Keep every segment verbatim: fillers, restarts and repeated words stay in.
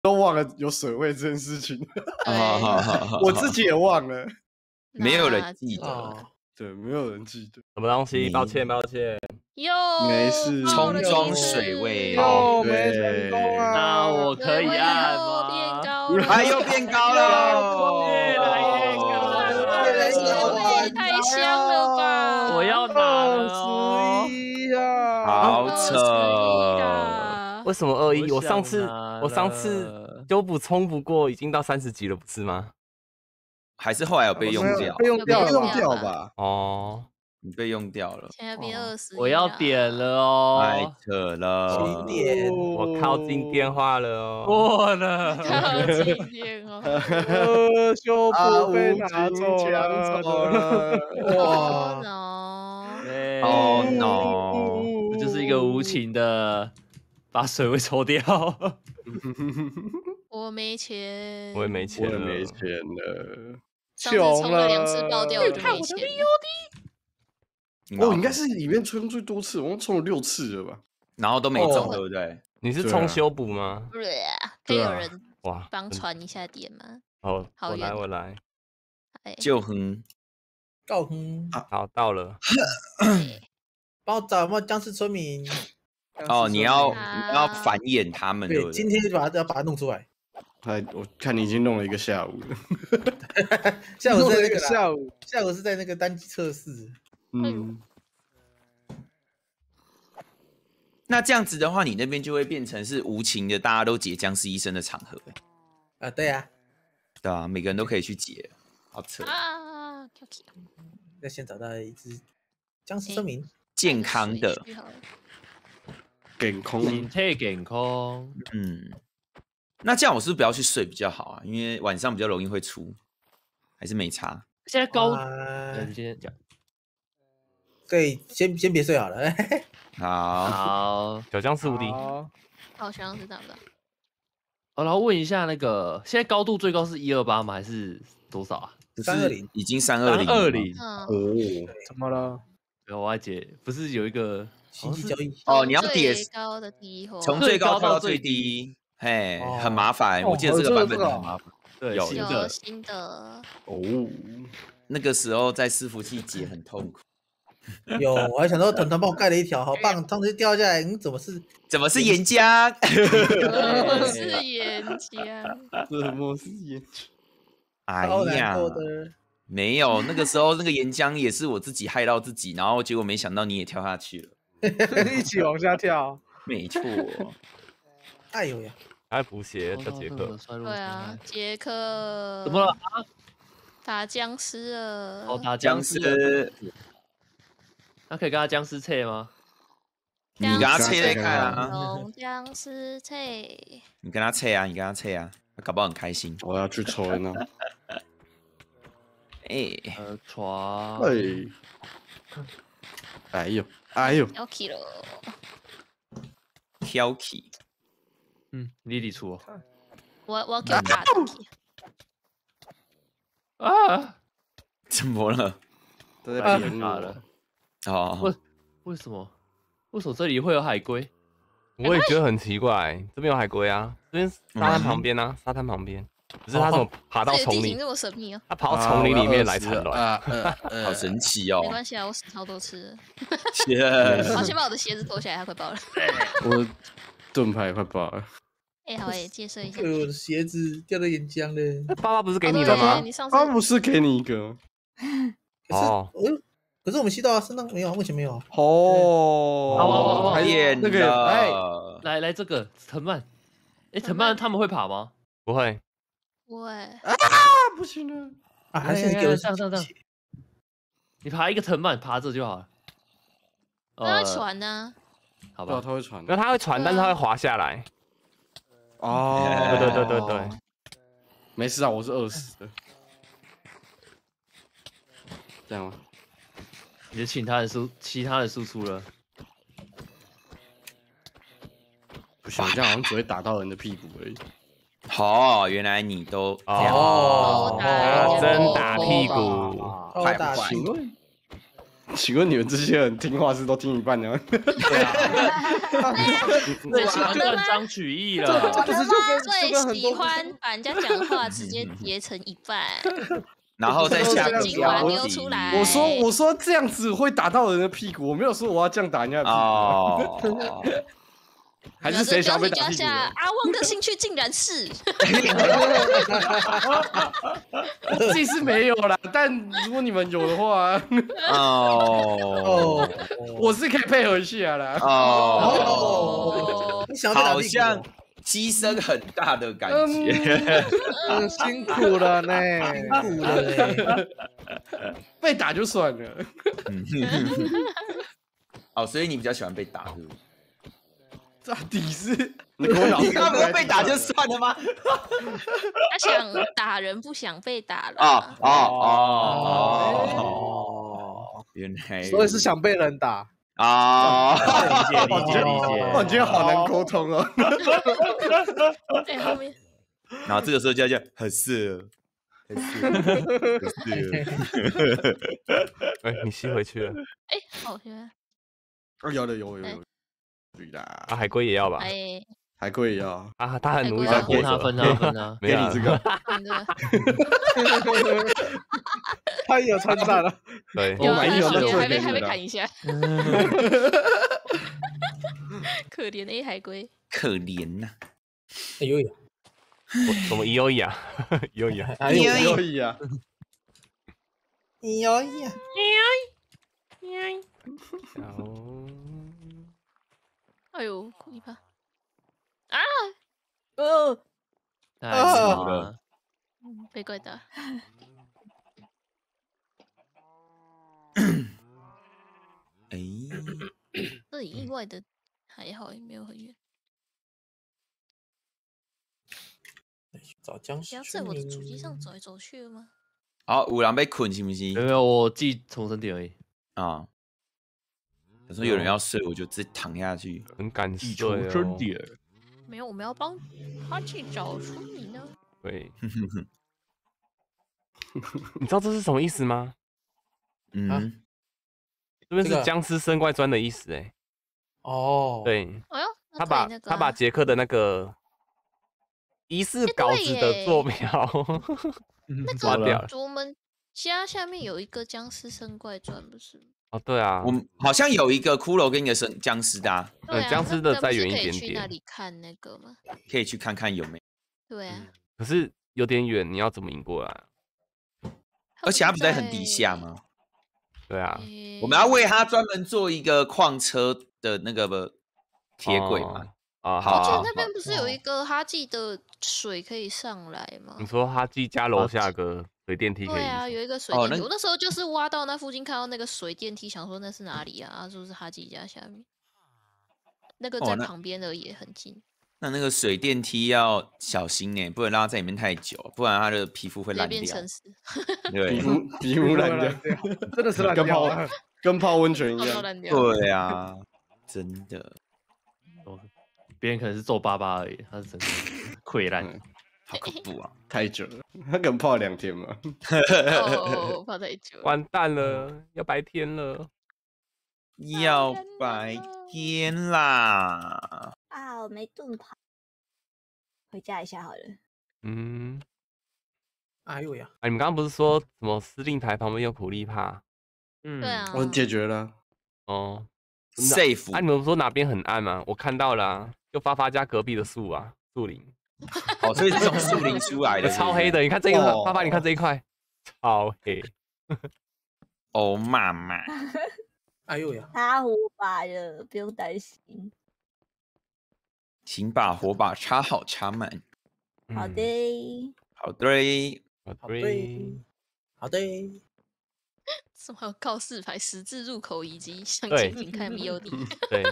都忘了有水位这件事情。 好好好好， 我自己也忘了， 没有人记得。 哦对，没有人记得。 什么东西？ 你抱歉，抱歉。 又没事爆了冲装一次水位又对没成功啊！ 那我可以按又变吗？ 高了， 它又变高了， 越来越高了这个水位也太香了吧！ 我要拿了哦！ 一啊！ 好二十一扯。 啊！ 为什么二一？ 我我上次想拿我上次了修补冲不过，已经到三十级了，不是吗？ 还是后来有被用掉， 被用掉了， 被用用掉吧。 哦， 你被用掉了， 现在变二十， 我要点了太哦！ 扯了。 七点， 我靠近电话了哦。 过了， 靠近点哦！ 呃，修啊， 补被吴拿走京抢走了。 哦哇！ no！ 对 Oh no！ 这就是一个无情的把水位抽掉。 我没钱， 我也没我钱了， 也没钱了。 上次冲了两次爆掉，我就没钱了。 哦，应该是里面冲最多次，我冲了六次了吧？ 然后都没中， 哦对不对？ 你是对啊冲修补吗？ 对啊，可以有人哇， 帮传一下点吗？ 好，我好远来我来， 哎， 就很告哼， 好到了。 帮我找有没有僵尸村民？ 哦，你要啊你要繁衍他们，对对， 不今对？ 天就把它要把它弄出来。 还我看你已经弄了一个下午了。 下午在那弄了一个个啦下午， 下午是在那个单机测试。 嗯， 那这样子的话，你那边就会变成是无情的，大家都解僵尸医生的场合， 啊，对啊， 对啊，每个人都可以去解，好扯。 啊，跳起来要先找到一只僵尸村民。 健康的， 水好了给空顶退健康， 嗯，那这样我是不是不要去睡比较好啊？因为晚上比较容易会出，还是没差。 现在高， 啊呃你今天讲对，先先别睡好了。 好， 好。 小僵尸无敌， 好好像是这样的。 哦，然后问一下，那个现在高度最高是一二八吗？还是多少啊？ 不三二零是已经三二零二零。 嗯， 哦， 怎么了？ 然后我还解，不是有一个星际交易。 哦，你要点最高的第一火， 从最高跳到最低，嘿， 哦很麻烦。 哦我记得这个版本这个很麻烦。 对有有新的， 新的， 哦， 那个时候在伺服器解很痛苦， 有，我还想说团团帮我盖了一条，好棒，当时掉下来，嗯，怎么是？ 怎么是岩浆？ 我是岩浆， 怎么是眼？ 哎超难呀， 过的。 没有，那个时候那个岩浆也是我自己害到自己，然后结果没想到你也跳下去了。 一起往下跳。 没错， 哎呦呀！ 还补血叫杰克， 对啊，杰克怎么了？ 打僵尸了？ 哦，打僵僵尸， 尸， 那可以跟他僵尸测吗？ 你跟他测来看啊， 龙僵尸菜， 你跟他测啊，你跟他测啊，他搞不好很开心。 我要去抽呢。 哎， 呃，床， 哎，哎呦，哎呦， 要 k 了， 挑起， 嗯，莉莉出哦。 我我要给他打 k 啊， 怎么了？ 都在啊编我打了。 哦为，为什么？为什么这里会有海龟？ 我也觉得很奇怪，这边有海龟啊，这边沙滩旁边啊，沙滩旁边，只是它怎么爬到丛林？ 这个地形这么神秘哦。 它跑到丛林里面来产卵。 啊！呃呃好神奇哦没！关系啊，我死超多次了。 天我要先把我的鞋子脱下来，它快爆了。 我盾牌快爆了。 哎，好诶，借射一下哎。呦，我的鞋子掉到岩浆了。 那爸爸不是给哦对你的吗？ 你上次他不是给你一个可是， 哦我可是我们吸到啊，身上没有啊，目前没有啊。 哦好好好好还变那个哎， 了， 来来，这个藤蔓，哎，藤蔓他们会爬吗？ 不会， 喂， 啊不行了， 啊，还是你给我这样这样这样你爬一个藤蔓，爬着就好了。 那船呢？ 对啊， 好吧， 他会传那它会传，但是它会滑下来。 哦， 对对对对对， 没事啊，我是饿死的。这样吗？ 你就请他人输，其他人输出了。 不行，这样好像只会打到人的屁股而已。 好，原来你都哦， 打人家真打屁股屁股， 哦，打快请问请问你们这些人听话是都听一半的？ 对啊， 最喜欢断章取义了。 不是就跟最喜欢把人家讲话直接截成一半， 然后再下个精华标丢出来。 我说我说这样子会打到人的屁股，我没有说我要这样打人家的屁股。 哦， 还是谁想要被打屁股下的？ 阿旺的兴趣竟然是自己是没有啦，但如果你们有的话， 哦， 我是可以配合一下啦。 哦， 你想要被打屁股好像牺牲很大的感觉。 嗯，辛苦了呢。 苦了嘞。 被打就算了。 哦，所以你比较喜欢被打，是不是？ 到底是你跟我老你刚刚被打就算了吗？ 他想打人，不想被打了。 哦哦哦， 哦， 原来所以是想被人打。 啊， 理解理解理解。 哇，你今天好难沟通哦。 哎，后面然后这个时候就要叫很色，很色，很色。 哎，你吸回去了哎，好像有的有有有，对啦， 啊？海龟也要吧？ 哎， 海龟也要。 啊，他很努力海龟啊在活着。 分他分他分他， 没有啊给你这个， 你的他也有称赞了。 对， 我满意了，那还最给被还被你的。 砍一下，可怜的海龟。 可怜呐、 哎呦呀， 我什么 E O E 啊？E O E 啊？ 哎呦呀， 可以啊。 哎呦呀， 哦哎呦，苦一把啊！ 呃， 太牛了。 嗯被怪打。 哎， 这里意外的还好，也没有很远。 找僵不要尸去在我的主机上走来走去了吗？ 好，五郎被捆是不是？ 没有，我记重生点而已。 啊，有时候有人要睡，我就直接躺下去。 很感记谢哦。 重生点。 没有，我们要帮哈气找出你呢。 对，你知道这是什么意思吗？ 嗯， 这边是这个僵尸生怪砖的意思哎。 哦，， 对， 哎呦，那他把可以那个啊他把杰克的那个疑似哎稿对子的坐标那刷掉了。 我们家下面有一个僵尸生怪砖，不是吗？ 哦，对啊， 我们好像有一个骷髅跟一个生僵尸的、啊， 对啊， 僵尸的那那不是再远一点可以去那点里看那个吗？ 可以去看看有没有。 对啊， 可是有点远，你要怎么引过来？ 而且它不是在很底下吗？ 对啊， 诶？ 我们要为它专门做一个矿车的那个铁轨嘛。 啊， 好我记得好好那边不是有一个哈记的水可以上来吗你？说哈基家楼下个水电梯可以对啊， 上有一个水哦电梯。 那我那时候就是挖到那附近，看到那个水电梯，想说那是哪里啊？啊，说是哈基家下面。那个在哦那旁边的也很近， 那那个水电梯要小心呢、不能让它在里面太久，不然它的皮肤会直接烂掉。 变成死， 皮对肤皮肤烂掉， 真的是烂跟泡掉了。 跟泡温泉一泡到样。 烂掉。 对啊，真的别人可能是皱巴巴而已，他是整个溃烂。 嗯好恐怖啊！ 太久了，他可能泡了两天嘛。 哦，泡太久了。 完蛋了，要白天了。 要白天啦！ 啊，我没盾牌，回家一下好了。 嗯， 哎呦呀， 啊，你们刚刚不是说什么司令台旁边有苦力怕？ 嗯对啊， 我解决了， 哦， safe 啊，你们说哪边很暗吗？我看到了、啊，就发发家隔壁的树啊，树林， 哦，所以是从树林出来的， 超黑的。你看这一块， 哦发发，你看这一块，超黑。 哦，妈妈， 哎呦呀， 他火把了，不用担心。 请把火把插好插满。 好嗯， 的， 好的， 好好对的，好的， 什么告示牌、十字入口以及向对前请看 V O D。 对，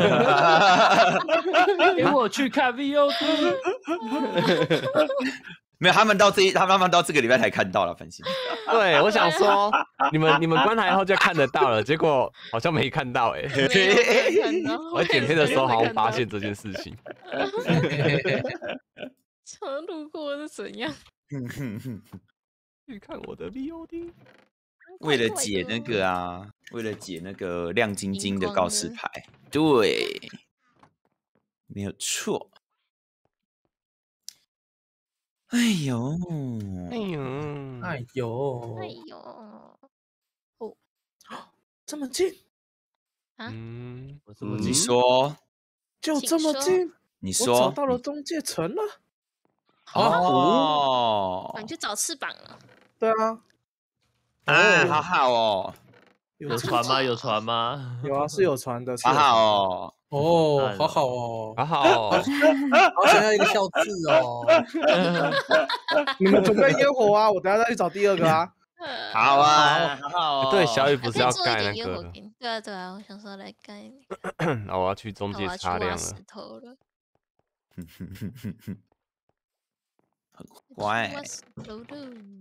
陪我去看 V O D。 没有，他们到这一，他们他们到这个礼拜才看到了，放心。 对，我想说，你们你们关台后就看得到了，结果好像没看到哎、 没有看到， 我在剪片的时候好像发现。 现这件事情。 常路过是怎样？ 去看我的 V O D， 为了解那个啊， 为了解那个亮晶晶的荧光的告示牌，对，没有错。哎呦， 哎呦， 哎呦， 哎呦， 这么近， 啊嗯， 我这么你近， 说， 就这么请说近， 你我找说， 到了中介城了。 哦啊，你去找翅膀了。 对啊， 啊，好好哦， 有船吗？有船吗？ 有啊，是有船的，是好有船的。 好哦， 哦，好好哦， 好好哦， 好想要一个笑字哦。 你们准备烟火啊，我等下再去找第二个啊。 好啊，好好哦。 对，小雨不是要还可以做一盖那点烟火个给你。对啊对啊，我想说来盖， 那我要去中介那我要去擦亮挖石了。 头了。 很我去乖挖，石头了。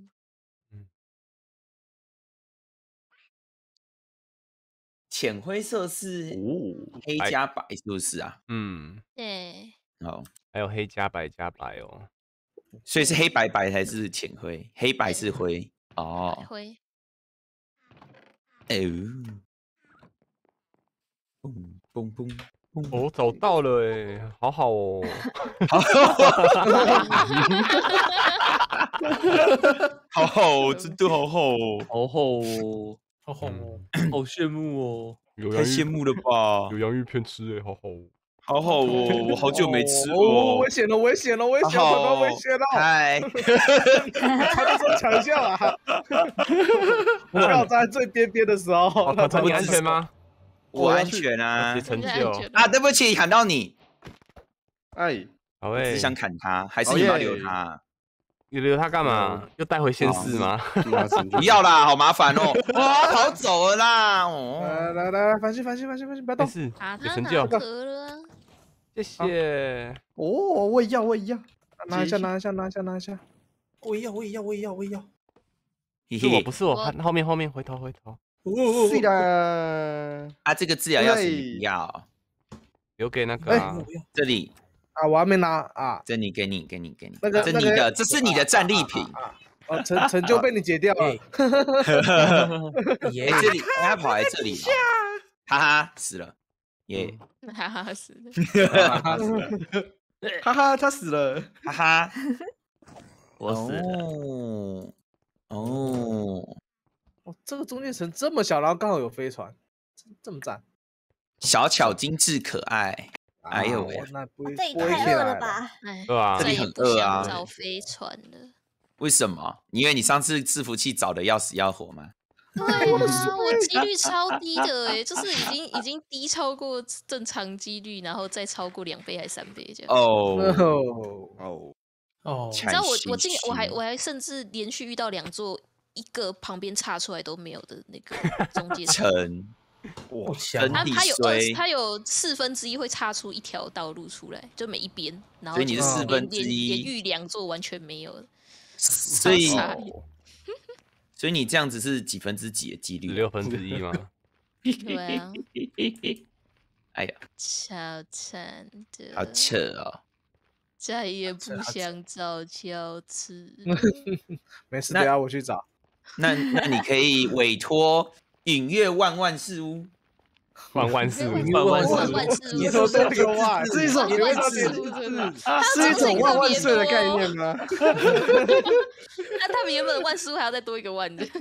浅灰色是哦， 黑加白，是不是啊？ 嗯， 对， 哦， 还有黑加白加白哦。 所以是黑白白才是浅灰，黑白是灰哦。 灰。 哎呦，嘣嘣嘣嘣！ 哦，找到了哎，好好哦。 好好，真的好好哦， 好厚哦， 好好哦， 好羡慕哦。 太有洋芋， 羡慕了吧有？洋芋片吃哎，好好哦。 好好哦，我好久没吃哦， 哦危。险了，危险了，危险了，可能危险了！ 嗨， 他就说抢笑啊！我刚好站在最边边的时候， 哦，团团你安全吗？ 我安全啊写。成你就安全啊，对不起，喊到你， 哎， 只好诶是，想砍他，还是哦你要耶留他？ 你留他干嘛？又带回现世吗？ 妈真的不要啦，好麻烦哦。哇，跑走了啦。 来哦， 来来来，反省反省反省反省，不要动。 没事， 啊，他有成就拿，壳了啊。 谢谢。 哦，我也要，我也要， 拿一下拿一下拿一下拿一下。 我也要，我也要，我也要，我也要。 嘿是我， 嘿不，是我， 我看后面后面，回头回头， 是的， 啊，这个治疗钥匙对你不要， 留给那个哎啊。 这里， 啊，我还没拿啊。 这里给你，给你，给你， 那个那个这你的，这是你的战利品。 哦，成成就被你解掉了。 耶哎，这里，哎他跑来这里了，哈哈，死了，耶， 哈哈，是的。 哈哈，死了， 哈哈，他死了， 哈哈， 我死了， 哦，哦， 哦，这个中间城这么小，然后刚好有飞船，这这么赞。 小巧精致可爱，哎呦喂啊，那不会这也不会太饿起来了？ 了吧？ 哎， 对啊这里很再也不饿啊想找飞船了。 为什么？因为你上次伺服器找的要死要活吗？ 对啊，我几率超低的哎，就是已经已经低超过正常几率，然后再超过两倍还是三倍这样。 哦， 哦， 哦， 哦， 你知道我我这今我还我还甚至连续遇到两座一个旁边插出来都没有的那个中介城， 成好强真啊！ 它它有二衰它有四分之一会插出一条道路出来，就每一边，然后所以你是就四分之连连一连遇两座完全没有的， 所以傻所以你这样子是几分之几的几率？ 十六分之一吗？ 对啊， 哎呀， 超惨的， 好扯哦！ 再也不想找乔治。 没事， 那等下我去找。 那那你可以委托影月万万事屋， 万万事万如万万万事你说这个哇， 是一种万万万事如是一种万万岁的概念吗？ 那他们原本的万事屋还要再多一个万的，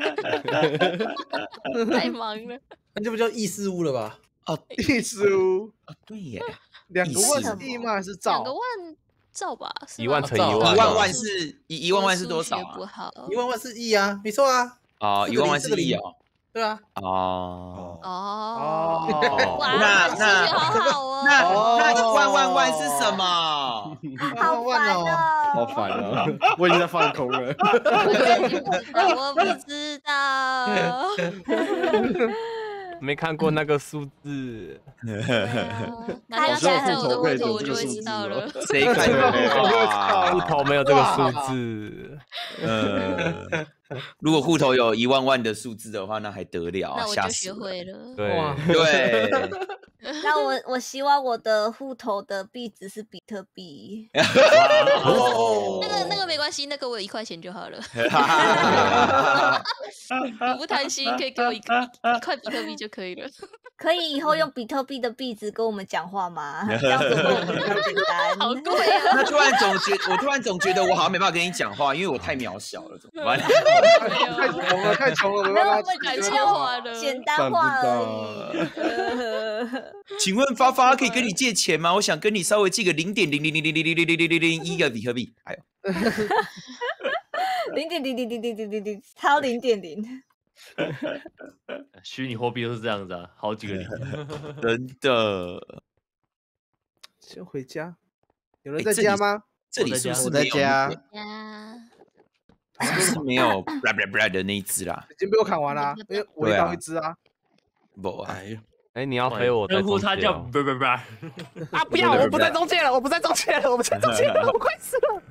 太忙了。 那就不叫异事屋了吧？ 艺术对耶， 两个万艺术是亿吗？还是两兆个？万兆吧，是一吗一万乘一万万万是一一万万是多少我数学不啊？ 好一万万是亿啊，没错啊。 哦， 四个零一万万是四个零一哦， 对啊， 哦， 哦。 哦， 哇， 那数学好好哦。 那哦那一万万万是什么？ 好烦哦！ 好烦啊！我已经在放空了。 我不知道，我不知道。 没看过那个数字， 哪天好像在我的户头可以户头我就会读这个数字知道了。 谁看过户啊？ 头没有这个数字。 呃，如果户头有一万万的数字的话，那还得了啊？ 那我就学吓死了！ 会了。 对， 对， 那我我希望我的户头的币值是比特币。 那个那个没关系，那个我有一块钱就好了。 我不贪心，可以给我一个一块比特币就可以了。 可以以后用比特币的币值跟我们讲话吗？这样子会我们比较简单。 好贵啊！ 那突然总觉，我突然总觉得我好像没办法跟你讲话，因为我太渺小了，怎么办？ 太穷了，太穷了，没没有， 办法我们只是感谢化了用简单化而已。 请问发发可以跟你借钱吗？我想跟你稍微借个零点零零零零零零零零零零一个比特币。哎呦， 零点零零零零零零零，超零点零。 虚拟货币都是这样子啊，好几个零。 真的。 先回家，有人在家吗？ 这里是不是我在家？ 呀， 是没有 blah blah blah 的那一只啦。 已经被我砍完了，因为我一刀一只啊。 不啊， 哎呦， 哎，你要飞我在称呼他叫中间哦不不不， 啊！不要，我不在中间了，我不在中间了，我不在中间了，我快死了。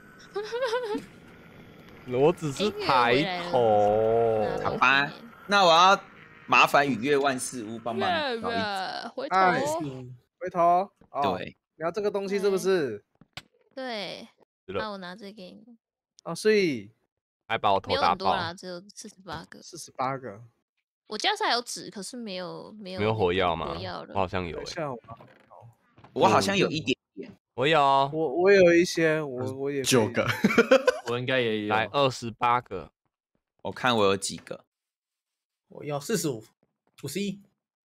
我只是抬头。 好吧，那我要麻烦雨月万事屋帮忙搞一呃，回头， 哎回头，哦， 对， 你要这个东西是不是？ 对， 是了那我拿这个给你， 哦，所以还把我没有头打爆， 很多啦，只有四十八个。 四十八个。 我家是还有纸，可是没有没有没有火药吗？ 火药了。 我好像有欸， 等一下我我好像有一点点。 我有， 我我有一些，我我也可以九个， 我应该也有。 来二十八个， 我看我有几个我要四十五，五十一。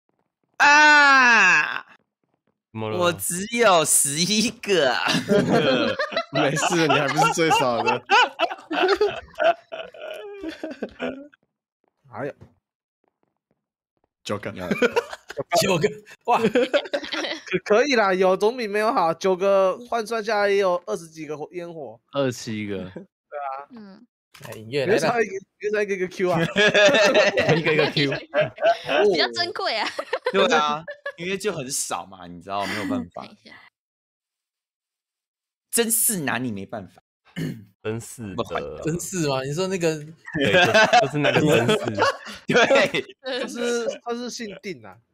啊？ 怎么了？ 我只有十一个啊。 没事，你还不是最少的。 哎呀， 九个， 九个，哇， 可可以啦，有总比没有好。九个换算下来也有二十几个火烟火， 二七个， 嗯， 来音乐来了， 别差一个，别差一个一个 Q 啊。 一个一个 Q， 比较珍贵啊。 对啊，因为就很少嘛，你知道没有办法看，一下， 真是拿你没办法。 真是不管的， 真是吗？你说那个对，就就是那个真是， 对， 他是他是姓定啊。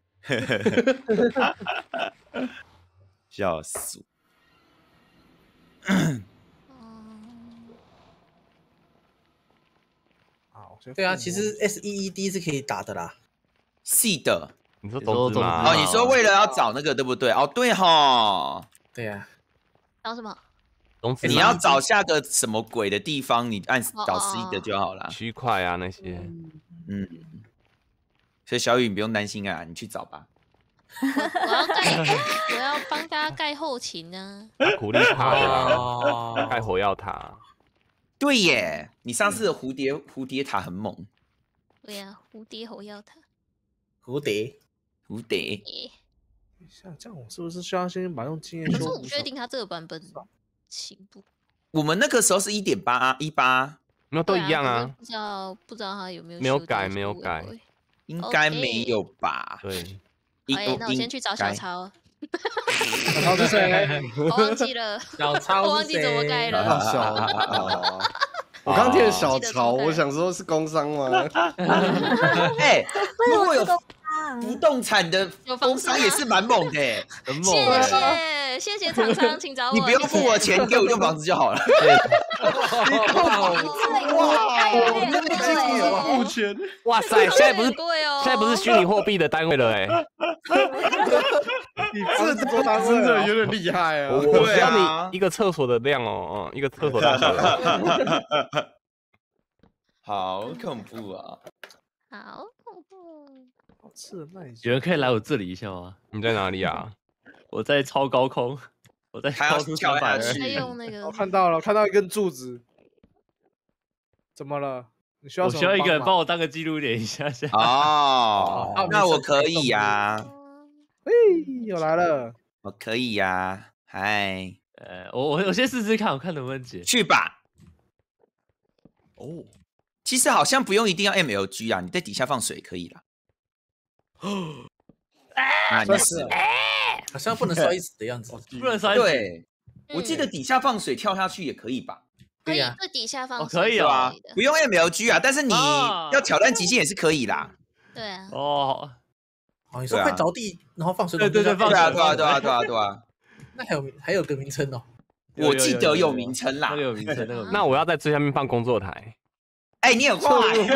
笑死。 好，先对啊， 复其实 S E E D 是可以打的啦。 是的。 你说你说种种子吗？ 哦， 子你说为了要找那个对不对？哦，对哈。 对呀， 找什么？ 种子吗你要找下个什么鬼的地方，你按哦找 C 的就好啦。 区块啊那些， 嗯，所以小雨你不用担心啊，你去找吧。 我要盖，我要帮大家盖后勤呢。 打苦力塔的啊， 哦， 盖火药塔， 对耶，你上次的蝴蝶蝴蝶塔很猛， 对呀，蝴蝶火药塔。 蝴蝶， 蝴蝶。 耶像这样，我是不是需要先把用经验可是我不修补上？ 确定它这个版本行不？ 我们那个时候是一点八一八， 没有都对一样啊可是，不知道不知道它有没有没有修改没有掉这个改微微应该 OK 没有吧？ 对， 应好耶，那我先去找小应该超， 小超是谁？ 我忘记了， 小超我忘记怎么盖了。 好小哦。我刚听小潮，我想说是工商吗？ 哎，如果有啊不动产的有房工商也是蛮猛的欸， 很猛谢欸， 谢谢谢厂商，请找我。 你不用付我钱，给我一栋房子就好了。 哇， 你那个经理有付钱， 哇塞，现在不是很贵哦， 现在不是虚拟货币的单位了哎， 你这做单真的有点厉害啊！ 我我对需啊要你一个厕所的量哦，嗯，一个厕所大小的， 好恐怖啊！ 好恐怖。 好吃的那一有人可以来我这里一下吗？ 你在哪里啊？ 我在超高空，我在还要高出跳三百下去他用那个我看到了，看到一根柱子。怎么了？你需要我什么需要一个人忙帮我当个记录点一下下。 哦，那我可以呀， 嘿，又来了。 我可以呀，嗨， 呃，我我我先试试看，我看能不能解。 去吧。哦，其实好像不用一定要 M L G 啊，你在底下放水可以啦。那你摔死了。 好像不能摔死的样子。 不能摔死。 对，我记得底下放水跳下去也可以吧？ 可以对呀在底下放哦水是可以啊可以的不用 M L G 啊，但是你啊要挑战极限也是可以啦。 对啊， 哦， 哦，你说对啊快着地，然后放水桶， 对对对放对啊， 水对啊，对啊，对啊，对啊。 那还有还有个名称哦。 我记得有名称啦那个。有名称，那个有名称那我要在最下面放工作台， 哎，你很快，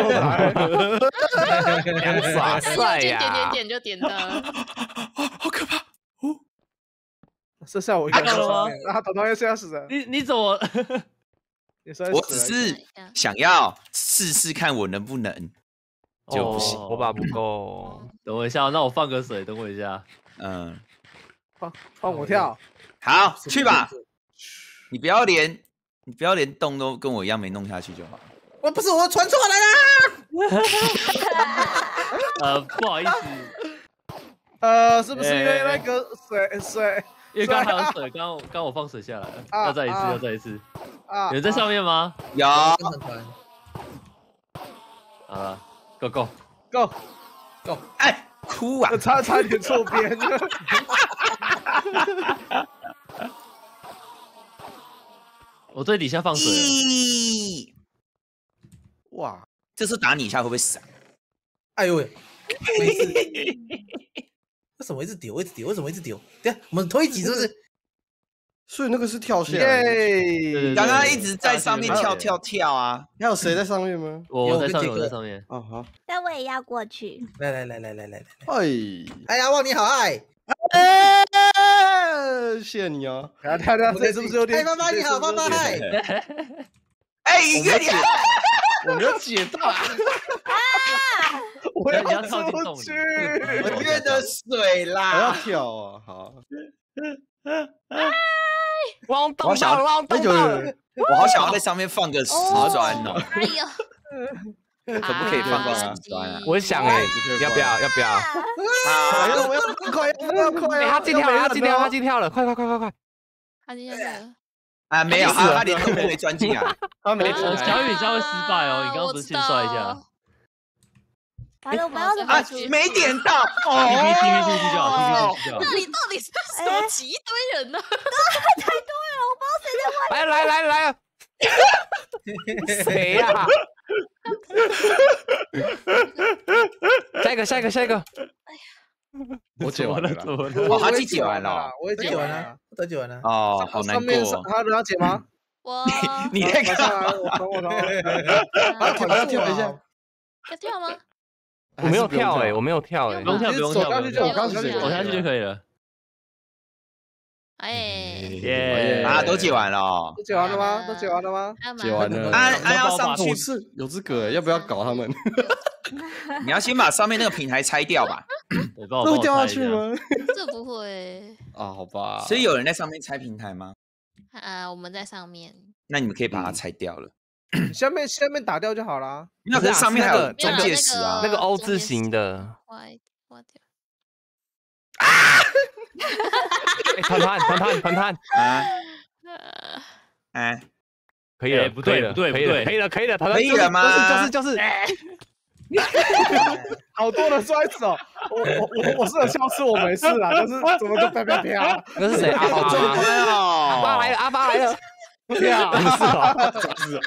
两耍右帅键点点呀！ 点就点到了。 好可怕！ 剩下我一个人在看到了吗上面，啊，彤彤又吓死了， 你你怎么？ 你摔我只死了。 是想要试试看我能不能，就不行。 哦火把不够， 等我一下，那我放个水，等我一下。 嗯， 放放我跳， 好，去吧。你不要连你不要连洞都跟我一样没弄下去就好。 我不是我传错来了。 呃，不好意思， 呃，是不是因为哎那个水水因为刚刚还有水，刚刚刚我放水下来了， 啊要再一次， 啊要再一次。 啊？ 有人在上面吗？ 有， 跟很团好了，Go Go。 Go， 哎，哭啊！ 差差点错边。 我最底下放水了。 咦， 哇， 这次打你一下会不会闪？ 哎呦喂，没事。为什么一直丢？一直丢？为什么一直丢？等下我们推挤是不是？ 所以那个是跳下来的。 耶！ 对刚刚一直在上面跳跳跳啊！ 还有谁在上面吗？ 我我在上面， 有跟杰克我在上面。 哦，好。 那我也要过去。 来来来来来来来， 哎， 哎呀，旺你好爱， 哎，谢谢你哦。 等下等下等下，这里是不是有点？ 哎，妈妈你好，妈妈嗨。 哎，一个你， 我没有解到， 我你要要跳进洞里出去。 我觉得水我要啦！ 跳啊！好， 汪我想要洞到了，汪哎洞到了。 有有有， 我好想要在上面放个石砖哦， 哎呀， 可不可以放个啊石砖啊？ 我想哎，要不要？要不要？ 哎好， 呀，我要快，我要快哎， 啊！ 他进跳了，他进跳了，他进。 进跳了，快快快快快！ 他今天的啊，没有，他他连洞都没钻进来。 他没呃小雨，你这样会失败哦。你刚刚不是先刷一下完了，我们要怎啊么出去？， 没点到 ？T V T V 出去就好，T V 出去就好。 那里到底是什么挤一堆人呢？ 来来来来啊！谁呀？下一个，下一个，下一个。 我解完了啦。 怎么了？ 哦他自己解完了。 我也解完解完了了。，都解完了。 哦，好难上面上过。 还有人要解吗？ 我你在马干嘛？ 上来，我从我从。 啊，跳要跳一下。 要跳吗？ 我没有跳哎，我没有跳哎不。用跳，不用跳， 走下去就我刚刚是走下去就可以了。 哎， 耶！ 啊，都解完了哦。 都解完了吗？都解完了吗？ 还有吗解完了啊啊，要上去我，是有资格，要不要搞他们？ 你要先把上面那个平台拆掉吧。 对帮我这会掉下帮我猜一下？ 去吗？ 这不会啊，好吧。 所以有人在上面拆平台吗？ 啊，我们在上面。 那你们可以把它拆掉了。 下面下面打掉就好啦。 那可是上面还有中介石啊。 那个 O 字形的。 坏坏掉。 哎，团团团团团团， 啊呃啊， 可以了， 哎不对可以了不对可以了， 不对可以了，可以了，团团可以了吗就是就是就是。 好多人摔手，我我我我是有笑死我没事啦，但是怎么就啪啪啪？ 那是谁？阿好壮巴， 观阿巴来了， 哦！ 阿巴来了。 啪！ 不是哦，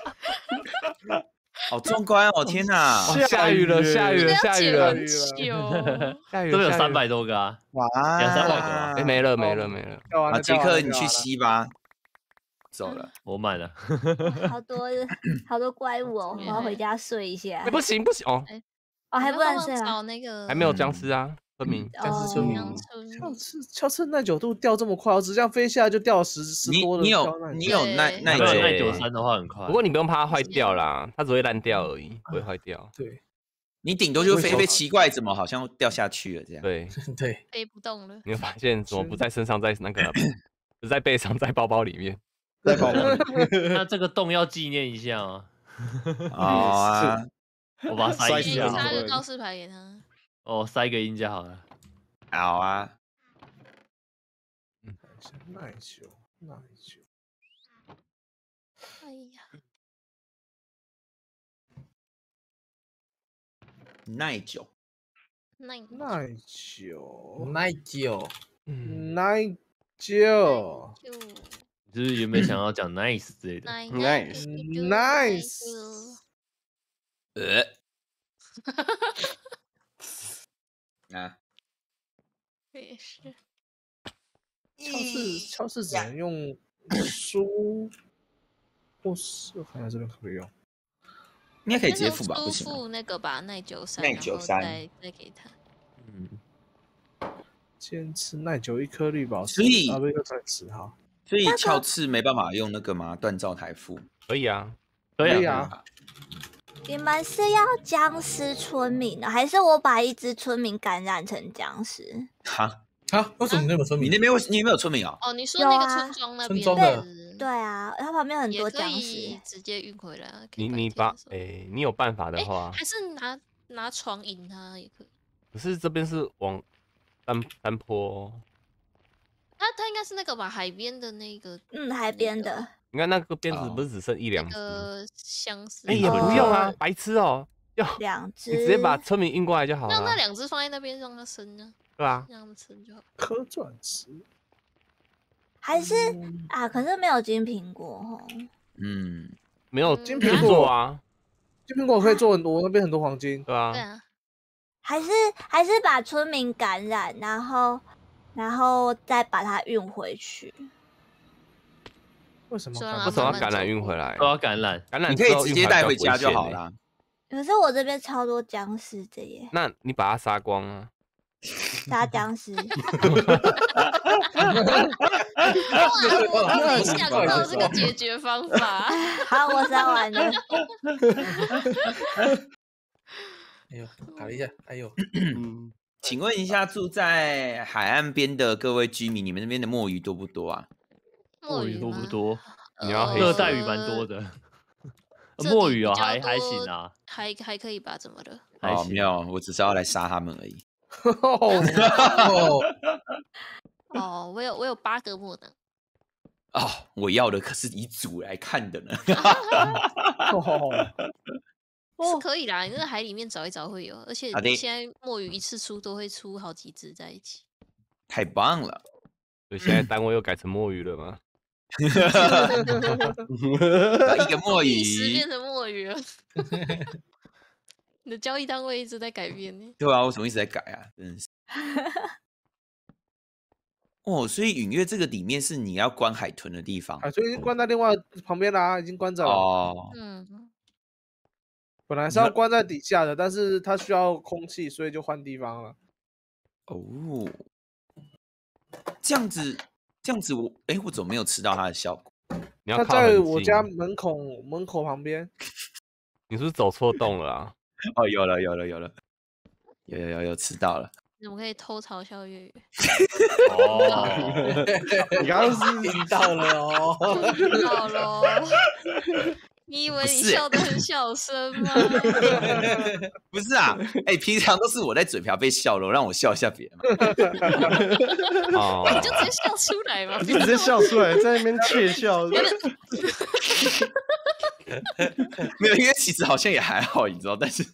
好壮观哦！天哪！ 哦下雨了，下雨了，下雨了， 很久。 下雨了。 这边有下雨了三百多个啊！ 哇， 两三百个啊哎，没了，没了，没了。 好， 跳完了， 杰跳完了克，你去。吸吧。走了。 我满了。 好多好多怪物哦，我要回家睡一下哎，。不行不行哦， 哦，还不能睡吗？ 找那个还没有僵尸啊，分明僵尸村民。 阳春跳次跳次耐久度掉这么快，我只这样飞下来就掉了十十你多的。 你有你有耐对耐如果有久耐久三的话很快。 不过你不用怕它坏掉啦，它只会烂掉而已，不会坏掉。 对你顶多就飞飞奇怪，怎么好像掉下去了这样？ 对， 对， 飞不动了。 你会发现怎么不在身上，在那个不在背上，在包包里面。 在跑吗？ 那这个洞要纪念一下啊！ 好啊， 我把它塞你一下好了。 插个告示牌给他。 哦，塞个音就好了。 好啊。 耐久耐久， 哎呀， 耐久。 那你耐久耐久。 嗯， 耐久就你是不是原本想要讲 nice 之类的？ Nice nice。 呃。啊。 也是。 超市超市只能用书，或是看看这边可不可以用。 应该可以直接那就付吧？不出行吗？ 付那个吧，耐久三， 耐久三然后再再给他。 嗯， 坚持耐久一颗绿宝石， 所以啊不，一个钻石哈。 所以鞘刺没办法用那个吗？锻造台付。 可以啊， 可以可以啊啊， 你们是要僵尸村民呢，还是我把一只村民感染成僵尸？ 哈， 啊，为什么你那么村民？ 你那边有你有没有村民啊？ 哦，你说那个有啊村庄那边村庄的是对啊，它旁边很也可多僵以尸。 直接运回来啊。可以白你你把天的时候诶，你有办法的哎话， 还是拿拿床引他也可以。 可是这边是往山山坡， 他他应该是那个吧，海边的那个嗯，海边的。 你看那个鞭子哦不是只剩一那两只？ 个相似。 哎，也不用啊，白痴哦，要两只， 你直接把村民运过来就好了啊， 让那两只放在那边让它生呢， 对吧？ 让它们生就好。 颗钻石， 还是啊，可是没有金苹果哦。 嗯， 没有金苹果做啊， 金苹果可以做很多，我那边很多黄金。 对啊对，啊， 还是还是把村民感染，然后然后再把它运回去。 为什么就让它感觉？ 为什么要慢慢感染走过运回来都？要感染。 感染你可以之后直接带回运来比较家就好危险欸。 啦。 可是我这边超多僵尸的耶， 那你把它杀光啊？ 杀僵尸。 哇，我没想到这个解决方法。 好，我杀完了。 哎呦，卡了一下，哎呦， 嗯， 请问一下，住在海岸边的各位居民，你们那边的墨鱼多不多啊？ 墨鱼吗？ 多不多？ 你要黑热色带鱼蛮多的， 这墨鱼哦里比较还还多行啊， 还还可以吧？怎么了？ 哦， 还行没有，我只是要来杀他们而已。 哦， 哦，我有我有八个墨呢。 哦，我要的可是以组来看的呢。 是可以啦，你在海里面找一找会有，而且好的现在墨鱼一次出都会出好几只在一起。 太棒了！ 所以现在单位又改成墨鱼了吗？ 一个墨鱼历史变成墨鱼了。你的交易单位一直在改变呢。 对啊，为什么一直在改啊？真的是。哦，所以允月这个里面是你要关海豚的地方海豚已经关在另外旁边啦，已经关着了。 哦。 嗯， 本来是要关在底下的，但是它需要空气，所以就换地方了。 哦，这样子，这样子我，哎，我怎么没有吃到它的效果？ 你要它靠很近在我家门口门口旁边。 你是不是走错洞了啊？ 哦，有了，有了，有了，有有有有吃到了。 我们可以偷嘲笑月月。 哦， 你刚刚是听到了哦， 听到喽。你以为你不是欸笑得很小声吗？ 不是啊，哎，平常都是我在嘴瓢被笑了，让我笑一下别人嘛。 哦， 你就直接笑出来嘛， 你就直接笑出来，在那边窃笑。 没有，因为其实好像也还好，你知道，但是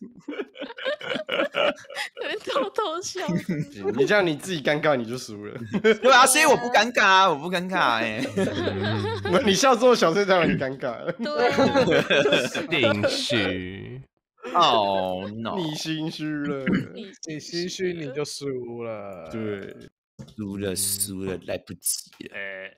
偷偷笑。 你这样你自己尴尬你就输了。 对啊，所以我不尴尬啊，我不尴尬哎、 你笑这么小声，才让你尴尬。 对啊， 心虚。 哦、no， 你心虚了。 你你心虚你就输了。 对， 输了输了，来不及了。 哎，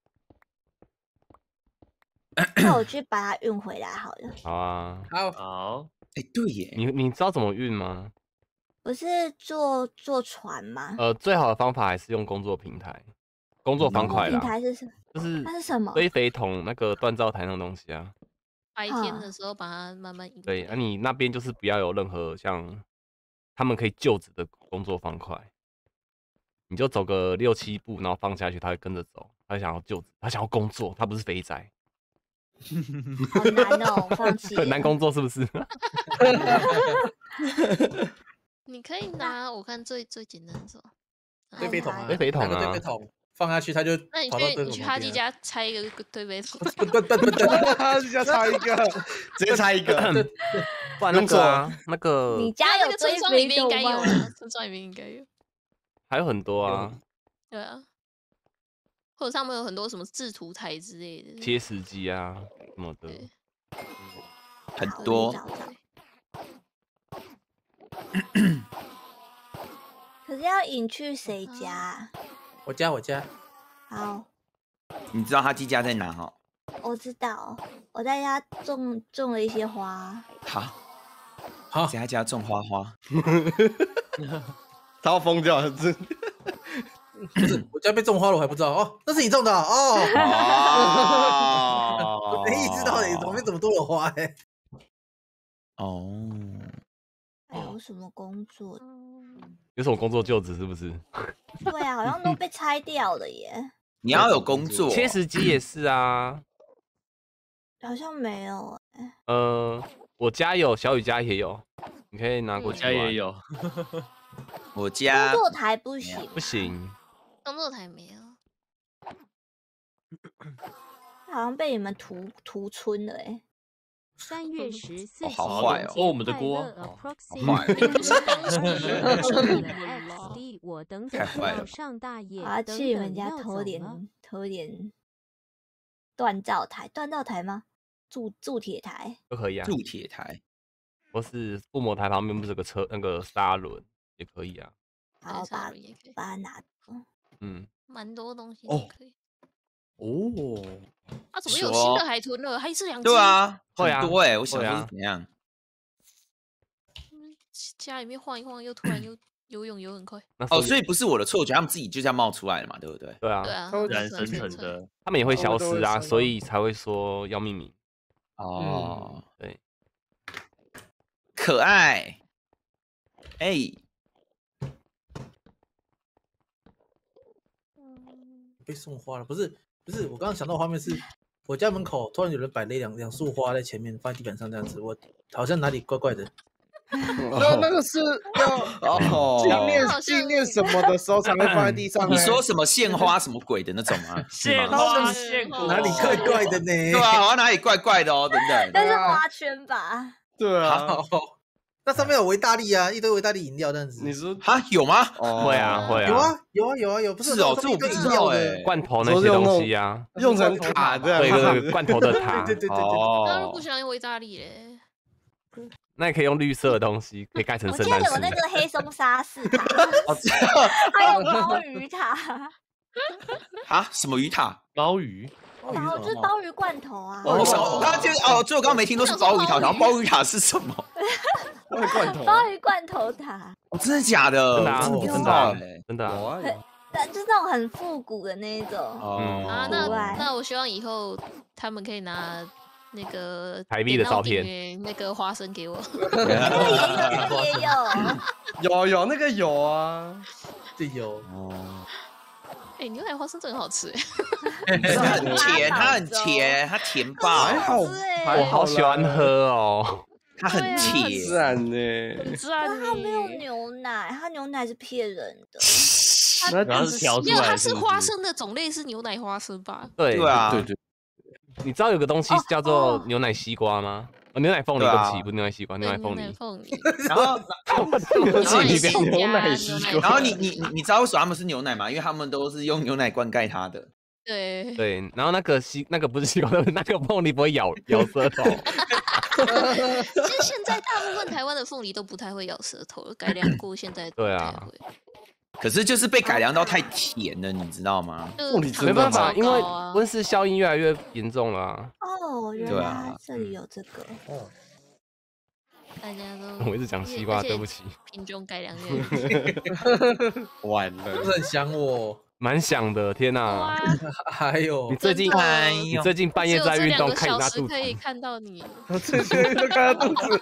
那我去把它运回来好了。 好啊， 好， 好， 哎、对耶， 你你知道怎么运吗？ 不是坐坐船吗？ 呃，最好的方法还是用工作平台，工作方块平啦， 台是什么？ 就是那是什么？ 堆肥桶那个锻造台那种东西啊。 白天的时候把它慢慢引对， 回那、你那边就是不要有任何像他们可以就职的工作方块，你就走个六七步，然后放下去，他会跟着走。他想要就职，他想要工作，他不是肥宅， 好难哦，放弃了。 很难工作是不是？ 你可以拿，我看最最简单的是什么？ 堆肥桶啊， 堆肥桶啊拿个堆肥桶放下去，它就那你跑到去你去堆肥桶旁边了。 哈基家拆一个堆肥桶， 笨笨笨笨笨， 哈基家差一个， 直接猜一个。 不然那个啊，那个你家有那个村堆庄里肥桶面应该有吗？ 啊，村庄里面应该有。 还有很多啊， 对啊，或者上面有很多什么制图台之类的。 切石机啊什么的。 对很多找找可是要引去谁家啊？ 我家我家， 好， 你知道他机家在哪哈？ 我知道，我在家种种了一些花。 好， 好， 在他家种花花。 他要疯掉了，这不是我家被种花了，我还不知道哦，那是你种的哦。 哦， 没意识到你旁边怎么多了花哎。 哦， 还有什么工作？ 有什么工作就职是不是？ 对啊，好像都被拆掉了耶。 你要有工作， 切实机也是啊。 好像没有哎。 呃，我家有，小雨家也有，你可以拿过嗯去。 家也有。 我家工作台不行， 不行。 工作台没有。 好像被你们屠屠村了哎。 三月十四哦日， 好坏哦哦我们的锅好坏 ，X D 我等太等坏了要上大夜， 我要等去你们家等要走了偷点偷点锻造台，锻造台吗？铸铸铁台。 都可以啊。 铸铁台， 或是附魔台旁边不是有个车那个砂轮也可以啊。 好， 对把也可以， 把它拿走。 嗯， 蛮多东西哦都可以。 哦， 啊，怎么有说新的海豚了？还是两只？ 对，啊， 会啊很多哎，我想会啊说是怎样？ 家里面晃一晃，又突然又游泳游很快。 哦， 那时候所以不是我的错觉，他们自己就这样冒出来的嘛，对不对？ 对啊， 对啊， 都自然生自然成的。 他们也会他们都会消失啊， 生啊所以才会说要命名。 哦， 对， 可爱，哎， 被送花了，不是不是，我刚刚想到的画面是，我家门口突然有人摆了两两束花在前面，放在地板上这样子，我好像哪里怪怪的。 那那个是要哦纪念好像纪念什么的时候才会放在地上呢？ 你说什么献花什么鬼的那种吗？是献吗？ 花是哦献果， 哪里怪怪的呢？ 对啊，好像哪里怪怪的哦，等等。 那是花圈吧？ 对啊， 好，那上面有维大利啊，一堆维大利饮料这样子。 你说啊，有吗？ 哦， 会啊会有啊有啊有啊有，不是是哦，这上面一堆我不知道饮料的哎。 罐头那些东西啊， 用成塔这样， 对对对，罐头的塔。 对对对对对， 哦那如果不，喜欢用维大利嘞？ 那也可以用绿色的东西，可以盖成我圣诞树记得有那。个黑松沙士塔， 哦这样还有鲍鱼塔， 啊，什么鱼塔？ 鲍鱼， 然后就是鲍鱼罐头啊。 哦，我想我刚刚听哦，所以我刚刚没听都是鲍鱼塔，然后鲍鱼塔是什么？ 那个罐头， 鲍鱼罐头塔， 哦，真的假的？ 真的啊， 我真的不知真的啊道哎。， 真的啊。 有啊， 但就是那种很复古的那一种。 哦啊， 国外那那我希望以后他们可以拿那个台币的电脑照片顶面那个花生给我。 那个也有，那个也有。 有有那个有啊， 对有。 哦， 哎，牛奶花生真的很好吃哎。 它很甜，它很甜，它甜爆， 还好是欸还我好喜欢喝哦。 它很对啊甜。 自然呢。 很赞可是它没有耶牛奶，它牛奶是骗人的。 那然后是调出没有，它来是不花生的种类是牛奶花生吧？ 对对啊， 对对， 你知道有个东西哦叫做牛奶西瓜吗？哦，牛奶凤梨， 对啊对不起，不是牛奶西瓜，牛奶对凤梨。 凤梨。 然后对不起，你别然后也是牛奶加西牛奶然后你你你你知道为什么他们是牛奶吗？因为他们都是用牛奶灌溉它的。 对， 对，然后那个西那个不是西瓜，那个凤梨不会咬咬舌头。 其实现在大部分台湾的凤梨都不太会咬舌头，改良过现在对啊不太会可是就是被改良到太甜了，你知道吗？ 就是凤梨糖没办法， 分超因为高啊温室效应越来越严重了啊。 哦，原来对啊这里有这个。 哦， 大家都我一直讲西瓜， 而且对不起， 品种改良越来越完是了不，是很想我？ 蛮想的，天哪！ 哇， 还有你最近真的哎你呦， 最近半夜只有这在运动， 两个小看你拉肚子时可，以看到你。 我这些都看到肚子。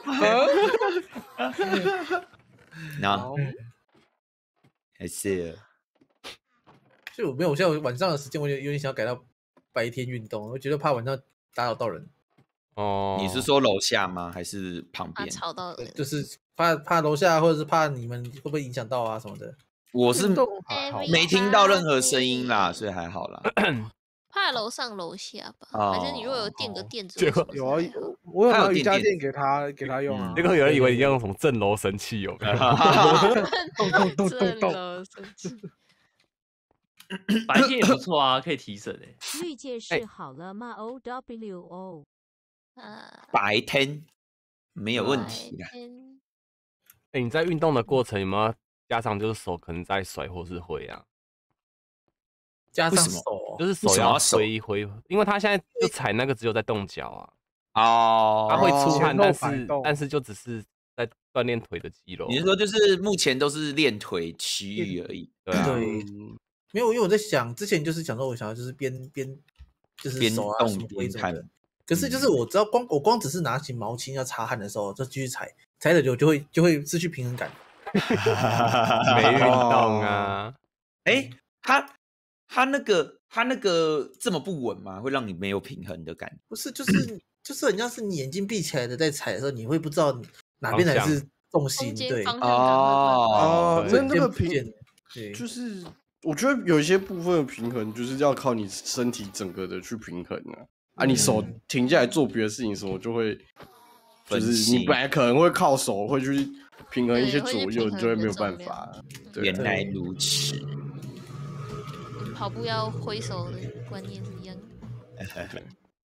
然后还是就我没有，我现在晚上的时间，我有有点想要改到白天运动，我觉得怕晚上打扰到人， 哦， 你是说楼下吗？还是旁怕边？ 吵到人。 就是怕怕楼下或者是怕你们会不会影响到啊什么的。 我是运动还好没听到任何声音啦，所以还好啦。 怕楼上楼下吧？ 哦还是你如果有垫个垫子结或果什么之类的， 有啊，我有还有拿瑜伽垫垫垫给他给他用啊嗯。 结果有人以为你要用什么震楼神器哦。 动动动真动动， 的生气。 白天也不错啊，可以提神诶。 绿界试好了吗？O W O。 啊， 白天没有问题啦。 白天哎，你在运动的过程有没有加上就是手可能在甩或是挥啊？ 加上为什么手， 就是手要为什么要手挥一挥，因为他现在就踩那个只有在动脚啊， 哦， 他会出汗， 前后但是摆动但是就只是在锻炼腿的肌肉。 你是说就是目前都是练腿区域而已， 对啊， 对，没有，因为我在想，之前就是想说，我想要就是边边就是边手啊动什么挥边看什么的。可是就是我知道光我光只是拿起毛巾要擦汗的时候，就继续踩，踩着就就会就会失去平衡感。 没运动啊。 哎，他他那个他那个这么不稳吗？会让你没有平衡的感觉？ 不是，就是就是很像是你眼睛闭起来的在踩的时候，你会不知道哪边才方向是重心， 空间对， 方向感会乱哦， 对那那个不见平对， 就是我觉得有一些部分的平衡，就是要靠你身体整个的去平衡啊。啊，你手停下来做别的事情什么，就会就是你分心本来可能会靠手会去平衡一些对会去左右， 平衡你就会没有重量办法。对啊， 原来如此。 跑步要挥手的观念是一样的。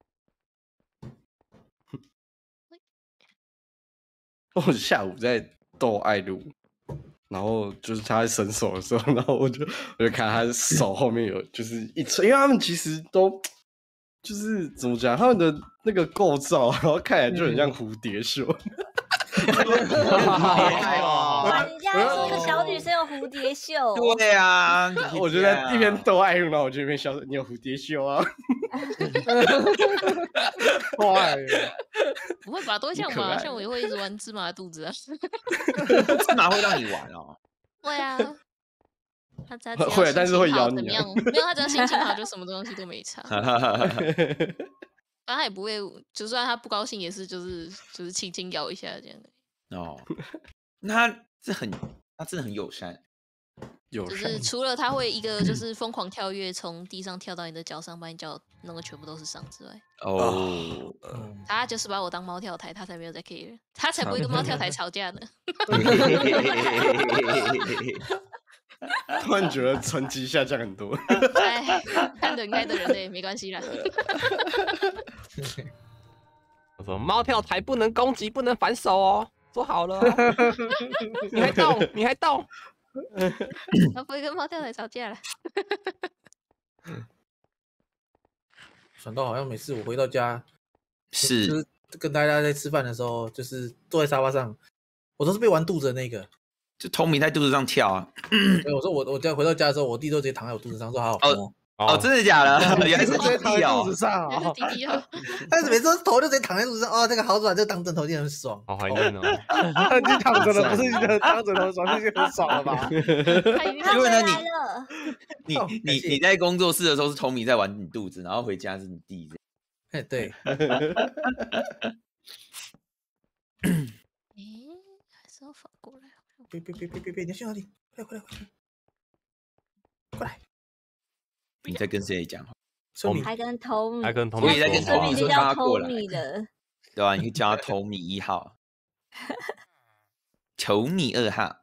我下午在逗爱露，然后就是他在伸手的时候，然后我就我就看他的手后面有就是一层，因为他们其实都就是怎么讲，他们的那个构造，然后看起来就很像蝴蝶袖。 哇，你这样说个小女生有蝴蝶袖， 对啊， 我就在一边逗爱露，然后我就一边笑说：“你有蝴蝶袖啊坏， 不会吧？都会这样吧？ 可爱像我也会一直玩芝麻的肚子啊。 芝麻会让你玩哦。 会啊，他只要只要会但是会心情好咬你啊怎么样？没有，他只要心情好，就什么东西都没差。反正他也不会，就算他不高兴，也是就是就是轻轻咬一下这样的。 哦，那他这很，他真的很友善。 友善就是除了他会一个就是疯狂跳跃，从地上跳到你的脚上，把你脚弄得全部都是伤之外， 哦， 他就是把我当猫跳台，他才没有在 care，他才不会跟猫跳台吵架呢。 突然觉得成绩下降很多。 哎，看得很开的人类没关系啦。 我说猫跳台不能攻击，不能反手哦，说好了、哦。你还动，你还动。 他不会跟猫跳台吵架了。 想到好像每次我回到家， 是就是跟大家在吃饭的时候，就是坐在沙发上，我都是被玩肚子的那个。 就透明在肚子上跳啊。 对，我说我我家回到家之后，我弟都直接躺在我肚子上，说好好摸。 哦，真的假的？原来是直接躺在弟哦肚子。上原来是啊！ 弟弟啊， 但是每次头就直接躺在肚子上，哦，这个好软，就当枕头就很爽。 好怀念哦。 你躺着了，不是你的当枕头爽，就很爽了吧？ 他已经他回因为呢你来了， 你哦你感谢你在工作室的时候是 Tommy 在玩你肚子，然后回家是你弟这样。 哎，对， 哎，还是要反过来。 别别别别别别，你要去哪里？快来快来快来！过来， 你在跟谁讲话？ 村民还跟 Tommy， 还跟 Tommy 我也在跟村 Tommy 民就叫说他过来 Tommy 的， 对吧、你可以叫他 Tommy 一号，Tommy 二号。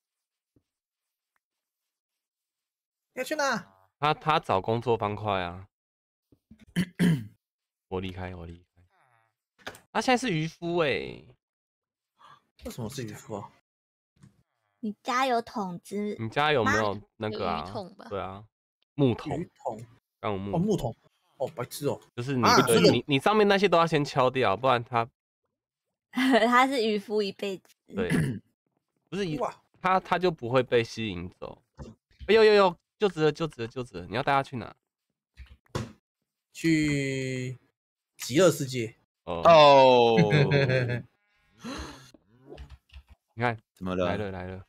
你要去哪？ 他他找工作方块啊。我离开，我离开。他现在是渔夫哎、 为什么是渔夫啊？ 你家有桶子， 你家有没有那有个啊鱼桶吧？ 对啊，木桶鱼，桶刚有木哦，木桶哦，白痴哦。 就是你、 啊这个对你你上面那些都要先敲掉，不然他他是渔夫一辈子。 对不是一哇， 他他就不会被吸引走。哎呦呦呦，就职了就职了就职了，你要带他去哪？ 去极乐世界。 哦， 哦， 你看怎么了？ 来了来了，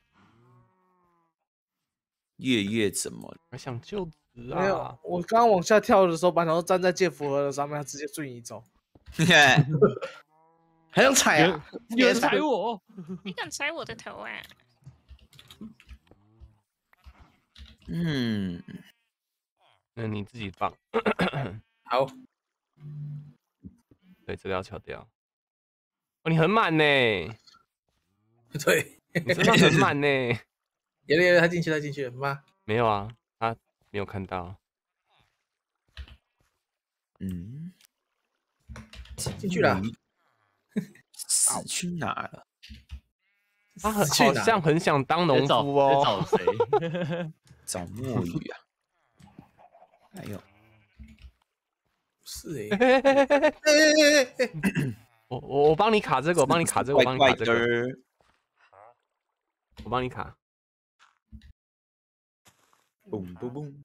月月怎么了？ 还想就职没有啊？， 我刚刚往下跳的时候，把头站在剑符盒的上面，他直接瞬移走， 还想踩啊？ 有人踩我， 你敢踩我的头啊？ 嗯， 那你自己放。 好， 对，这个要敲掉。哦，你很满呢， 对， 你身上很满呢。 有了有了，他进去了，他进去了，妈， 没有啊，他没有看到。 嗯， 进去了。 死去哪了？ 他很去哪好像很想当农在找夫哦。 在找谁？ 找墨鱼啊？ 哎呦， 是哎、欸，哎哎哎哎， 我我我帮你卡这个，我帮你卡这个，我帮你卡这个，我帮你卡。 嘣嘣嘣！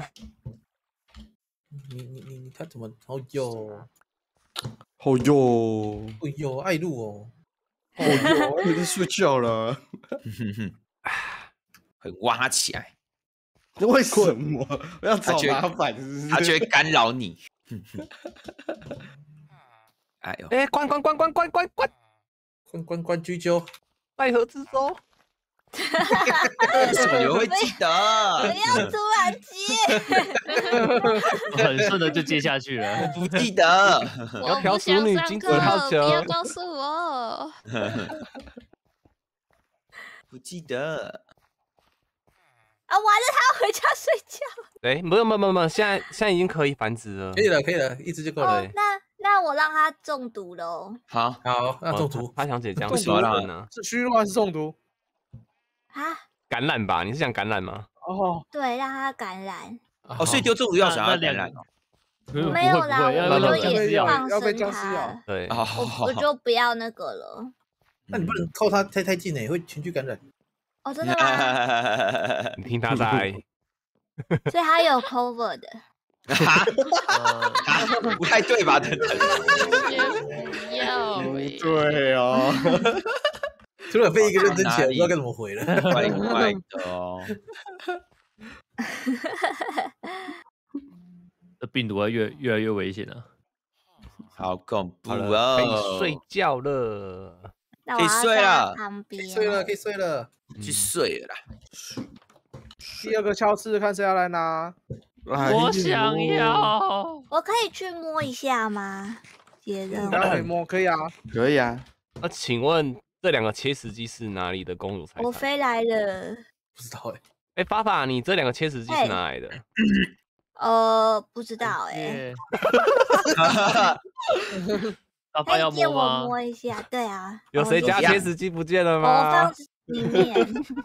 你你你你他怎么？哦哟， 哦哟， 哎呦，爱路哦， 哦哟，你在睡觉了？ 很挖起来， 为什么？我要找麻烦是不是？ 他就会干扰你。哎呦， 哎，关关关关关关关关关关居鸠， 奈何之舟。 为什么你会记得？ 不要突然接， 很顺的就接下去了。 不记得。 我不想上课，不要告诉我。 不记得。 啊，完了，他要回家睡觉。 哎，没有没有没有没有，现在现在已经可以繁殖了。 可以了可以了，一只就够了。 哦，那那我让他中毒喽。 好， 好，那中毒。 他想解这样， 中毒呢？ 是虚弱还是中毒？ 啊？ 感染吧？你是想感染吗？ 哦， 对，让他感染。 哦，所以丢中毒药水要感染哦。 没有啦，我就也放要被生他僵尸咬。 对， 我我就不要那个了。 那你不能靠他太太近呢，会群聚感染。 哦，真的吗？ 你听他在， 所以他有 cover 的。 不太对吧？等等， 不要对哦。 突然被一个认真起来，不知道该怎么回了。 怪怪的哦。 这病毒啊，越越来越危险了。 好恐怖哦！可以睡觉了， 可以睡了， 可以睡了，可以睡了， 去睡了啦。 第二个敲刺，看谁要来拿。 我想要。 我可以去摸一下吗？接任务可以摸，可以啊， 可以啊。 那请问这两个切石机是哪里的公主财产？ 我飞来了。 不知道哎。 哎，法法，你这两个切石机是哪来的？ 呃，不知道哎。 爸爸要摸吗？ 我摸一下，对啊。 有谁家切石机不见了吗？ 我放里面。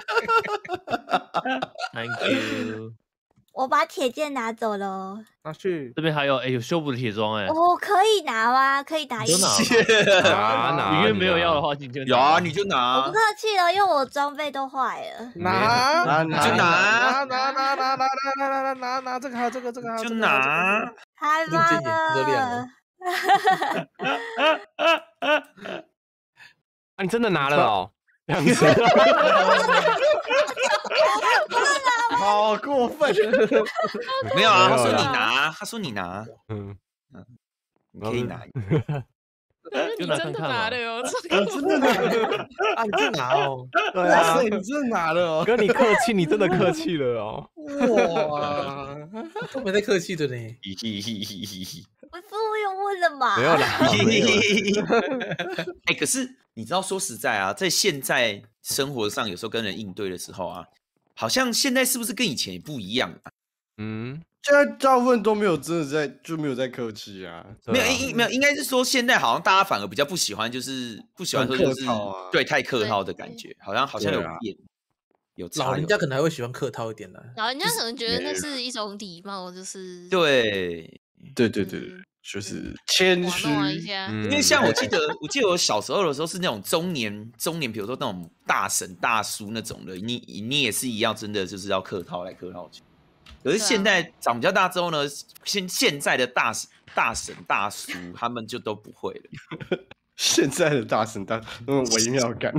Thank you。 我把铁剑拿走了。 拿去。 这边还有哎，有修补的铁装哎。 我可以拿吗？可以拿一拿。 拿拿。 你越没有要的话，你就有啊，你就拿。 我不客气了，因为我装备都坏了。 拿拿拿就拿拿拿拿拿拿拿拿拿拿这个还有这个这个还有就拿。 太棒了！ 啊，你真的拿了哦？这样子。 好过分！ 没有啊，他说你拿，他说你拿， 嗯嗯，你可以拿。 你真的拿了哦， 真的拿了啊，你真拿哦！ 对啊，你真的拿了哦， 跟你客气，你真的客气了哦。 哇，都没在客气的呢。 不是我有问了嘛？ 没有啦。 哎，可是你知道，说实在啊，在现在生活上，有时候跟人应对的时候啊，好像现在是不是跟以前也不一样啊？ 嗯， 现在大部分都没有真的在，就没有在客气啊。 没有，应没有，应该是说现在好像大家反而比较不喜欢，就是不喜欢说就是对太客套的感觉，好像好像有变，有老人家可能还会喜欢客套一点的。 老人家可能觉得那是一种礼貌，就是对对对对，就是谦虚一下。 因为像我记得，我记得我小时候的时候是那种中年中年，比如说那种大婶大叔那种的，你你也是一样，真的就是要客套来客套去。可是现在长比较大之后呢，现现在的大大婶大叔他们就都不会了。 现在的大婶大那种微妙感，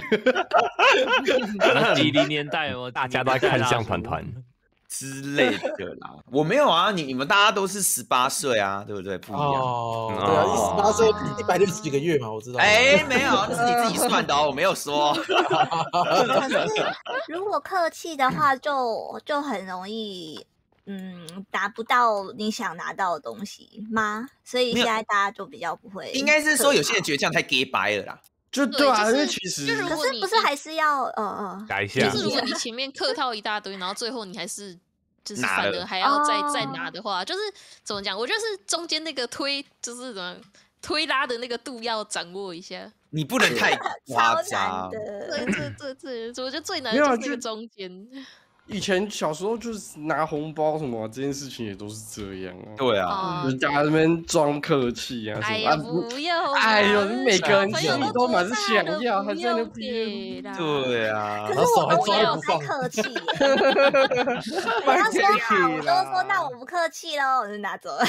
几零年代哦， 大家都在看向团团之类的啦。我没有啊，你你们大家都是十八岁啊，对不对？不一样。 哦，对啊，十八岁一百六十几个月嘛，我知道。 哎，没有，那是你自己算的哦，我没有说。 可是如果客气的话就，就就很容易。嗯，达不到你想拿到的东西吗？所以现在大家就比较不会。 应该是说有些人觉得这样太 gay 白了啦。 就对啊，因为其实可是不是还是要呃呃改一下。 就是如果你前面客套一大堆，然后最后你还是就是反而还要再再拿的话，就是怎么讲？我觉得是中间那个推，就是怎么推拉的那个度要掌握一下。 你不能太夸张。 对， 这这这这，我觉得最难的就是那个中间。 以前小时候就是拿红包什么、啊、这件事情也都是这样啊。 对啊， 就是大家那边装客气啊什么。 哎呀，不用， 哎呦，每个人心里都满是想想要，还在那边。 对啊， 可是我都没有太客气耶。我要说好，我都说那我不客气喽，我就拿走了。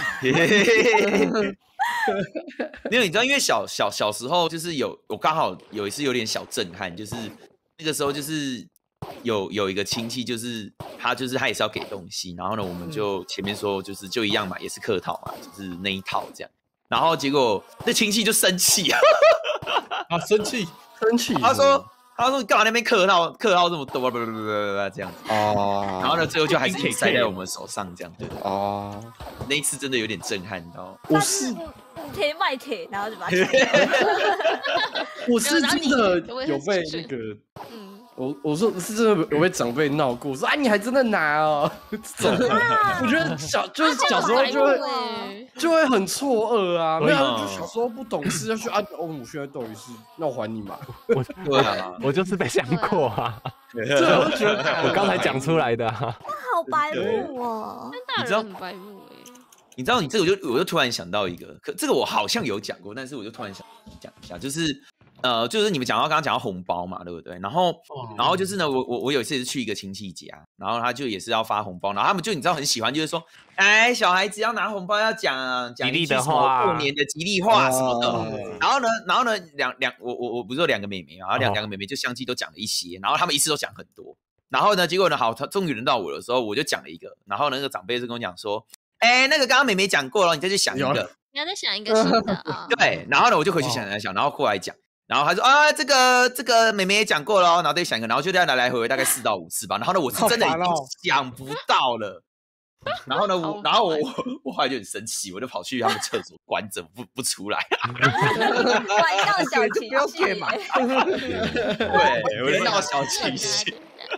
没有，你知道，因为小小小时候就是有我刚好有一次有点小震撼，就是那个时候就是有有一个亲戚，就是他就是他也是要给东西，然后呢，我们就前面说就是就一样嘛，也是客套嘛，就是那一套这样，然后结果那亲戚就生气啊， 啊生气生气， 他说他说你干嘛那边客套客套这么多，这样子哦， 然后呢，最后就还是硬塞在我们手上这样，对哦， 那一次真的有点震撼，你知道吗？ 我是铁卖铁，然后就把它抢我是真的有被那个，嗯，我我说是真的有被长辈闹过，说啊你还真的拿哦，这种，我觉得小就是小时候就会就会很错愕啊，没有，就小时候不懂事要去啊，哦，我现在到底是那我还你嘛？ 我对啊，我就是被想过啊， 对，我就觉得我刚才讲出来的， 好白目哦， 大人很白目哎。 你知道，你这个我就我就突然想到一个，可这个我好像有讲过，但是我就突然想讲一下，就是呃，就是你们讲到刚刚讲到红包嘛，对不对？然后然后就是呢，我我我有一次是去一个亲戚家，然后他就也是要发红包，然后他们就你知道很喜欢，就是说，哎，小孩子要拿红包要讲讲一句什么过年的吉利话什么的。哦、然后呢，然后呢，两两我我我不是有两个妹妹啊，然后两两个妹妹就相继都讲了一些，然后他们一次都讲很多。然后呢，结果呢，好，他终于轮到我的时候，我就讲了一个，然后那个长辈就跟我讲说。哎，那个刚刚妹妹讲过了，你再去想一个。 你要再想一个新的啊。 对，然后呢，我就回去想想想，然后过来讲，然后他说啊，这个这个妹妹也讲过了，然后再想一个，然后就这样来来回回大概四到五次吧。然后呢，我是真的已经想不到了。然后呢，我然后我我后来就很生气，我就跑去他们厕所关着，不不出来。 玩闹小情绪嘛。 对，我就闹小情绪。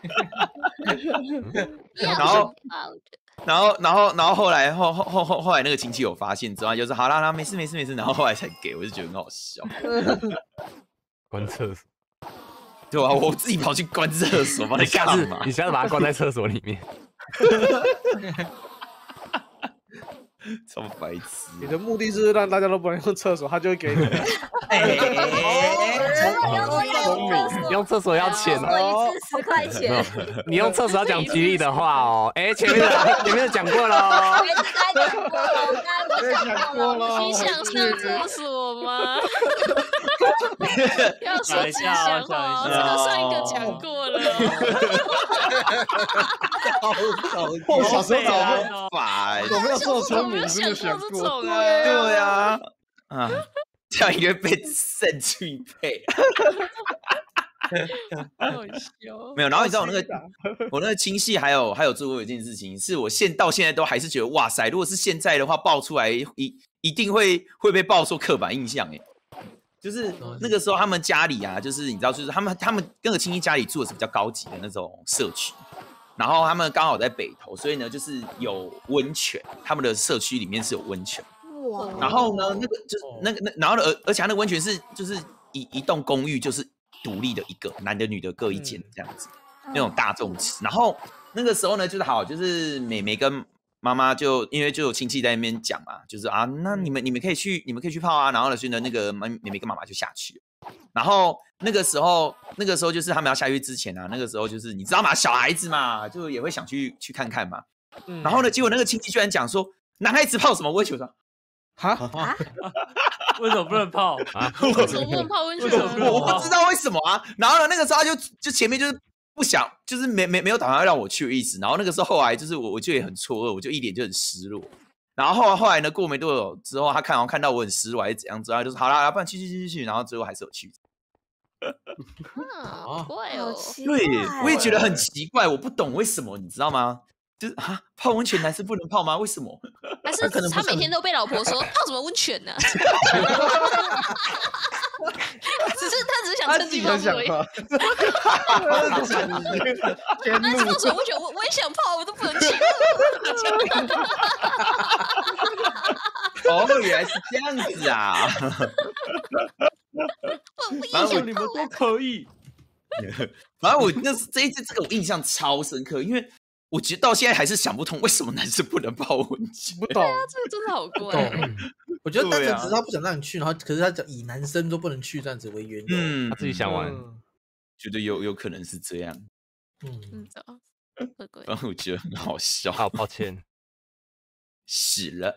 然后。然后，然后，然后后来后后后后后来那个亲戚有发现之后，就说好啦啦，没事没事没事，然后后来才给，我就觉得很好笑。 关厕所， 对啊，我自己跑去关厕所，帮你干嘛？ 你下次把它关在厕所里面。 超白痴！ 你的目的是让大家都不能用厕所，他就会给你。 哎， 你用厕所要钱哦，一次十块钱。 你用厕所要讲吉利的话哦。哎，前面的前面讲过了。 讲过了。 你想上厕所吗？要说吉祥话，这个上一个讲过了。 我小时候早烦， 我没有做聪明，是不是想过？ 对啊，啊，这样应该被肾去配。 好笑。 没有，然后你知道我那个我那个亲戚还有还有做过一件事情，是我现到现在都还是觉得哇塞，如果是现在的话爆出来一一定会会被爆出刻板印象哎。就是那个时候他们家里啊，就是你知道，就是他们他们那个亲戚家里住的是比较高级的那种社区。然后他们刚好在北投，所以呢，就是有温泉，他们的社区里面是有温泉。哇！然后呢，那个就是那个那，然后呢，而而且那个温泉是就是一一栋公寓，就是独立的一个，男的女的各一间这样子，嗯、那种大众池。然后那个时候呢，就是好，就是妹妹跟妈妈就因为就有亲戚在那边讲嘛，就是啊，那你们你们可以去，你们可以去泡啊。然后呢，所以呢，那个妹妹跟妈妈就下去了。然后那个时候，那个时候就是他们要下去之前啊，那个时候就是你知道吗？小孩子嘛，就也会想去去看看嘛。嗯、然后呢，结果那个亲戚居然讲说，男孩子泡什么温泉？说， 哈， 为什么不能泡啊？ 为什么不能泡温泉？ 我不知道为什么啊。然后呢，那个时候他就就前面就是不想，就是没没没有打算让我去的意思。然后那个时候后来就是我我就也很错愕，我就一脸就很失落。然后后来后来呢，过没多久之后，他看完看到我很失落还是怎样之后，他就说好啦，不然去去去去去，然后最后还是有去。 啊，怪哦， 对，我也觉得很奇怪，我不懂为什么，你知道吗？就是啊，泡温泉男生不能泡吗？为什么？ 还是他每天都被老婆说泡什么温泉呢？只是他只是想趁机泡而已。那泡什么温泉？我我也想泡，我都不能去。 哦，原来是这样子啊！ 然后你们都可以， 反正我那这一次这个我印象超深刻，因为我觉得到现在还是想不通为什么男生不能泡温泉。 不懂， 对啊，这个真的好怪。 我觉得单对啊纯只是他不想让你去，然后可是他讲以男生都不能去这样子为缘由。 嗯他，自己想玩。 嗯觉得有有可能是这样， 嗯， 嗯的，会鬼。 然后我觉得很好笑。 好，抱歉。 死了，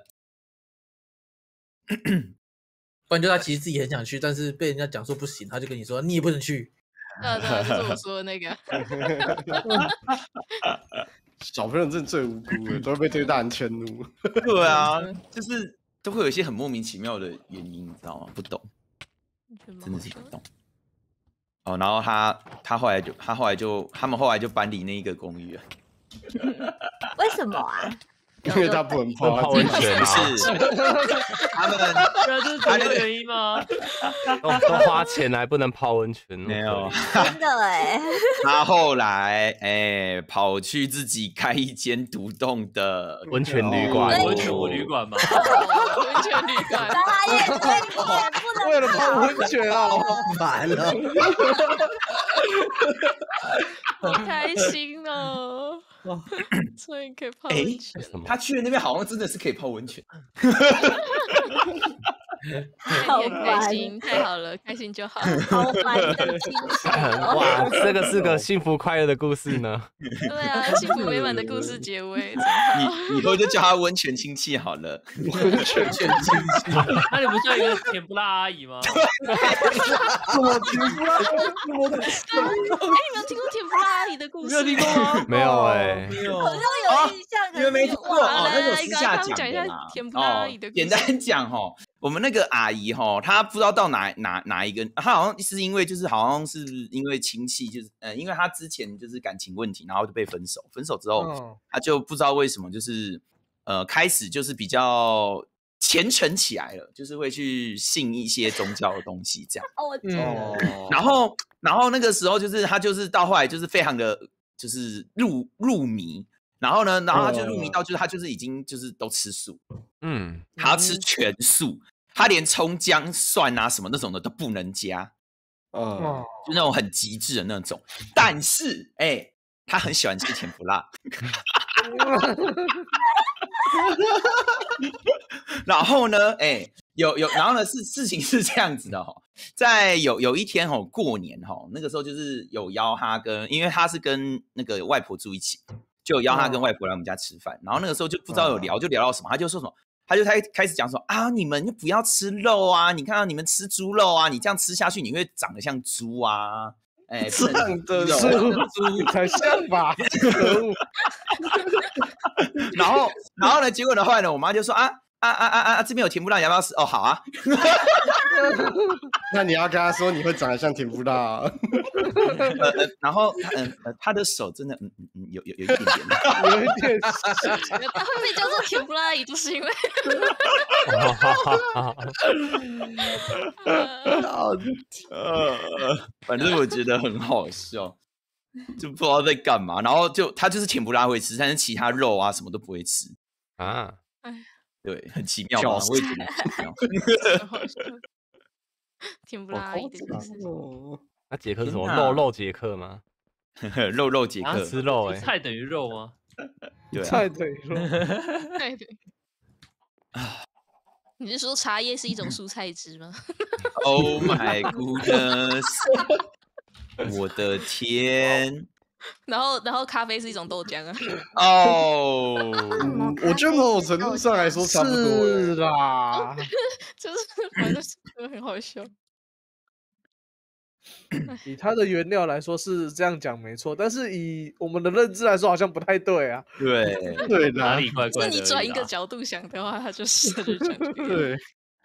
不然就他其实自己很想去，但是被人家讲说不行，他就跟你说你也不能去。 对啊对啊，就是我说的那个。 小朋友真的最无辜了，都会被这个大人迁怒。 对啊，就是都会有一些很莫名其妙的原因，你知道吗？不懂，真的是不懂。哦，然后他他后来就他后来就他们后来就搬离那一个公寓了。 为什么啊？ 因为他不能泡泡温泉啊， 是他们对啊，这是主要原因吗？ 都都花钱还不能泡温泉， 没有， 真的哎， 他后来哎跑去自己开一间独栋的温泉旅馆， 哦温泉旅馆嘛， 温泉旅馆。 他也对也不能为了泡温泉啊， 烦了， 好开心哦！终于可以泡温泉。 什么？ 他去的那边好像真的是可以泡温泉。 那你很开心，太好了，开心就好。 好烦的亲戚哦。 哇，这个是个幸福快乐的故事呢。 对啊，幸福美满的故事结尾，真好。 以以后就叫他温泉亲戚好了。 温泉亲戚。 那你不是有一个甜不辣阿姨吗？ 怎么听不到？怎么的？ 哎，你们有听过甜不辣阿姨的故事？ 没有听过吗？ 没有哎， 没有好像有印象， 你们没听过哦？那种私下讲一下讲的啦。 甜不辣阿姨的故事。 简单讲哈，我们那个阿姨哈，她不知道到哪哪哪一个，她好像是因为就是好像是因为亲戚，就是呃，因为她之前就是感情问题，然后就被分手，分手之后， 嗯她就不知道为什么就是呃开始就是比较虔诚起来了，就是会去信一些宗教的东西这样。 哦，我知哦道， 然后然后那个时候就是她就是到后来就是非常的就是入入迷。然后呢，然后他就入迷到，就是他就是已经就是都吃素， 嗯， 他要吃全素，他连葱姜蒜啊什么那种的都不能加， 嗯， 哦， 就那种很极致的那种。但是，哎、欸，他很喜欢吃甜不辣。然后呢，哎、欸，有有，然后呢是事情是这样子的哦，在有有一天哦，过年哦，那个时候就是有邀他跟，因为他是跟那个外婆住一起。就有邀他跟外婆来我们家吃饭，然后那个时候就不知道有聊，就聊到什么，他就说什么，他就开开始讲说啊，你们就不要吃肉啊，你看到你们吃猪肉啊，你这样吃下去你会长得像猪啊，哎， 这样的是猪才像吧？可恶！ 然后然后呢，结果的话呢，我妈就说啊啊啊啊啊，这边有甜不辣，你要不要吃？哦，好啊。 那你要跟他说你会长得像甜不辣、啊呃呃，然后嗯呃，他的手真的嗯嗯嗯有有有一点点， 有一点他会被叫做甜不辣阿姨，就是因为呃，反正我觉得很好笑，就不知道在干嘛。然后就他就是甜不辣会吃，但是其他肉啊什么都不会吃啊。 对，很奇妙吧？我也觉得很奇妙。 很好笑。甜不辣阿姨的故事。 哦， 那杰克是什么天哪肉肉杰克吗？ 肉肉杰啊克吃肉哎、 菜等于肉吗？ 对啊， 菜腿肉， 对对。你是说茶叶是一种蔬菜汁吗？ Oh my goodness！ 我的天！ 然后，然后咖啡是一种豆浆啊。 哦， 嗯我觉得某种程度上来说差不多是欸。 啦， 就是反正真的很好笑。 以它的原料来说是这样讲没错，但是以我们的认知来说好像不太对啊。 对对啦， 哪里怪就是怪的而已啦？ 你转一个角度想的话，它就是它就讲这个。 对，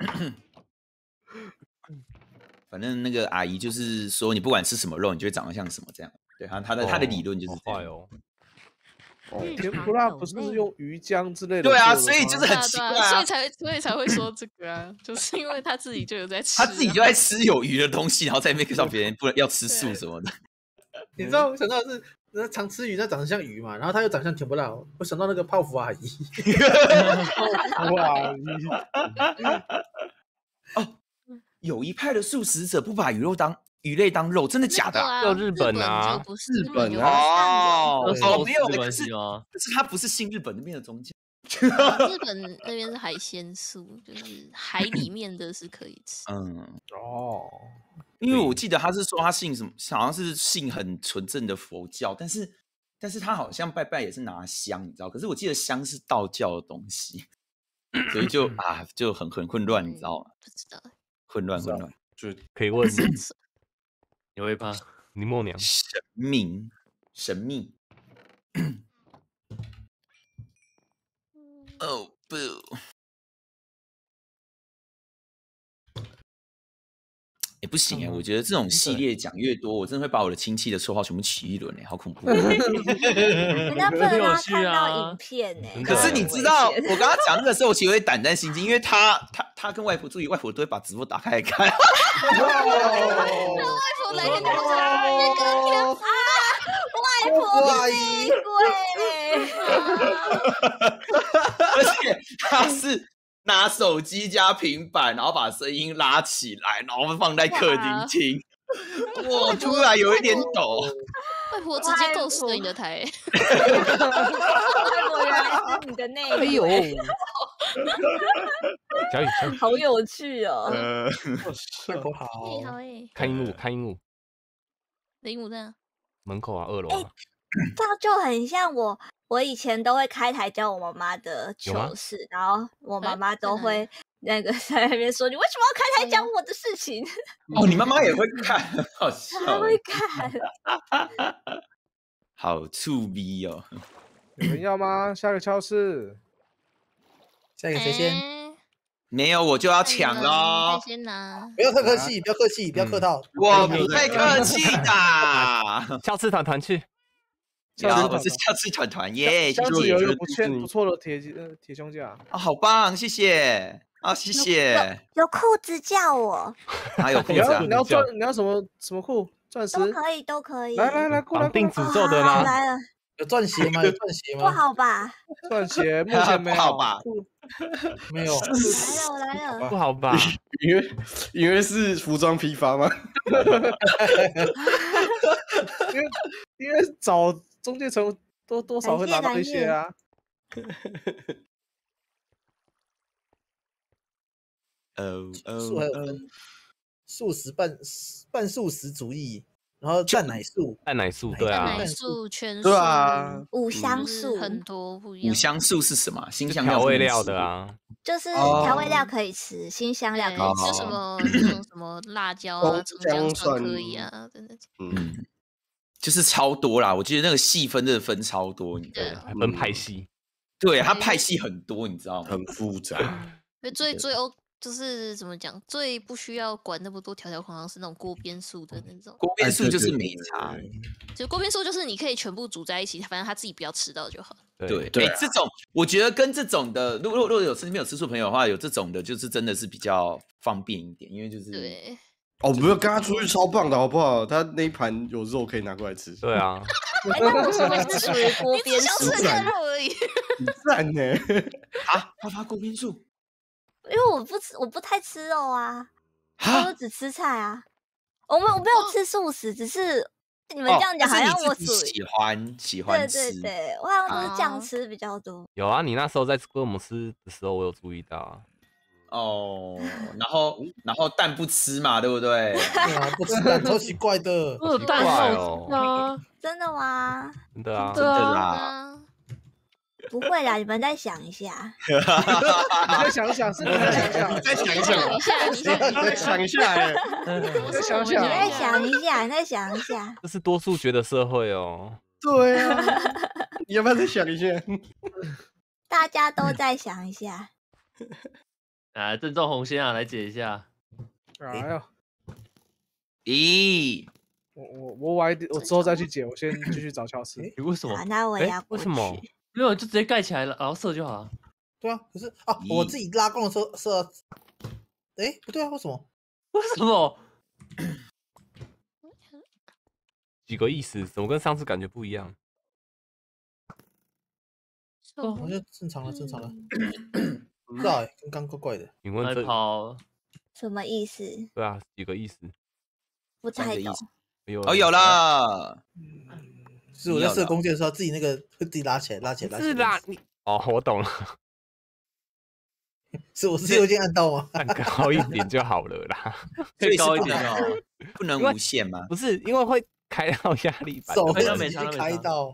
反正那个阿姨就是说，你不管吃什么肉，你就会长得像什么这样。对，她她的她的理论就是这样好坏哦。 甜不辣不是用鱼浆之类的？ 对啊，所以就是对很奇怪啊对啊，所啊以。才所以才会说这个啊，就是因为他自己就有在吃啊， 他自己就在吃有鱼的东西，然后在那边告诉别人不能要吃素什么的。 你知道我想到的是，那常吃鱼，它长得像鱼嘛，然后它又长得像甜不辣，我想到那个泡芙阿姨。 哇， 哦，有一派的素食者不把鱼肉当鱼类当肉，真的假的、 啊？ 就日本啊， 就不是日本啊， 哦哦，没有， 日可是本是吗？ 可是它不是信日本那边的宗教。 日本那边是海鲜素，就是海里面的是可以吃。 嗯， 哦， 因为我记得他是说他信什么，好像是信很纯正的佛教，但是但是他好像拜拜也是拿香，你知道？可是我记得香是道教的东西，所以就啊就很很混乱，你知道吗？ 不知道， 混乱混乱， 就可以问你会怕？ 林默娘， 神明神秘。哦不，也、欸、不行哎、欸，我觉得这种系列讲越多，我真的会把我的亲戚的绰号全部取一轮哎、欸，好恐怖！ 人家不能让他看到影片呢、欸。 可是你知道，我刚刚讲那个时候，我其实会胆战心惊，因为他他他跟外婆住，外婆都会把直播打开来看。 外婆来跟你讲那个天啊， 外婆是内鬼， 而且他是拿手机加平板，然后把声音拉起来，然后放在客厅听。我突然有一点抖。 外婆直接够死你的台。 外婆原来是你的内鬼。 哎呦， 小雨，小雨， 好有趣哦。 呃， 外婆好。 好哎， 开鹦鹉，开鹦鹉， 零五在门口啊，二楼啊。 这样就很像我，我以前都会开台教我妈妈的糗事，然后我妈妈都会那个在那边说：“你为什么要开台讲我的事情？” 哦，你妈妈也会看，好笑。 她会看。 好触逼哦！ 有人要吗？下个超市， 下一个谁先？ 没有我就要抢喽！ 先拿， 不要太客气，不要客气，不要客套。 我不会客气的。 下次团团去。 好，我是下次团团耶， 下次有一个不错不错的铁呃铁胸架啊，好棒，谢谢啊，谢谢。 有裤子叫我， 还有裤你要子， 你要钻你要什么什么裤？钻石都可以都可以。 来来来，过来绑定过来诅咒的啦。 来了， 有钻鞋吗？有钻鞋不吗？ 好吧？ 钻鞋目前没有， 好吧？ 没有。 来了我来了， 不好吧？ 因为因为是服装批发吗？ 因为因为找中介层多多少会拿到一些啊。 哦素还有分素食半半素食主义，然后蛋奶素， 蛋奶素，对啊， 奶素、全素， 对啊， 五香素很多不一样。 五香素是什么？新香料调味料的啊。 就是调味料可以吃，新香料可以吃， 就什么那种什么辣椒啊、葱姜蒜可以啊，真的。 嗯，就是超多啦。我觉得那个细分真的分超多，你知道吗？ 还分派系。 对，它派系很多，你知道吗？ 很复杂。 所以最最欧就是怎么讲，最不需要管那么多条条框框，是那种锅边素的那种。 锅边素就是没差， 就锅边素就是你可以全部煮在一起，反正他自己不要吃到就好。 对对，这种我觉得跟这种的，如果如果有身边有吃素朋友的话，有这种的，就是真的是比较方便一点，因为就是对。 哦，不要跟他出去超棒的好不好？他那一盘有肉可以拿过来吃。 对啊。 哎，那我是不是属于锅边素？ 吃个肉而已。 赞呢！ 啊，他发锅边素。 因为我不吃，我不太吃肉啊，我都只吃菜啊。我没我没有吃素食，只是你们这样讲，好像我喜欢喜欢吃。 对对对，我好像都是酱吃比较多。 有啊，你那时候在跟我们吃的时候，我有注意到啊。 哦，然后然后蛋不吃嘛，对不对？ 不吃蛋，超奇怪的， 有蛋哦啊！ 真的吗？ 真的啊， 真的啦。 不会啦，你们再想一下。 你再想一想，是你再想一想， 再想一想，再想一下，哎， 再想想， 你再想一下，你再想一下。 这是多数决的社会哦。 对啊，你要不要再想一下？ 大家都再想一下。 啊，正中红线啊，来解一下。 哎呦， 咦， 我我我晚一点，我之后再去解，我先继续找乔斯。 你为什么？ 那我也要为什么？ 没有，就直接盖起来了，然后射就好了。 对啊，可是啊，我自己拉弓的时候射，哎，不对啊，为什么？ 为什么？ 几个意思？怎么跟上次感觉不一样？ 哦，好像正常了，正常了。不知道哎，跟刚怪怪的。 请问这跑什么意思？ 对啊，几个意思？ 不太懂。 哦，有了。 是我在射弓箭的时候，自己那个会自己拉起来，拉起来，拉起来。 是啦，你哦，我懂了。 是我是右键按到吗？ 按高一点就好了啦， 可以高一点哦，不能无限吗？ 不是，因为会开到压力板， 手会直接开到。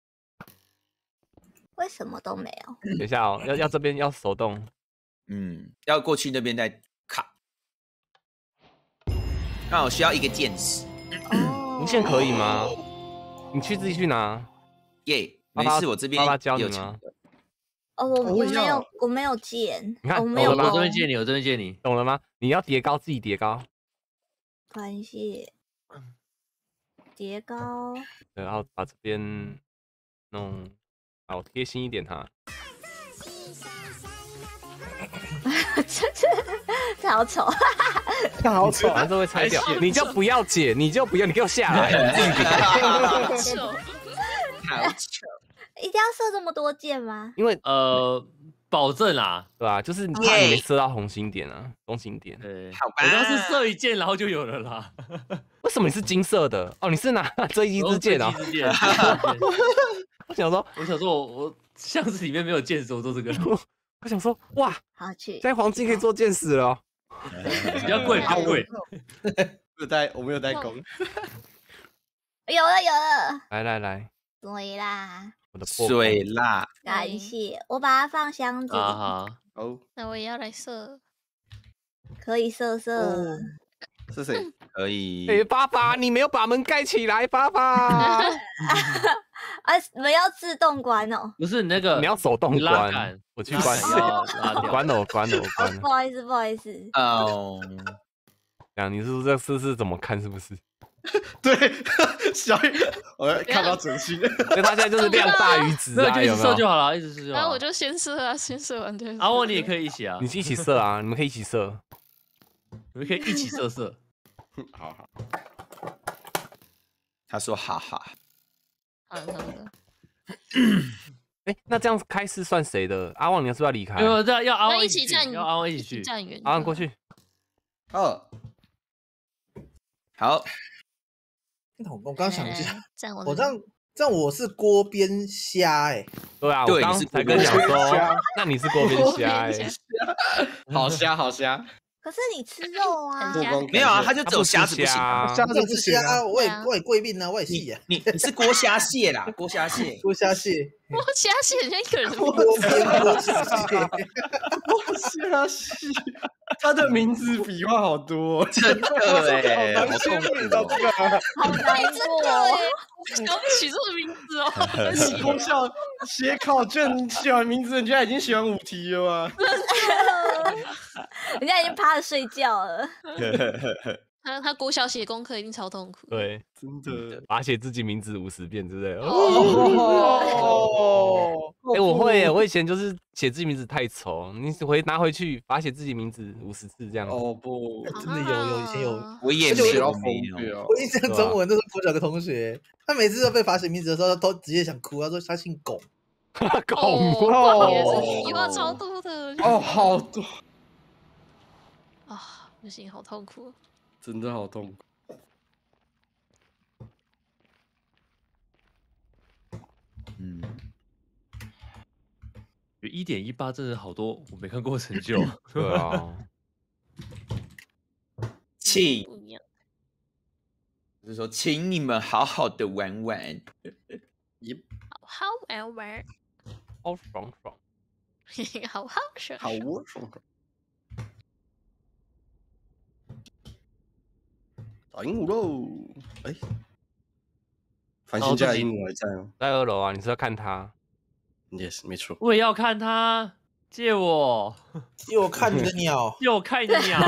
为什么都没有？ 等一下哦，要要这边要手动， 嗯，要过去那边再卡。那我需要一个剑士。 无限可以吗？你去自己去拿。 耶，没事，我这边爸爸教你吗？ 哦，我我没有，我没有剑。 你看， 我没有， 我这边借你，我这边借你， 懂了吗？你要叠高，自己叠高。 感谢。叠高。 然后把这边弄好贴心一点哈。 这这这好丑， 这好丑， 反正会拆掉。你就不要解，你就不要，你给我下来。 好丑， 好丑。 一定要射这么多箭吗？ 因为呃，保证啦， 对吧？就是你怕你没射到红心点啊，中心点。 对， 好吧。 我当时射一箭，然后就有了啦。 为什么你是金色的？哦，你是拿这一支箭哦。我想说， 我想说我我箱子里面没有箭矢，我做这个。 我想说，哇， 好去， 现在黄金可以做箭矢了， 比较贵，比较贵。 有带，我没有带弓。 有了有了， 来来来， 对啦， 我的水啦， 感谢，我把它放箱子。 啊好， 哦， 那我也要来射， 可以射射。 是谁？ 可以。 哎，爸爸，你没有把门盖起来，爸爸。 啊，门要自动关哦。 不是你那个， 你要手动关，我去关。关了，我关了，我关了。 不好意思，不好意思。 哦。 讲你是不是这试试怎么看？是不是？ 对，小雨，我看到整心， 所以他现在就是量大于值啊， 有没有？射就好了，一直射就好。 然后我就先射啊，先射完对。 阿沃你也可以一起啊， 你一起射啊，你们可以一起射， 你们可以一起射射。 好好。 他说哈哈。 好的好的。 哎，那这样开始算谁的？阿旺，你是不是要离开？ 没有，这样要阿旺一起站， 要阿旺一起去。 站远。 阿旺过去。 二。 好。 我我刚想一下， 我我这样这样我是锅边虾哎。 对啊，我刚才跟你讲说，那你是锅边虾哎。 好虾好虾。 可是你吃肉啊？ 没有啊，他就只有虾子不行啊， 虾子不行啊，我也我也贵宾啊，我也细啊。 你你是锅虾蟹啦，锅虾蟹， 锅虾蟹， 锅虾蟹人家一个人锅边锅虾蟹， 锅虾蟹，他的名字笔画好多， 真的哎， 好痛苦哦，这个好难过哎， 想不起这个名字哦。 功效写考卷，你写完名字，人家已经写完五题了吗？ 人家已经趴着睡觉了。 他他国小写功课一定超痛苦。 对， 真的， 把写自己名字五十遍之类的。 哦， 哎，我会耶，我以前就是写自己名字太丑，你回拿回去，把写自己名字五十次这样。 哦不， 真的有有以前有， 我也没有没有。 我印象中文都是国小个同学，他每次都被罚写名字的时候，都直接想哭，他说他姓龚。 龚哦，也是笔画超多的。 哦，好多。 啊，不行，好痛苦， 真的好痛苦。 嗯， 一点一八真的好多我没看过成就。 对啊， 请，就是说，请你们好好的玩玩， 好好玩玩， 好爽爽， 好好爽， 好爽爽。打鹦鹉喽！哎，繁星家的鹦鹉还在吗？ 在二楼啊，你是要看他 ？Yes， 没错。 我也要看他，借我， 借我看你的鸟， 借我看你的鸟。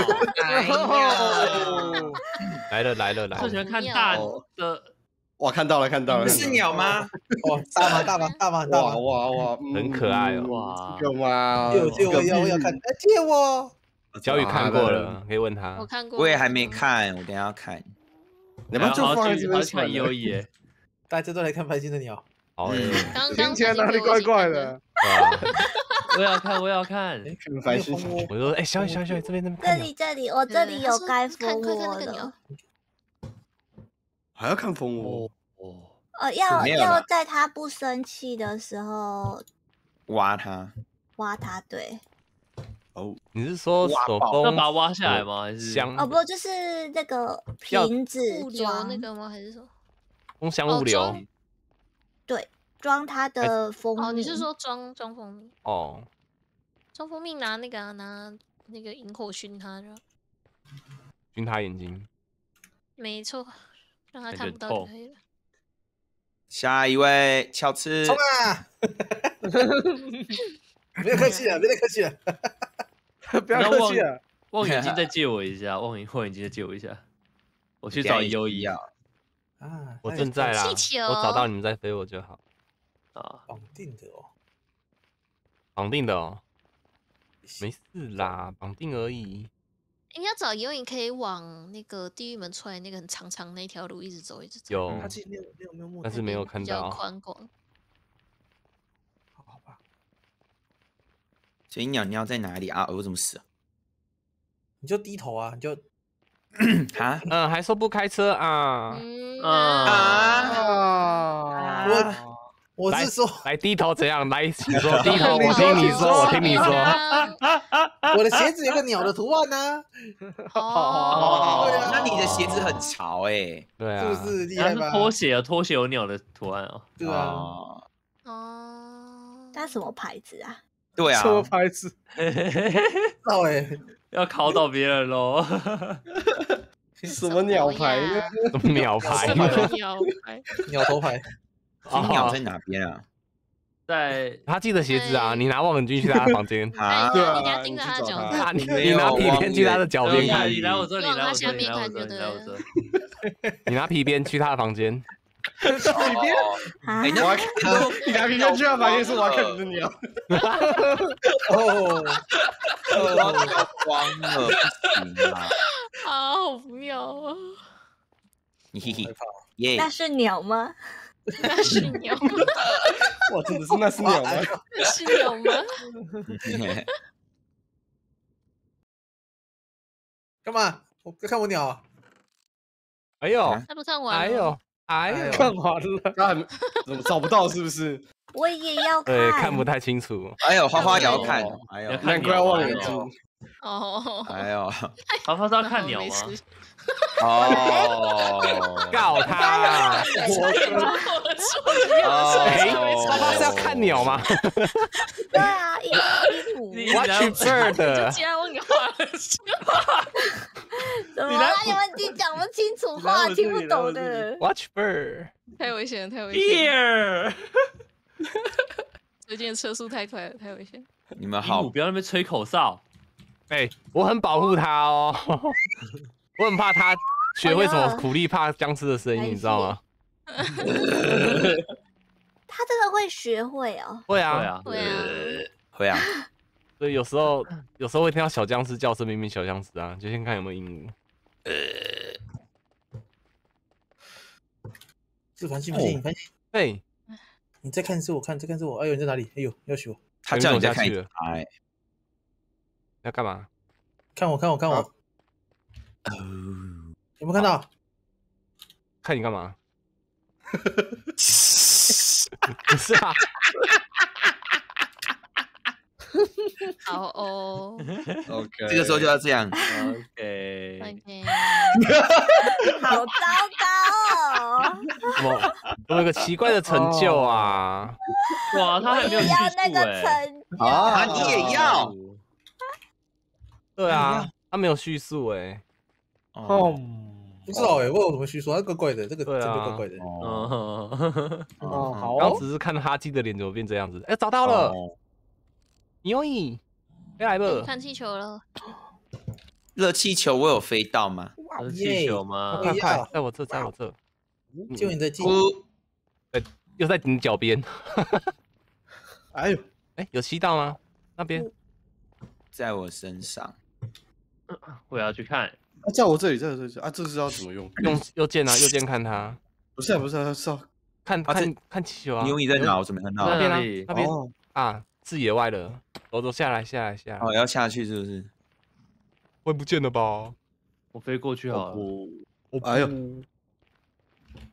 来了来了来了！ 最喜欢看大的。 哇，看到了看到了！ 是鸟吗？ 哇，大吗大吗大吗大吗！ 哇哇哇， 很可爱哦！ 哇， 这个吗？ 借我借我要我要看，哎，借我。 小雨看过了，可以问他。 我看过， 我也还没看，我等下要看。 你们就放在这边看优异耶， 大家都来看繁星的鸟。 好诶， 听起来哪里怪怪的？ 我要看，我要看。 繁星， 我说，哎，小雨小雨小雨，这边这边。 这里这里，我这里有该蜂窝的。 还要看蜂窝哦。 呃，要没有啦要在它不生气的时候挖它， 挖它，对。 哦。 你是说挖爆手工要把它挖下来吗？还是香哦，不，就是那个要瓶子物流装那个吗？还是什么？ 风香哦物流？ 装对，装它的蜂蜜。 哦，你是说装装蜂蜜？ 哦， 装蜂蜜拿那个、啊、拿那个萤火熏它就好， 熏他眼睛。 没错，让它感觉看不到透就可以了。 下一位乔治冲，啊！别客气了，别再客气了， 不要客气了。 望远镜再借我一下，望远望远镜再借我一下，我去找优一要啊！ 我正在啦， 气球我找到你们再飞我就好。 啊， 绑定的哦， 绑定的哦，没事啦，绑定而已。 你要找游影可以往那个地狱门出来那个很长长那条路一直走，一直走。 有他，其实没有没有没有目的， 但是没有看比较到。 宽广。 好吧？ 所以鸟鸟在哪里啊？我怎么死啊？ 你就低头啊，你就啊？ 嗯，还说不开车啊？ 嗯啊啊！ 我我是说， 来低头怎样？来，请说低头，我听你说，我听你说。 我的鞋子有个鸟的图案呢， 哦， 对啊那你的鞋子很潮哎， 对啊， 是不是厉它是害吧？ 拖鞋啊，拖鞋有鸟的图案哦。 对啊， 哦哦， 它什么牌子啊？ 对啊什，么牌子？ 到哎， 要考倒别人喽。 什么鸟牌呢？ 什么鸟牌？ 什么鸟牌？ 鸟头牌， 所以鸟在哪边啊？ 在他记得鞋子啊，你拿望远镜去他的房间。 啊对啊， 对啊你等下盯着他的脚你去找看。 啊，你没有你拿皮鞭去他的脚边看， 你来我这里， 往来我这里， 它下面来我这里， 看就来我对这里。 你拿皮鞭去他的房间。 哦， 啊哎，那我要看你拿皮鞭去他房间说我要看你的鸟。 哦， 我要掉光了，不行啊！ 好妙哦！ 嘿嘿害怕耶那是鸟吗？ 那是鸟吗？ 哇，真的是那是鸟吗？ 那是鸟吗？ 干嘛？我看我鸟啊， 哎呦， 他不看完了。 哎呦，哎呦， 看完了， 那还怎么找不到？是不是？ 我也要看。 对，看不太清楚。 哎呦，花花也要看，哎呦， 要看难怪要望远鸟镜。 哦， 哎呦， 他他是要看鸟吗？ 没事哦， 告他！哎， 哦他是要看鸟吗对啊，衣衣服你 ？Watch 就 bird。 既然我给画了， 怎么啦？你们你讲不清楚话，听不懂的。 Watch bird。 太危险了，太危险了！ Here， 最近的车速太快了，太危险了。 你们好鹦鹉，不要在那边吹口哨。 哎，我很保护他哦，我很怕他学会什么苦力怕僵尸的声音，你知道吗？ 他真的会学会哦。 会啊， 对啊， 对啊， 会啊， 所以有时候有时候会听到小僵尸叫声，明明小僵尸啊，就先看有没有鹦鹉。 是繁星繁星繁星， 对， 你在看是我看，在看是我，哎呦你在哪里？哎呦要许我， 他叫你再看一有人次，哎， 要干嘛？ 看我看我看我，有没有看到？ 看你干嘛？不是啊， 好哦 OK， 这个时候就要这样， OK， ，OK， 好糟糕哦！ 什么？我有个奇怪的成就啊！ 哇，他我还没有也叙述要那个哎。 成就。 啊，你也要， 对啊，他没有叙述哎。 哦， 不知道哎，我有什么叙述？它怪怪的，这个真对啊的怪怪的。 哦， 嗯， 哦，好哦， 刚只是看哈基的脸怎么变这样子。哎，找到了， 哦牛姨，飞来了。 看气球了。 热气球我有飞到吗？ 是气球吗？ 我也快快要， 在我这，在我这， 就你的镜， 呜， 又在你脚边。 哎呦， 哎，有吸到吗？那边在我身上， 我要去看。 啊在我这里，在我这里啊，这是要怎么用？ 用右键啊，右键看它， 不是啊，不是啊，是要看啊这看看气球啊。 牛你在哪？我怎么没看到？ 那边啊哪里， 那边哦， 啊，视野外了。走走下来，下来，下来。 哦，要下去是不是？ 会不见了吧？ 我飞过去好了。 我哎呦，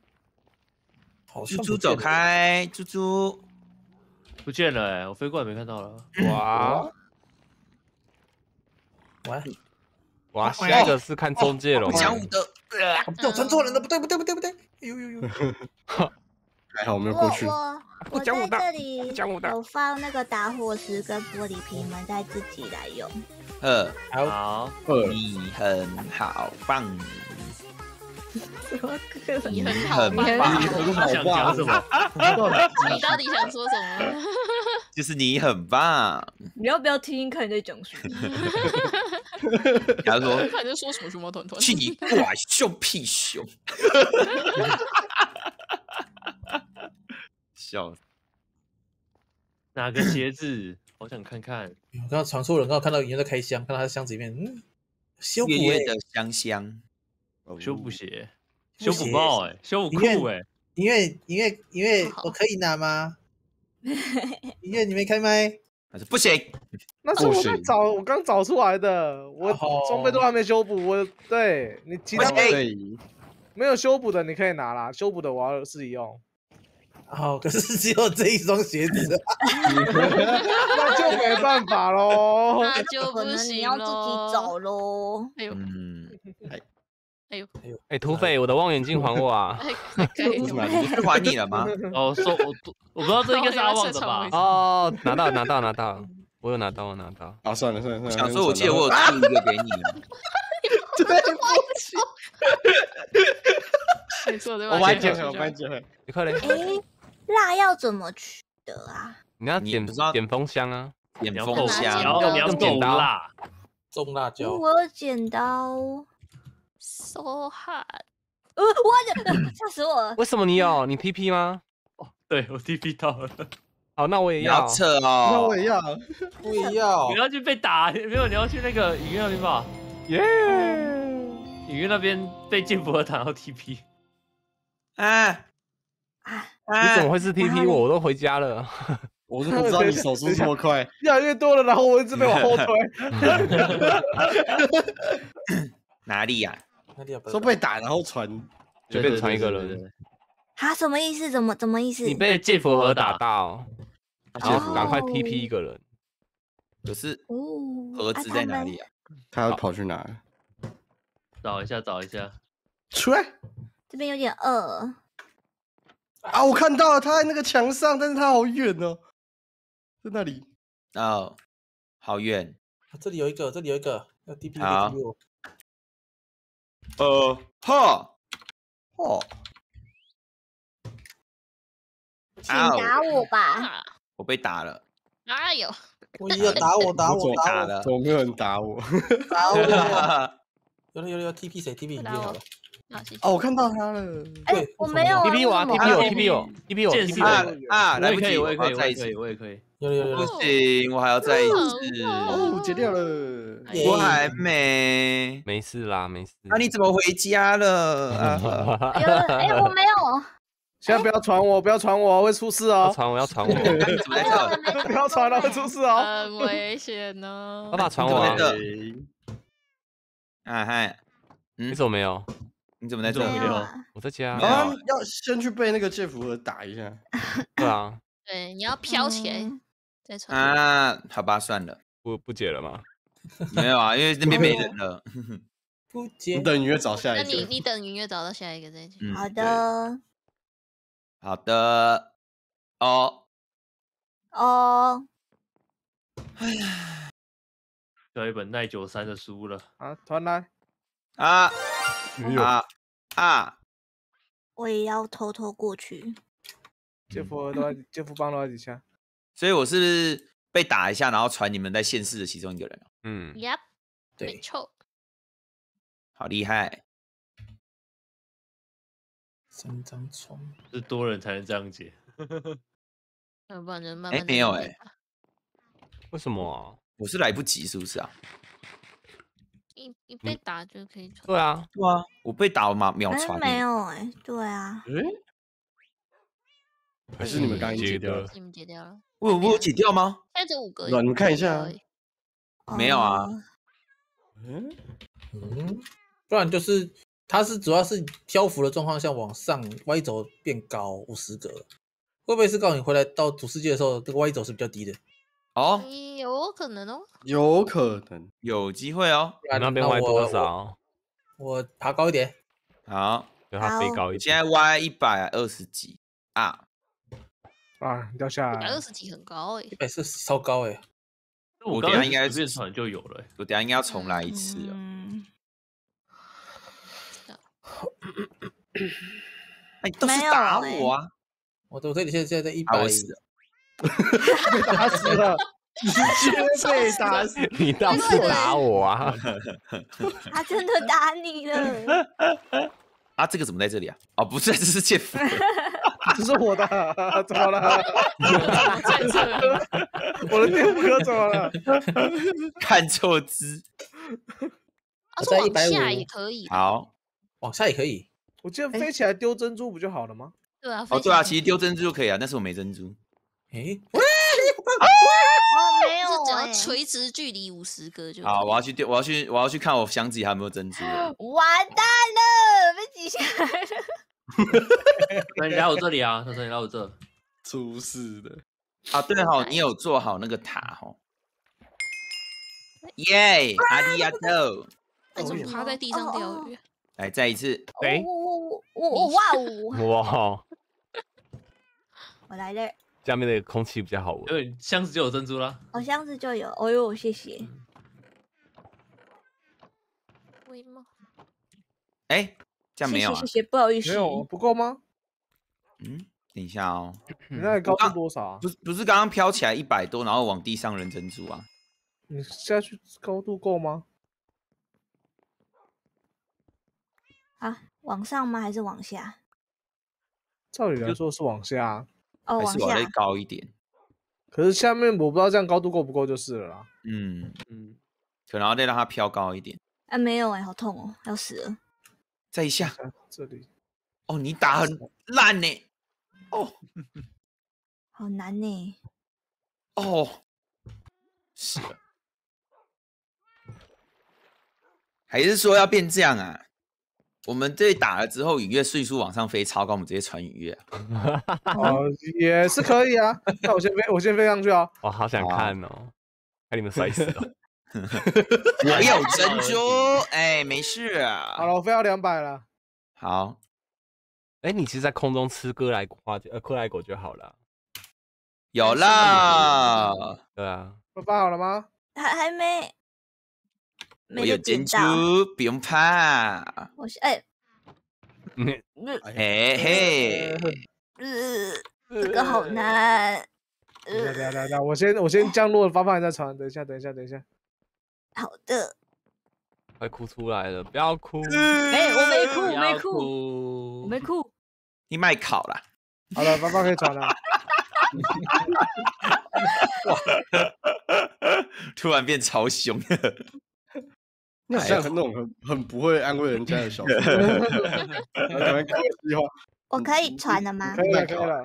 好像猪猪走开，猪猪不见了哎，我飞过来没看到了。 哇哇， 哇，下一个是看中介龙。 讲武的， 不对，我传错人了，不对不对不对不对，呦呦呦！ 还好我没有我过去。 我我讲武的在这里讲武的有放那个打火石跟玻璃瓶，你们再自己来用。 呃， 好， 好， 二你很好棒， 你很你好吧？ 很棒， 很好想讲什么？ 你到底想说什么？ 就是你很棒。 你要不要听听看你在讲什么？ 他说看在说什么什么团团？ 奇怪，凶屁凶，笑死。 哪个鞋子？好想看看。 我刚刚传错人，刚刚看到影院在开箱，看到他的箱子里面，嗯，修补哎， 月月的香香， 修补鞋， 补鞋修补帽哎，修补里面裤哎， 影院影院影院， 好我可以拿吗？影院你没开麦？ 他说不行， 那是我不行在找，我刚找出来的，我哦装备都还没修补。我对你其他不行对， 没有修补的你可以拿啦，修补的我要自己用， 哦，可是只有这一双鞋子， 那就没办法喽。 那就可不能你要自行咯己走喽。 哎呦， 嗯， 哎呦， 哎，土匪，我的望远镜还我啊！ 哎，可以， 不是还你了吗？ 哦，说我我不知道这应该是阿旺的吧？ 哦，拿到拿到拿到，我有拿到我拿到。 啊，算了算了算了。 想说，我记得我有出一个给你， 没错，对吧？ 我帮你捡捡回，我帮你捡回。 你快点， 哎，蜡要怎么取得啊？ 你要点你不知道点风箱啊！ 点你要够， 风箱你，要你要够用剪刀辣。 种辣椒。 我有剪刀。 So hard， 呃，我的吓死我了！ 为什么你有？你 T P 吗？ 对我 T P 到了， 好，那我也你要要。 撤哦那我。也要。 我也要你要去被打，没有？你要去那个影院那边吧？ 耶！ 影院那边被剑佛打到 T P， 啊啊， 你怎么会是 T 然后 P 嘞我？我都回家了。 我都不知道你手速这么快。 越来越多了，然后我一直被往后推。 哪里呀？ 哪里有说被打然后传， 随便传一个对对对对人， 对啊，什么意思？怎么怎么意思？ 你被剑佛盒打到，而且哦赶快 T P 一个人。 可是哦， 盒子在哪里啊？ 他要跑去哪？ 找一下找一下， 出来这边有点饿。 啊！我看到了，他在那个墙上，但是他好远哦，在那里。 哦，好远。 这里有一个，这里有一个，要 D P 给好 T P 我。 呃，哈， 哦， 请打我吧！ 啊， 我被打了， 哎呦， 我也要打我，打我，打我， 打了怎。么没有人打我？ 打我！有了有了有了，T P 谁？T P 影片好了。 那谢谢。 哦，我看到他了。 哎对， 我没有啊 T P 我啊为 ，T 什么 P 我，T P 我，T P 我，T P 啊我。 啊，来我也可以， 不及， 我也可以， 要再一次我也可以，。我也可以。 有了有了有不了。 行，我还要再一次。 哦，解掉了。 耶我还没。 没事啦，没事。 那你怎么回家了？啊， 有了哎，我没有。 现在不要传我，不要传我，会出事哦！ 要传我，要传我。 那你怎么在这？ 不要传了，会出事哦！ 很危险呢爸。爸传我啊你怎么在！这？啊嗨，嗯， 你怎么没有？ 你怎么在这？ 没没有有啊。 我在家没。有啊，要先去被那个剑符盒打一下。 对啊， 对，你要飘起来嗯再传。 啊，好吧，算了， 不不解了吗？ 没有啊，因为那边没人了。 不接你。等音乐找下那一个。 你你等音乐找到下一个再讲。 嗯好，的。 好的。哦， 哦， 有一本耐久三的书了， 啊，传来， 啊没有啊啊！ 我也要偷偷过去。 剑符都在，剑符棒都在底下。 所以我是不是被打一下，然后传你们在现世的其中一个人啊？ 嗯， Yep， 对没错。 好厉害！ 三张床。 是多人才能这样解。 要不然就慢哎慢地练没有哎吧为什么啊？ 我是来不及，是不是啊？ 一一被打就可以传。 对啊， 对啊，我被打嘛秒哎，没传欸。 有哎，对啊， 还是你们刚刚解掉了？ 你们解掉了？ 我有我有解掉吗？ 现在只有五个而已。 对啊你们看一下啊而已没有啊哦嗯， 嗯，不然就是它是主要是漂浮的状况下往上 Y 轴变高五十格，会不会是告诉你回来到主世界的时候，这个 Y 轴是比较低的？ 哦， 有可能哦， 有可能有机会哦。 你那边 Y 多少？ 我爬高一点。 好， 就它飞高一点。 现在 Y 一百二十几啊啊，掉下来一百二。十几很高哎、 一百四十超高哎、 我我刚刚等下应该随便传就有了、欸。 我等下应该要重来一次了。 嗯， 哎，都是没有打欸我啊！ 我我这里现在现在在一啊， 百我死了。 被打死了，直接被打死。 你倒是打我啊！ 他真的打你了。 啊，这个怎么在这里啊？哦，不是，这是剑斧。 这是我的，怎么了？ 在这， 我的电不可怎么了？ 看错字。 啊， 我在说往一百五下也可以， 好， 往下也可以。 我记得飞起来丢珍珠不就好了吗？ 对啊， 哦，对啊， 飞起来其实丢珍珠就可以啊，但是我没珍珠。 诶， 哦，没就是有哎、 只要垂直距离五十个就可以。 好，我要去丢，我要去，我要去看我箱子里还有没有珍珠了。 完蛋了，被挤下来了。 那你来我这里啊，他说你来我这。 出事的。 啊，对哈，你有做好那个塔哈。耶，阿迪亚豆， 那种趴在地上钓鱼， 来再一次。 哎， 我我我哇哦！ 哇， 我来了， 下面的空气比较好闻。 对，箱子就有珍珠啦。 我箱子就有。哦呦，谢谢。 会吗？ 哎，这样没有啊谢谢？谢谢，不好意思。 没有不够吗？ 嗯，等一下哦。 你那里高度多少啊？ 不是不是，刚刚飘起来一百多，然后往地上扔珍珠啊？ 你下去高度够吗？ 啊，往上吗？还是往下？ 照理来说是往下， 哦，往还是我再下。 高一点？ 可是下面我不知道这样高度够不够就是了啦。 嗯， 嗯， 可能要再让它飘高一点。 啊，没有哎、好痛哦，要死了。 再一下。 啊这里哦，你打很烂呢。哦好难呢。 哦，是的。还是说要变这样啊？我们这打了之后，雨月迅速往上飞超高，我们直接传雨月啊。 哦也是可以啊。那我先飞，我先飞上去啊。 我好想看哦，看你们摔死哦。 我有珍珠，哎，没事啊。 好了，我飞到两百了。 好， 哎，你其实，在空中吃哥来花呃克莱果就好了。 有啦。 对啊， 我发好了吗？ 还还没。 我没有珍珠得点到。， 不用怕。 我是哎， 嗯， 嘿嘿， 呃，这个好难。 等一下， 呃， 等一下，等一下，我先我先降落的方法你再传。等一下，等一下，等一下。 好的。 快哭出来了，不要哭。 没，我没哭， 不要没哭， 哭我没哭。 你卖烤啦。 好了，方法可以传了。 突然变超凶了。 你好像那种很很不会安慰人家的小朋友，可能客气话。 我可以传了吗？ 可以了，可以了。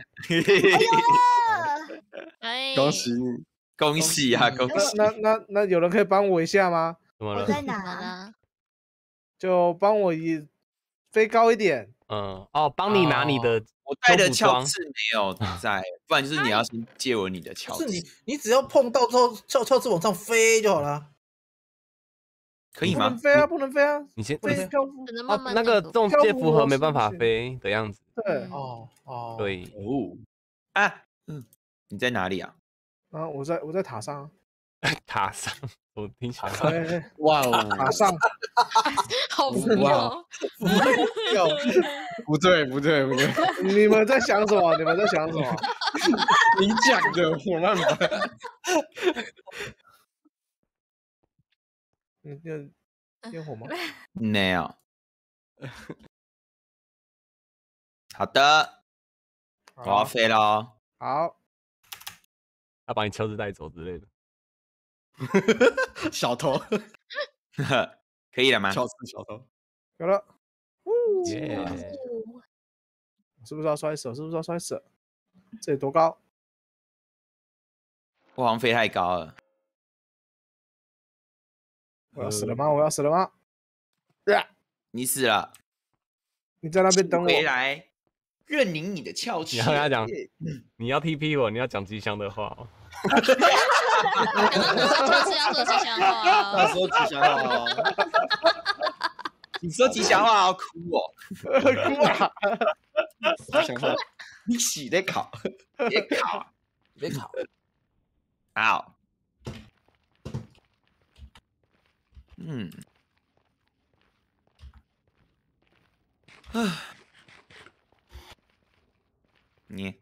哎， 恭喜你！ 恭喜啊，恭那喜！ 那那那有人可以帮我一下吗？ 我怎么了？ 怎么在哪？ 啦？ 就帮我一飞高一点。 嗯，哦，帮你拿你的我带的修复装鞘刺没有在，不然就是你要先借我你的鞘刺。 不是你，你只要碰到之后，鞘鞘刺往上飞就好了。 可以吗不能？飞啊，不能飞啊！ 你先飞漂浮。 只能哦慢，慢那个这种漂介符合浮模式没办法是飞的样子。 对， 哦哦， 对， 哦， 啊，嗯，你在哪里啊？ 然后我在我在塔上。 塔上，我听起来哎，哎哇哦， 塔上。 好浮哇哦！ 要不对不对不对， 你们在想什么？你们在想什么？ 你讲的我慢慢。 你有烟火吗？ 没有。好的，我要飞喽。 好， 他把你车子带走之类的。 小偷， 可以了吗？ 敲死小偷。 有了。 耶！ 是不是要摔死？是不是要摔死？这里多高？ 我好像飞太高了。 我要死了吗？我要死了吗？ 你死了。 你在那边等我。 回来，认领你的翘你雀。 要跟他讲，你要 T P 我，你要讲吉祥的话哦。 可能那时候就是要说吉祥话那啊。 时候吉祥话哦， 你说吉祥话要哭哦， 哭啊！ 吉祥话，你洗得考， 别考， 别考。 好。嗯，唉，你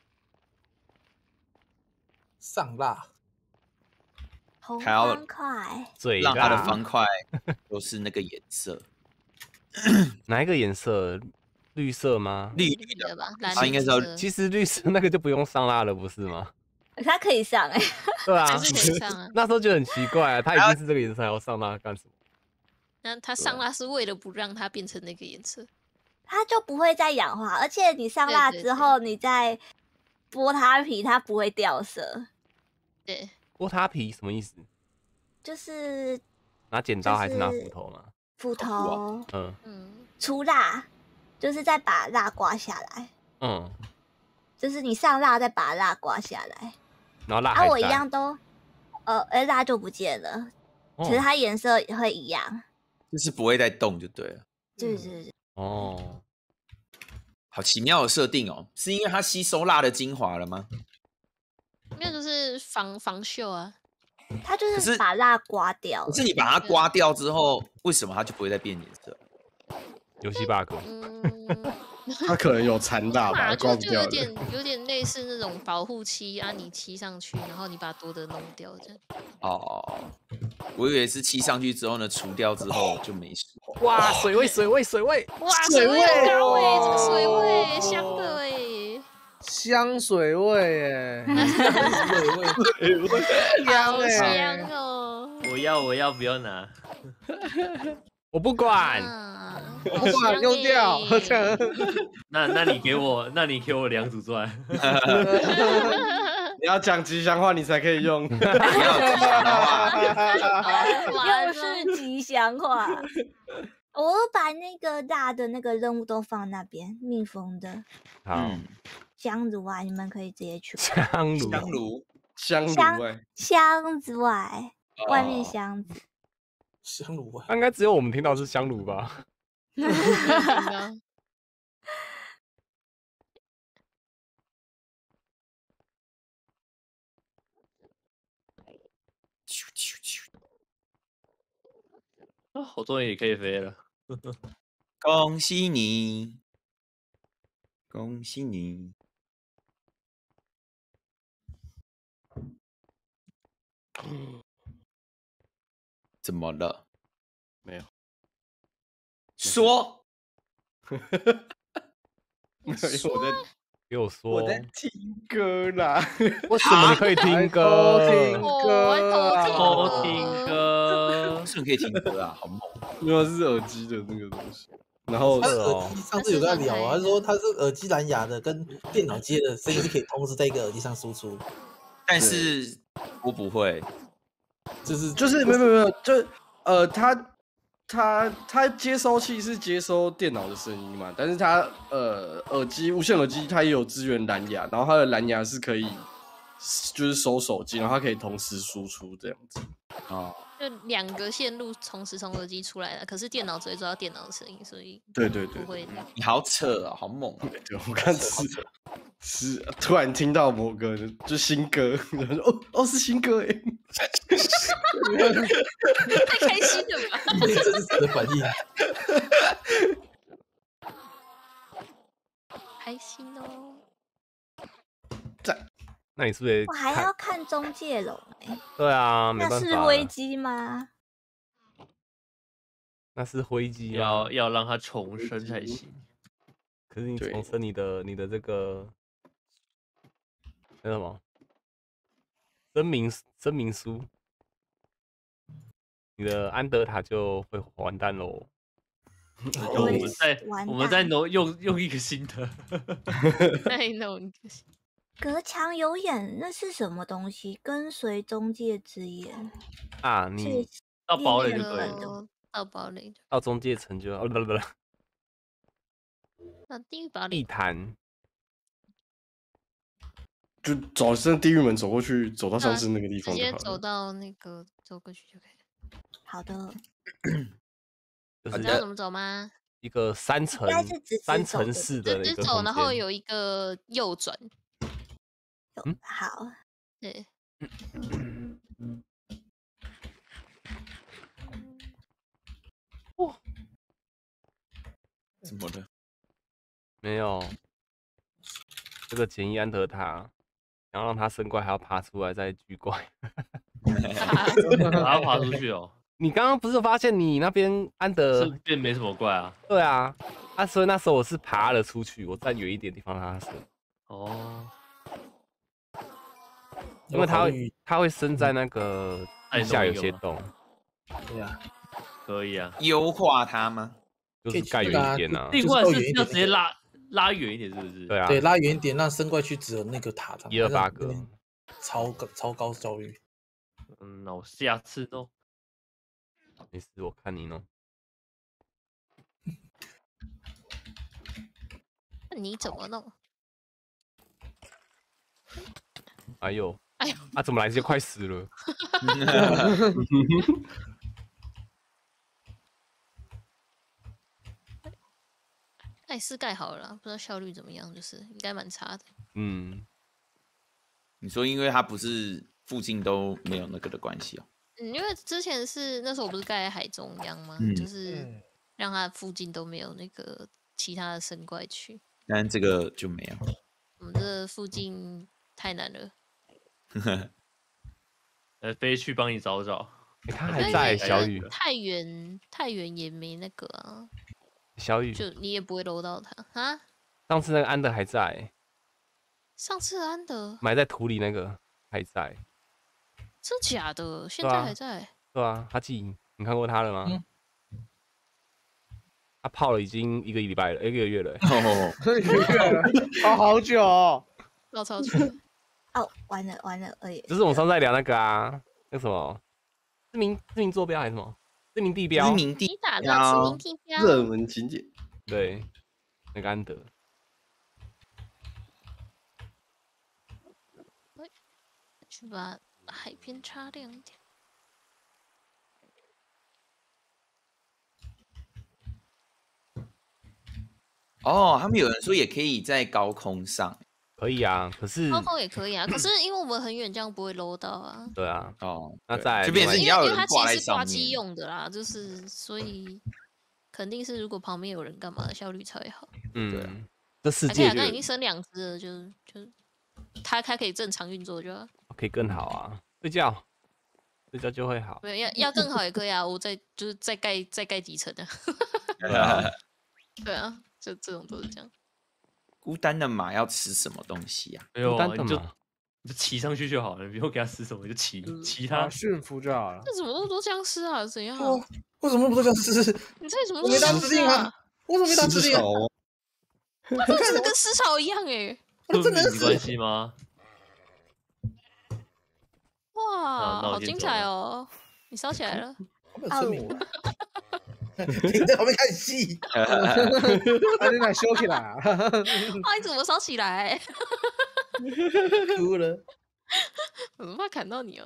上蜡， 红还要方块， 嘴让它的啦， 方块都是那个颜色， 哪一个颜色？绿色吗？ 绿绿的的吧，蓝啊应该是要绿色其实绿色那个就不用上蜡了，不是吗？ 它可以上哎、 对啊还，是可以上啊。 那时候就很奇怪啊，它已经是这个颜色，还要上蜡干什么？ 那它上蜡是为了不让它变成那个颜色。 它就不会再氧化，而且你上蜡对对之后，你再剥它皮，它不会掉色。 对， 剥它皮什么意思？ 就是拿剪刀还是拿就是斧头吗？ 斧头嗯嗯， 出蜡，就是再把蜡刮下来， 嗯， 就是你上蜡再把蜡刮下来。啊， 然后蜡还在。 我一样都，呃，哎，蜡就不见了， 哦， 可是它颜色会一样。 就是不会再动就对了。 对对对， 哦， 好奇妙的设定哦，是因为它吸收蜡的精华了吗？ 没有就是防防锈啊。 它就可是是把蜡刮掉了。 可是你把它刮掉之后，为什么它就不会再变颜色？ 游戏 bug。 嗯， 他可能有残蜡吧， 啊， 刮不掉的。 就就有点有点类似那种保护漆啊，你漆上去，然后你把多的弄掉这样。 哦，我以为是漆上去之后呢，除掉之后就没事。 哇，水位水位水位， 哇，水位很高哎，这个水位香的哎。 香水味哎， 对味， 好香哎， 香哦！ 我要我要不要拿？ 我不管。 啊， 不管用掉， 好香耶那那你给我，那你给我两组钻。 你要讲吉祥话，你才可以用。 不要吉祥话， 又是吉祥话。我把那个大的那个任务都放那边，密封的好， 嗯， 箱子外，你们可以直接去看。 香炉， 香炉香香炉哎， 箱子外，外面哦箱子。 香炉味。 应该只有我们听到是香炉吧？ 啾啾啾啊，我终于也可以飞了。 恭喜你，恭喜你！怎么了？ 没有， 说， 没有，因为我在给我说， 我在听歌啦。 为什么你可以听还歌？ 偷听哦歌偷啊， 偷听歌为，什么可以听歌啊？好猛！ 没有是耳机的那个东西，然后他的哦耳机上次有跟他聊啊，他说他是耳机蓝牙的，跟电脑接的声音是可以同时在一个耳机上输出， 但是我不会， 就是就是没有没有没有，就呃，它它它接收器是接收电脑的声音嘛，但是它呃耳机无线耳机它也有支援蓝牙，然后它的蓝牙是可以就是收手机，然后它可以同时输出这样子。 哦， 就两个线路同时从耳机出来了，可是电脑只会抓到电脑的声音，所以对对对不会。 你好扯啊，好猛啊！ 对，我看是是突然听到某个就新歌，然后说哦哦是新歌哎， 太开心了吧？ 最真实的反应。 开心哦！ 那你是不是我还看要看中介龙哎， 对啊，没那办法啊， 是危机吗？ 那是灰机啊要。要让它重生才行。 可是你对重申你的你的这个那什么声明声明书，你的安德塔就会完蛋喽。 那就我们再完我们再蛋弄用用一个新的。 太弄隔墙有眼，那是什么东西？跟随中介之眼， 啊， 是你到堡垒猎就可以了。 人版的到堡垒， 到中介层就哦不不不， 那地狱堡地里， 坛就走上地狱门走过去，走到上次那个地直接走方就好了。 到那个走过去就可以了。 好的， 就是知道怎么走吗？ 一个三层应该是直直三走的层式直的一个直走，然后空间。 有一个右转。 嗯好， 对， 怎么了？ 没有，这个简易安德塔，想要让它生怪，还要爬出来再聚怪。 还要爬出去哦， 你刚刚不是有发现你那边安德是变没什么怪啊。 对啊，啊，所以那时候我是爬了出去，我站远一点地方让它生， 哦， 因为它会考虑它会生在那个爱地下弄一个吗有些洞， 对啊， 可以啊。 优化它吗？ 就是盖远一点啊。 地怪是要直接拉拉远一点，是不是？ 对啊， 对，拉远一点，让生怪区只有那个塔上， 一二八个， 超高超高效率。 嗯，那我下次弄。 没事，我看你弄。 那你怎么弄？ 哎呦， 哎呦， 啊，怎么来就快死了？ 那也是盖好了啦，不知道效率怎么样，就是应该蛮差的。 嗯， 你说因为它不是附近都没有那个的关系哦？ 嗯，因为之前是那时候我不是盖在海中央吗？ 嗯就是让它附近都没有那个其他的生怪区。 但这个就没有。 我们这附近太难了。 呃，飞去帮你找找。 欸、他因为还在呃小雨， 太远太远也没那个啊， 小雨， 就你也不会搂到它啊。 上次那个安德还在， 上次安德埋在土里那个还在， 真假的？现对啊在还在？ 对啊，他记你看过他了吗？ 嗯他泡了已经一个礼拜了，一个月了、欸。 哦， 一个月了，泡好久哦。 老超久。 哦，完了完了，哎， 就是我们上次在聊那个啊，那什么知名知名坐标还是什么知名地标？ 知名地你打的标知名地标， 热门景点。 对，那个安德。 去把海边擦亮一点。 哦，他们有人说也可以在高空上。 可以啊，可是高空也可以啊，可是因为我们很远，这样不会搂到啊。 对啊， 哦，对那再来就变成另外因为你要有人因为它其挂在上实是挂机面。 用的啦，就是所以肯定是如果旁边有人干嘛，效率才会好。 嗯，这世而且啊， 界就刚已经升两只了，就就它它可以正常运作就好。 可以更好啊，睡觉睡觉就会好。 没有要要更好也可以啊，我再就是再盖再盖几层的。对啊，就这种都是这样。 孤单的马要吃什么东西啊？ 没有啊，你就孤单的嘛你就骑上去就好了，你不用给他吃什么，你就骑骑啊他。 驯服就好了。 这怎么那么多僵尸啊？怎样？ 哦，为什么那么多僵尸？ 你这里怎么我没那么多僵尸当指令啊啊？！ 我怎么没当指令啊？ 吃草哦， 它真的是跟尸草一样哎！ 跟真的你关系吗？ 哇， 那我好精彩先走了哦！你烧起来了。 好没有村民啊！你在旁边看戏， 啊，你来修起来啊！ 啊，你怎么烧起来？ 哭了。 我怎么怕砍到你哦？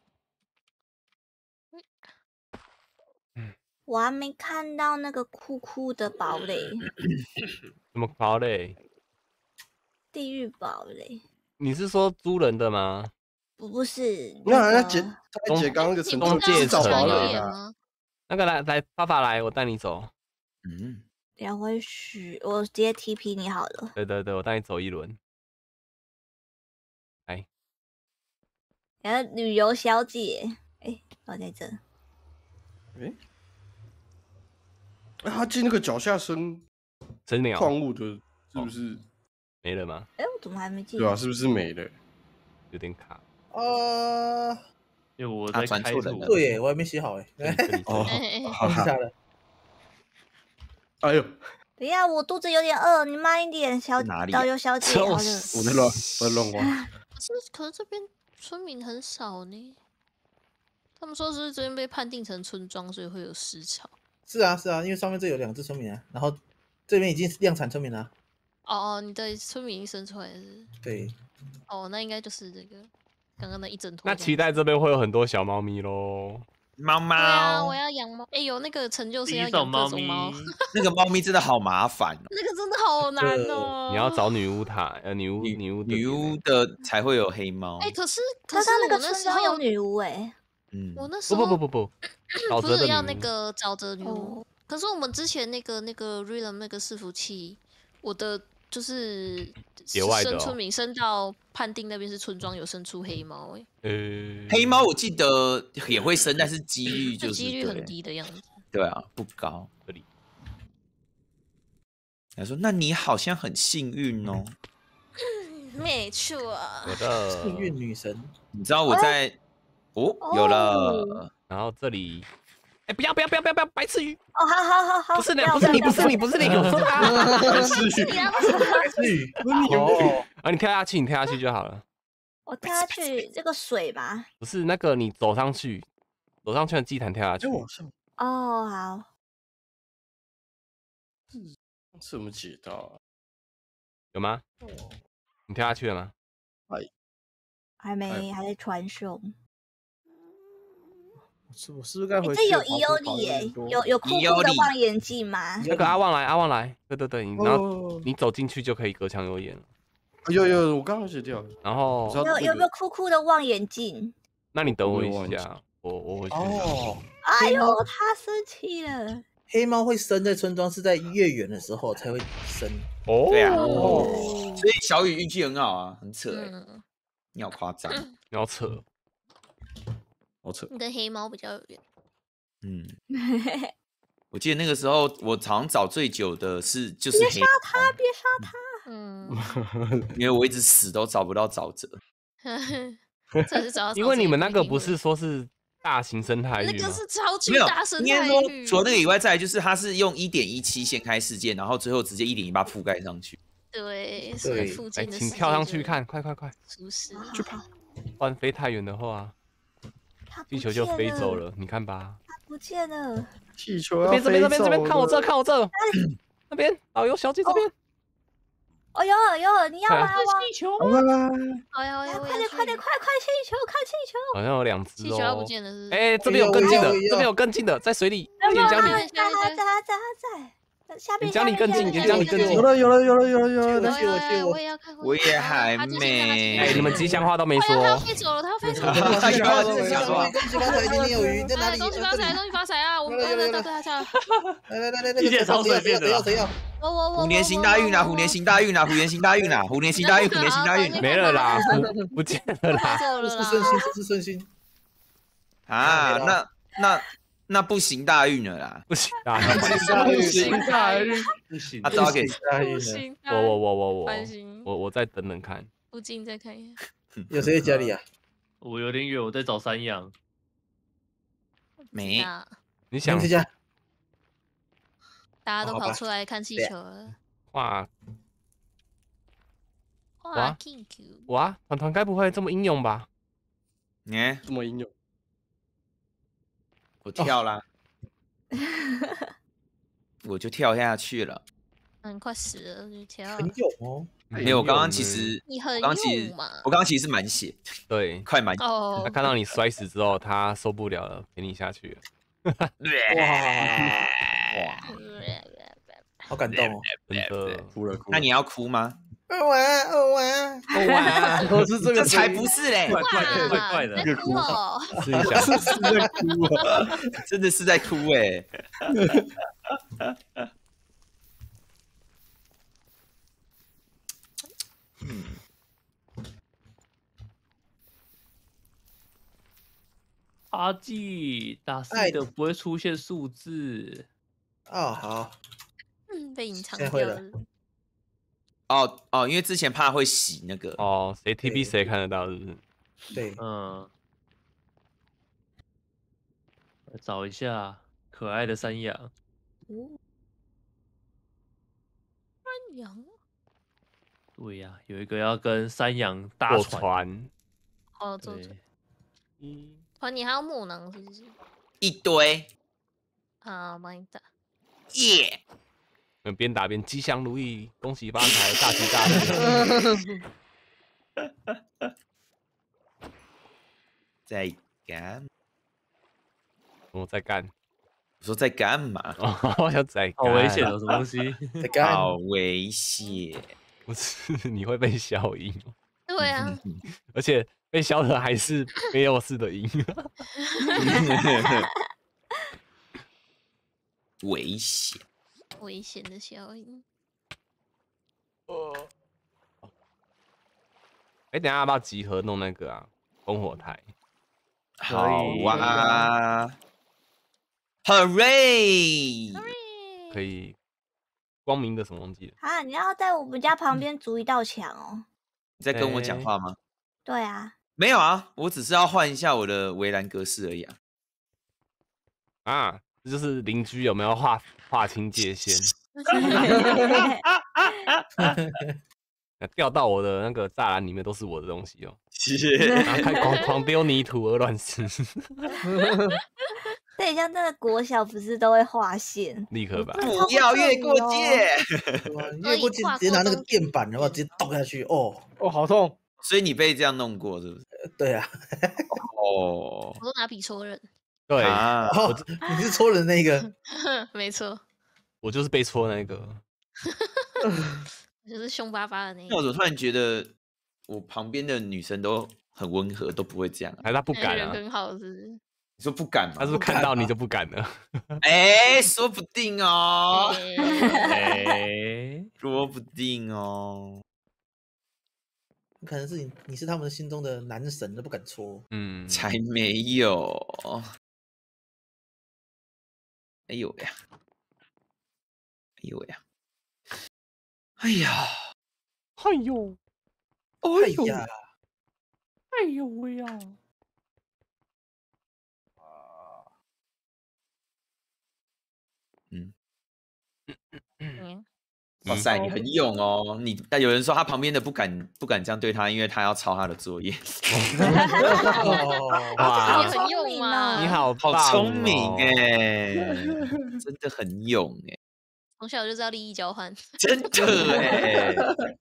我还没看到那个酷酷的堡垒， 怎么跑嘞？ 地狱堡垒， 你是说租人的吗？ 不不是那那个那姐他姐刚刚那个程度你不知道中介找层是强有到了啊。 眼吗？ 那个来来，爸爸来，我带你走。 嗯， 两回许，我直接 T P 你好了。 对对对，我带你走一轮。来， 然后旅游小姐，哎，我在这。 哎，哎他进那个脚下生真鸟矿物的，是不是？ 没了吗？ 哎，我怎么还没进？ 对啊，是不是没了？ 有点卡。 呃， 因为我他在开路传错人了。 对耶，我还没写好哎。 这里这里哦， 哎哎哎好好放下了。 哎呦， 等一下，我肚子有点饿，你慢一点，小哪里啊导游小姐。好了， 我在乱我在乱挖。 可是可是这边村民很少呢。他们说是这边被判定成村庄，所以会有尸潮。 是啊是啊，因为上面这有两只村民啊，然后这边已经量产村民了。 哦哦，你的村民已经生出来了是？ 对。 哦，那应该就是这个刚刚那一整坨。 那期待这边会有很多小猫咪喽。 猫猫。 对啊，我要养猫。哎，有那个成就是要养各种猫。 那个猫咪真的好麻烦哦。 那个真的好难哦。 你要找女巫塔，呃，女巫女巫女巫的才会有黑猫。 哎，可是可是那个我那时候有女巫哎。 嗯， 我那时候不不不不不， 不是要那个沼泽女巫。可是我们之前那个那个 Realm 那个伺服器，我的就是生村民生到判定那边是村庄有生出黑猫哎。 呃， 黑猫我记得也会生，但是几率就是几率很低的样子。 对啊，不高。这里他说：“那你好像很幸运哦。” 没错。 我的幸运女神， 你知道我在哦有了， 然后这里。哎，不要不要不要不要不要，白痴鱼！ 哦，好好好好， 不是你，不是你，不是你，不是你，我说他， 白痴鱼， 白痴鱼， 不是你哦。 啊，你跳下去，你跳下去就好了。 我跳下去，这个水吧？ 不是那个，你走上去，走上去的祭坛跳下去。 哦，好。 上次我们解到啊？ 有吗？你跳下去了吗？ 还还没，还在传送。 是我是不是该回去？ 这有伊欧里耶，有有酷酷的望远镜吗？ 那个阿旺来，阿旺来，对对对，你然后你走进去就可以隔墙有眼了。 有有，我刚刚写掉了。 然后有有没有酷酷的望远镜？ 那你等我一下，我我回去。 哦， 哎呦，他生气了。 黑猫会生在村庄是在月圆的时候才会生。 哦， 对啊，所以小雨运气很好啊，很扯哎，你好夸张， 你好扯。 好扯， 跟黑猫比较有缘。 嗯，我记得那个时候我好像找最久的是就是黑猫。 别杀他，别杀他。 嗯， 因为我一直死都找不到沼泽。 这是找因为你们那个不是说是大型生态域吗？ 那个是超级没有大生应该态域。 说除了那个以外，再来就是它是用一点一七掀开世界，然后最后直接一点一八覆盖上去。 对，所以附近的请跳上去看，快快快！ 舒适。 去跑。 不然飞太远的话。气球就飞走了，你看吧。 它不见了。 气球要飞走了。这边这边这边，看我这，看我这。那边导游小姐这边。 哦呦呦，你要吗？ 气球吗？ 哎呀， 快点快点快快气球，看气球。 好像有两只气球要不见了是？ 哎，这边有更近的，这边有更近的，在水里。岩浆里。 在在在在在。下面岩浆里更近，岩浆里更近。 有了有了有了有了有了！ 借我借我， 我也要看。 我也还没。 哎，你们吉祥话都没说。 他要飞走了，他要飞走了。 恭喜发财，恭喜发财，年年有余，在哪里？ 恭喜发财，恭喜发财啊！我们刚才到他家。 来来来来， 一切超随便的。 谁要谁要？ 我我我。 虎年行大运啊！虎年行大运啊！虎年行大运啊！虎年行大运，虎年行大运。 没了啦，不见了啦。 这是顺心，这是顺心。 啊，那那。那不行大运了啦， 不行大运， 不行大运，不行， 他早给大运了。 我我我我我， 我我我再等等看。 附近再看一下。 有谁在家里啊？ 我有点远，我在找山羊。 没， 你想谁家？ 大家都跑出来看气球了。 哇哇哇！团团该不会这么英勇吧？ 你这么英勇。 我跳啦，我就跳下去了。 嗯，快死了就跳。 很勇哦。 没有，我刚刚其实， 你很刚其实，我刚刚其实是满血， 对， 快满血。 哦。 他看到你摔死之后，他受不了了，陪你下去了。 哇哇！好感动哦， 真的哭了哭。 那你要哭吗？ 哦哇哦哇哇！ 我是这个， 才不是嘞， 怪怪的，怪怪的， 在哭哦， 试一下， 是在哭啊， 真的是在哭哎。嗯， 阿纪打 C 的不会出现数字。 哦，好。 嗯，被隐藏掉了。 哦哦，因为之前怕会洗那个哦，谁 T B 谁看得到，是不是？ 对， 嗯。找一下可爱的山羊。 哦，山羊。 对呀、啊，有一个要跟山羊搭船。 船哦，坐船。嗯。哦，你还要木囊是不是？ 一堆。 啊，帮你打。 耶！ 边打边吉祥如意，恭喜发财，大吉大利。 在干？ 我在干。 我说在干嘛？ 我想在干。 好危险哦，什么东西？ 在干。 好危险！ 不是，你会被消音。 对啊， 而且被消的还是没有事的音。 危险， 危险的效应。 呃，哎，等一下要不要集合弄那个啊？烽火台。 好啊 ！Hooray！ 可以。光明的什么东西？ 啊，你要在我们家旁边筑一道墙哦。 你在跟我讲话吗？ 对啊。 没有啊，我只是要换一下我的围栏格式而已啊。 啊，这就是邻居有没有划划清界限？掉到我的那个栅栏里面都是我的东西哦。然后还狂狂丢泥土而乱吃。 对，像那个国小不是都会划线？ 立刻吧， 不要越过界。 越过界直接拿那个电板，然后直接倒下去。哦哦，好痛！ 所以你被这样弄过是不是？ 对啊。 哦， 我都拿笔戳人。 对啊， 你是戳人那个？ 没错， 我就是被戳那个。 我就是凶巴巴的那个。 那我怎么突然觉得我旁边的女生都很温和，都不会这样、啊？ 还是他不敢啊？ 人很好是不是？ 你说不敢吗？ 他是不是看到你就不敢了？ 哎、欸，说不定哦。 哎、 欸，说不定哦。 可能是你，你是他们心中的男神，都不敢戳。 嗯，才没有。哎呦呀！哎呦呀！哎呀！ 哎呦！ 哎呀！ 哎呦喂呀！ 嗯。 嗯。 哇塞，你很勇哦！你但有人说他旁边的不敢不敢这样对他，因为他要抄他的作业。 哇，你很勇吗？ 你好， 好聪明哎，真的很勇哎。 从小就知道利益交换， 真的哎，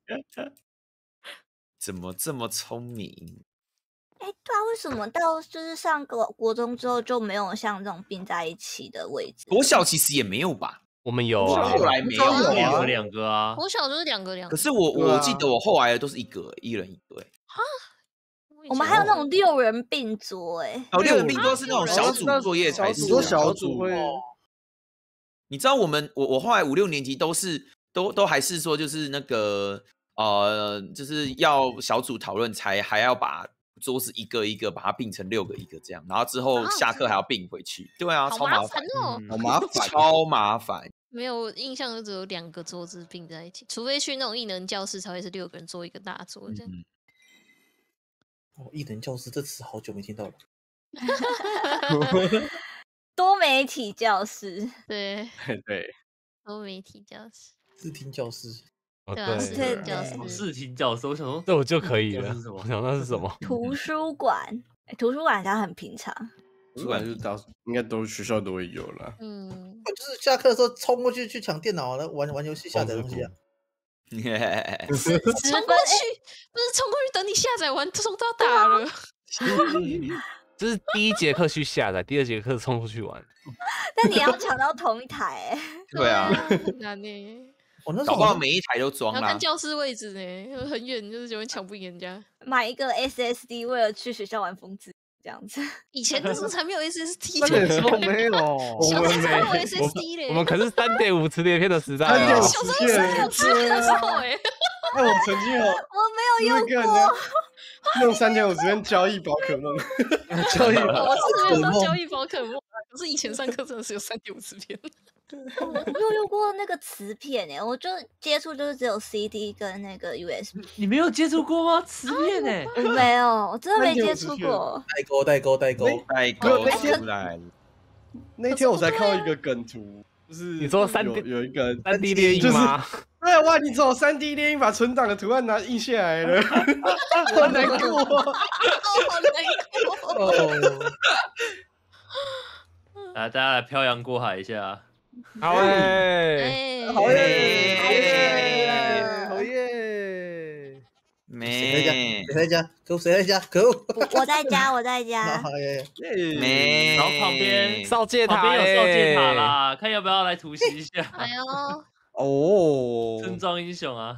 怎么这么聪明？ 哎，对啊，为什么到就是上国国中之后就没有像这种并在一起的位置？ 国小其实也没有吧？ 我们有啊， 后来没有， 两个两个啊。 国小就是两个两个。 可是我我记得我后来都是一个一人一个哎。 哈， 我们还有那种六人并桌哎。 哦，六人并桌是那种小组作业才是。 多小组会。 你知道我们我我后来五六年级都是都都还是说就是那个呃就是要小组讨论才还要把桌子一个一个把它并成六个一个这样，然后之后下课还要并回去。对啊，超麻烦哦， 好麻烦， 超麻烦。 没有印象，就只有两个桌子并在一起，除非去那种艺能教室才会是六个人坐一个大桌这样。 嗯、 哦，艺能教室这词好久没听到了。 多媒体教室， 对对， 多媒体教室， 视听教室， 对啊，视听教室， 视听教室，我想说这我就可以了。 我想那是什么？ 图书馆，欸、图书馆它很平常。 图书馆就是到应该都学校都会有啦。 嗯， 就是下课的时候冲过去去抢电脑，然后玩玩游戏下载东西啊。 冲过去不是冲过去等你下载完，冲到打了。 这是第一节课去下载，第二节课冲出去玩。 但你要抢到同一台哎。 对啊， 很难呢。 我那时候搞不好每一台都装啦。 要看教室位置呢，很远，就是有人抢不赢人家。 买一个 S S D， 为了去学校玩疯子这样子。 以前那时候才没有 S S D， 那时候没有， 我们没有 S S D 嘞。 我们可是三点五磁碟片的时代啊！ 小时候是三点五磁片的时候哎。 那我曾经有， 我没有用过。 用三点五磁片交易宝可梦， 交易我是没有交易宝可梦，可是以前上课真的是有三点五磁片。 我没有用过那个磁片哎，我就接触就是只有 C D 跟那个 U S B。 你没有接触过吗？磁片哎， 我没有，我真的没接触过。 代沟，代沟，代沟， 代沟出来了。 那天我才看到一个梗图，就是你说三 D 有一个三 D 列印吗？ 对，哇！你从三 D 列印把存档的图案拿印下来了，好难过， 好难过。 来，大家来漂洋过海一下。 好诶， 哎， 好耶， 太水了好耶！ 谁在家？ 没谁在家？可恶，谁在家？可恶！ 我我在家，我在家。 好耶！ 没， 然后旁边少界塔旁边有少界塔欸啦，看要不要来突袭一下？ 哎呦， 哦， 村庄英雄啊！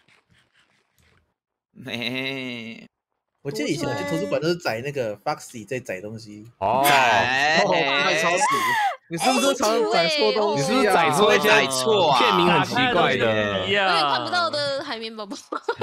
没， 我记得以前我去图书馆都是载那个 Foxy 在载东西。 哦， 哎哦，卖超死， 你是不是常常载错东西啊？ 你是不是载错一些载错啊片名很奇怪一的？ 永远样看不到的海绵宝宝，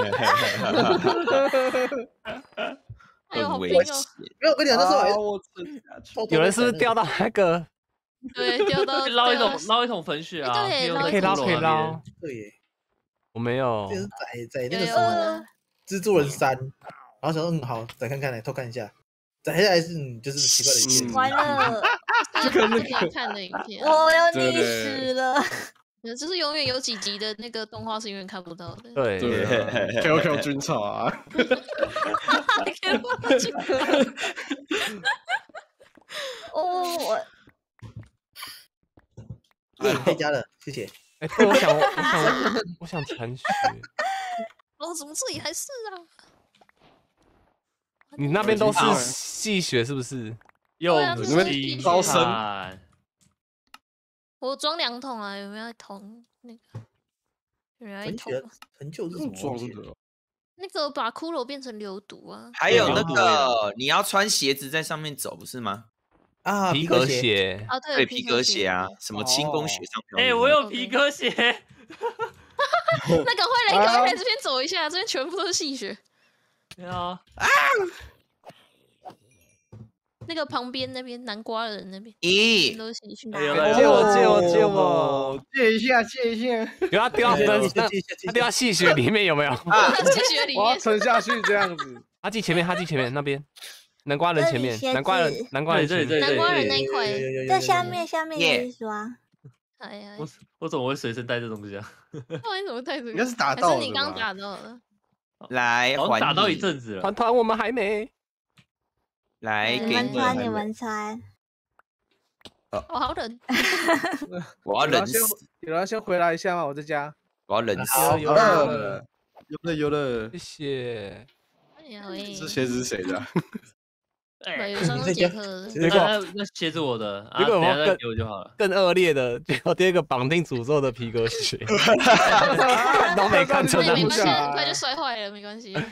哎呦，好冰哦！ 很危险。 没有，我跟你讲，那时候还啊我吃下去偷偷有人是不是掉到那个？ 对，掉到捞一掉到桶捞一桶粉血啊！ 哎对用那捞一桶个骷髅可以捞，可以那边捞。 对耶， 我没有这，是载载那有有个什么我的， 蜘蛛人三，然后想说嗯好，载看看来偷看一下，载下来是嗯就是奇怪的一件。 完了， 这个不能看的影片， 我要对溺死了。 就是永远有几集的那个动画是永远看不到的。 对对啊，Q Q 军草啊， 哦，我耶，在家了，谢谢。 哎，对，我想，我想，我想铲雪。 哦，怎么这里还是啊？ 你那边都是啊细雪是不是？ 又对啊这是细招生看我装两桶啊，有没有一桶那个？有没有一桶很久很久是什么装东西？ 的， 那个把骷髅变成流毒啊？ 还有那对个，你要穿鞋子在上面走，不是吗？ 啊， 皮革鞋。 鞋， 啊，对， 对，皮革鞋啊， 皮什么轻功雪上漂哎、 流我有哦皮革鞋， 那赶快来，赶快来这边走一下，这边全部都是细雪。 对啊， 那个旁边那边南瓜人那边， 咦全，都是细雪。 哎呦来借我借我借哦我， 借一下，借一下， 不要掉到对那那谢谢谢谢他掉到细雪里面有没有？ 细雪里我要面， 沉下去这样子。 哈基前面，哈基前面那边，南瓜人前面这里， 南瓜人鞋子南瓜人前面， 对对对南瓜人那一有块。 有有有有在下面下面耶有一双， 哎呀， 我我怎么会随身带这东西啊？ 哇，你怎么带这个？ 应该是打还到的是你刚吧打到的？ 来还好像打到一你， 阵子了团。团我们还没， 来给你们你， 穿你们穿， 我好冷。 我要有人先冷死， 有人先回来一下吗？我在家。 我要冷死。 好有呃了， 有了有了谢，谢。 哎呀喂， 这鞋子是谁的啊？ 对，有双是杰克的。 结果那那那鞋子我的，啊， 结果我们更等一下再给我就好了。 更恶劣的，结果第二个绑定诅咒的皮革鞋，都没看成那也没关系， 不下很快就摔坏了，没关系。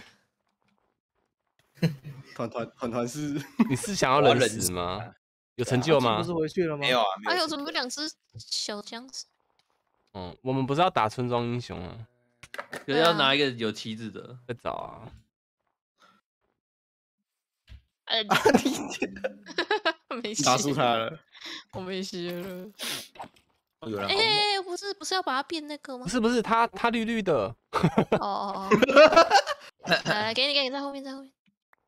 团团团团是你是想要冷死吗？有成就吗不是？回去了吗？ 没有啊，没还有有。 准备两只小僵尸。 嗯，我们不是要打村庄英雄啊， 可是要拿一个有旗子的。 在找啊。 哎，没事， 打输他了。 我没事了。 哦有人好哎，不是不是要把它变那个吗不？是不是，它它绿绿的， 哦哦哦。来来，给你给你，在后面在后面。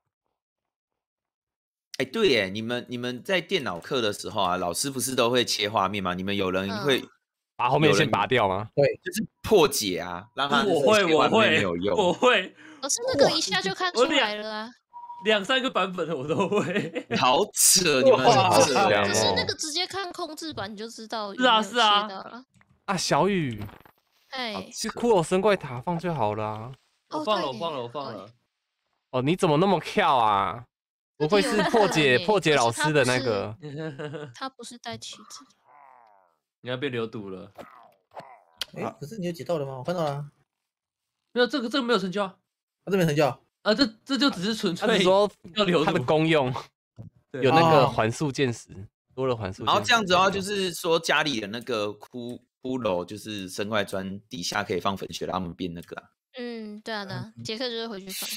哎，对耶，你们你们在电脑课的时候啊，老师不是都会切画面吗？你们有人会把后面先拔掉吗？ 就是破解啊，让他我会我切画面没会有用。 我会可是那个一下就看出来了啊。 两三个版本的我都会。 好扯，你们哇好扯这样可是那哦个直接看控制版你就知道有是啊没有是啊切到了。 啊，小雨哎， 去骷髅神怪塔放就好了啊。 哦我放了，我对放了，我放了。 哦，你怎么那么跳啊？不会是破解破解老师的那个？ 他不是带旗子。 你要被流毒了。 哎，可是你有解到了吗？我看到了啊， 没有这个，这个没有成就啊。 啊这边成就。 啊，这这就只是纯粹他是说要流它的毒。 功用对有那个哦环速箭石，多了环速。 然后这样子的话，就是说家里的那个骷骷髅，就是生怪砖底下可以放粉雪，让他们变那个啊。 嗯，对啊对啊，杰克就是回去放。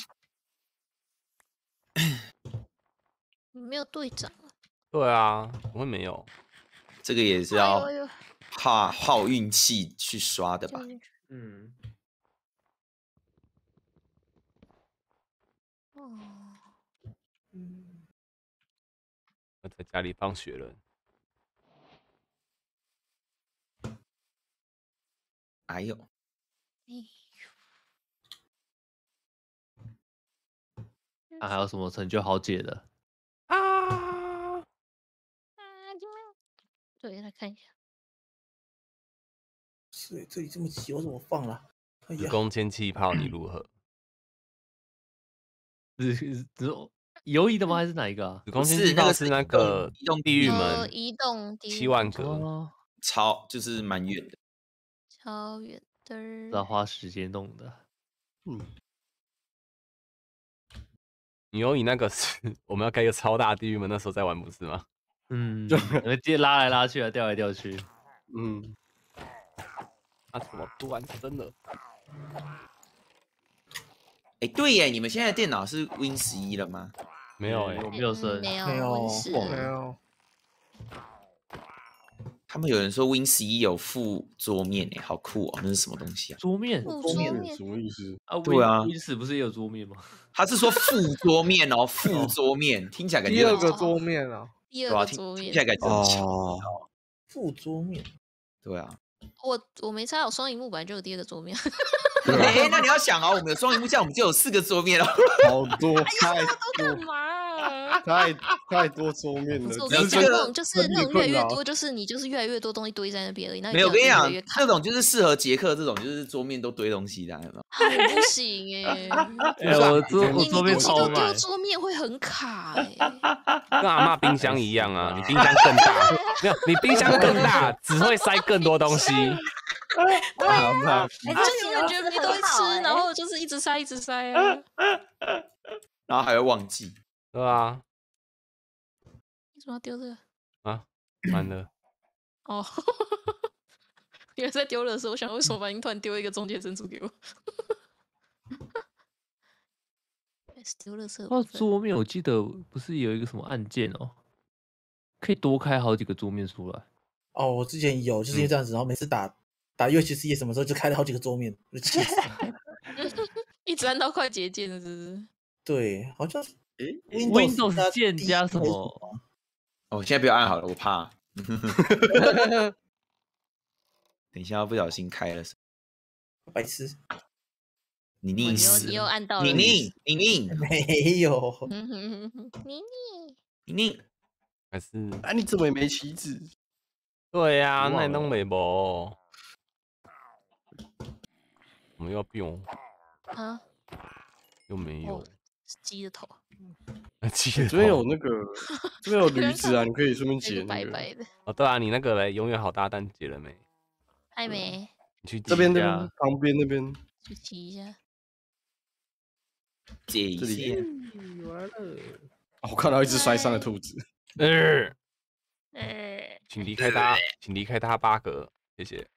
你没有队长啊？ 对啊，怎么会没有？ 这个也是哎要呦哎呦， 耗耗运气去刷的吧？ 进去嗯， 哦， 我在家里放雪人， 哎呦， 哎啊，还有什么成就好解的？ 啊， 啊，就对，来看一下。 是这里这么急，我怎么放了？哎呀， 子宫铅气泡你如何？ 是是游移的吗？还是哪一个啊？ 子宫铅气泡是那个移动地狱呃， 门移动地狱七万格， 哦， 超就是蛮远的。 超远的， 要花时间弄的。 嗯， 你游移那个是我们要开一个超大地狱门，那时候在玩不是吗？ 嗯，你们直接拉来拉去啊，调来调去。 嗯， 啊，怎么突然升了？ 哎，对耶，你们现在的电脑是 Win 十一了吗？ 没有哎、 我没有升， 没有没有温室没有， 他们有人说 Win 十一有附桌面诶，好酷哦！那是什么东西啊？ 桌面副桌面桌面什么意思？ 啊， 对啊 Win 十不是也有桌面吗？ 他是说附桌面哦，附桌面听起来感觉第二很个桌面啊， 第二对啊， 个桌面听听起，来感觉很强。 哦， 副桌面， 对啊， 我我没猜，我双荧幕本来就有第二个桌面， 哎，那你要想哦，我们有双荧幕，这样我们就有四个桌面了。 好多，太干多， 嘛啊？ 太太多桌面了不是，我只是跟你讲， 这个那种就是身体那种越来越困扰多，就是你就是越来越多东西堆在那边而已。那没有，我跟你讲， 越那种就是适合杰克这种，就是桌面都堆东西的，有没有？ 我不行哎， 哎，我桌你你我桌面东西都超满丢，桌面会很卡哎。 跟阿嬷冰箱一样啊，你冰箱更大，没有，你冰箱更大，只会塞更多东西。 对啊，哎， 就这永远觉得没东西吃，然后就是一直塞一直塞啊。 然后还会忘记。 对啊， 为什么要丢这个？ 啊，完了， 哦，原来在丢的时候，我想为什么把你突然丢一个中间珍珠给我？原来是丢垃圾的部哦， 分。 桌面我记得不是有一个什么按键哦，可以多开好几个桌面出来。 哦，我之前有，就是因为这样子，然后每次打打 U H C 什么时候就开了好几个桌面，我就气死了。 一直按到快捷键了，是不是？ 对，好像是诶 Windows 键加加什 D 么？ 哦，现在不要按好了，我怕。等一下，不小心开了什么， 白痴， 你你又溺死你又了， 按到了， 你溺，你溺， 没有， 嗯哼哼哼你你你溺。 还是啊，你怎么也没旗帜？ 对呀、啊， 忘了那你弄没无？我们要用啊， 又没有哦，是鸡的头， 记得这边有那个，这边有驴子啊，你可以顺便那个解那个。 白白的， 哦，对啊，你那个嘞，永远好搭档解了没？ 还没你去这边解一下这边旁边那边， 去骑一下。 解一这里下。 完了， 哦我看到一只摔伤的兔子。 呃， 呃， 请离开他，请离开他八格，谢谢。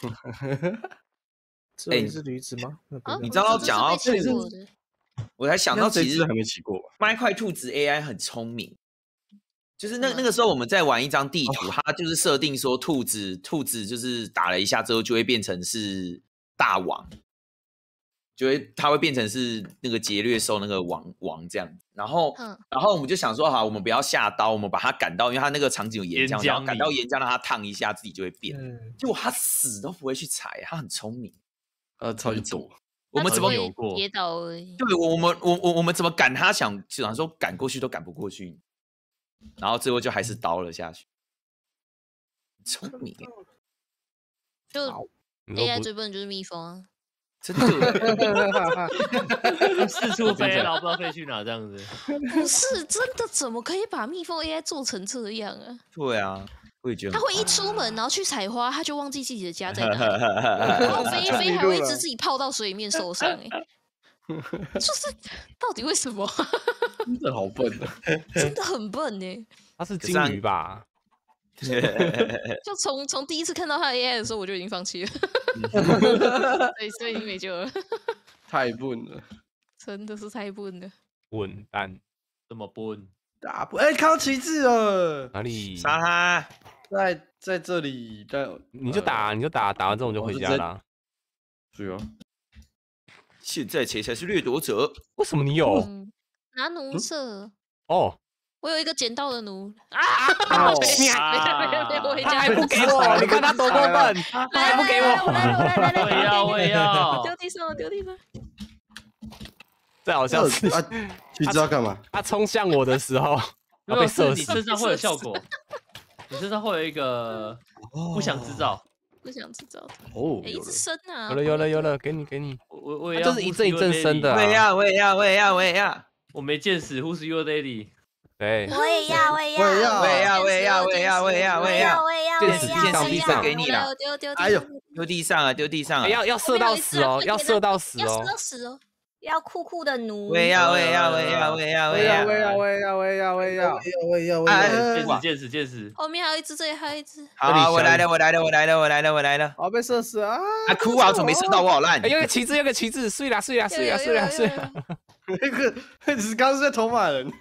这里是驴子吗？那啊， 边你知道讲到这是被这里骑过的， 我才想到，其实这只还没骑过吧？ 麦块兔子 A I 很聪明，就是那是吗那个时候我们在玩一张地图，它就是设定说兔子兔子就是打了一下之后就会变成是大王，就会它会变成是那个劫掠兽那个王王这样子。然后， 嗯然后我们就想说，好，我们不要下刀，我们把它赶到，因为它那个场景有岩浆， 岩浆然后赶到里岩浆让它烫一下，自己就会变。 嗯， 结果它死都不会去踩，它很聪明。 呃，超级多。 我们怎么它只会有过跌倒而已？ 对我们我我我们怎么赶他想想说赶过去都赶不过去，然后最后就还是刀了下去，聪明欸， 就你 A I 说最笨的就是蜜蜂啊， 真的。 四处飞，然后不知道飞去哪这样子。 不是真的，怎么可以把蜜蜂 A I 做成这样啊？ 对啊，我也觉得它会一出门，然后去采花，它就忘记自己的家在哪里，然后飞一飞还会一直自己泡到水里面受伤、欸，就是到底为什么？ 真的好笨啊！ 真的很笨呢、 他是金鱼吧？ 就从从第一次看到它的 A I 的时候，我就已经放弃了，所以所以已经没救了， 太笨了， 真的是太笨了。 混蛋， 这么笨， 打不哎，看到旗帜了， 哪里？ 杀他！ 在在这里，在你就打，你就打，打完这种就回家啦。 对啊， 现在谁才是掠夺者？ 为什么你有？ 嗯，拿奴色， 哦， 我有一个捡到的奴啊！ 哦没没没没没，我回家他还不给我，你看他多过分，他还不给我。 来来来来来我也要，我也要。 丢地上了，丢地上。 最好笑是啊，旗帜要干嘛？ 他冲向我的时候， 没有， 他被是你射死。 身上会有效果，你身上会有一个不祥之兆。 不想知道。 哦， 哎，一直升啊！ 有了有了有了，给你给你， 我我也要。 这是一阵一阵升的。 我也要我也要我也要我也要。 我没见识 ，Who's your daddy？ 对， 我也要，我也要， 我也要， 我也要，我也要，我也要，我也要， 我也要，我也要， 见识见识地上给你了。 丢丢哎呦， 丢地上啊，丢地上啊！ 要要射到死哦，要射到死要射哦。 到死哦！ 要酷酷的奴。 我也要，我也要，我也要，我也要， 我也要，我也要，我也要，我也要，我也要，我也要，我也要。 见识见识见识。 后面还有一只，这里还有一只。 好，我来了，我来了，我来了，我来了，我来了。 我被射死啊！ 啊，哭啊！怎么没射到？我好烂。 有个旗帜，有个旗帜，碎啦碎啦碎啦碎啦碎啦。 那个只是刚刚是在头马人。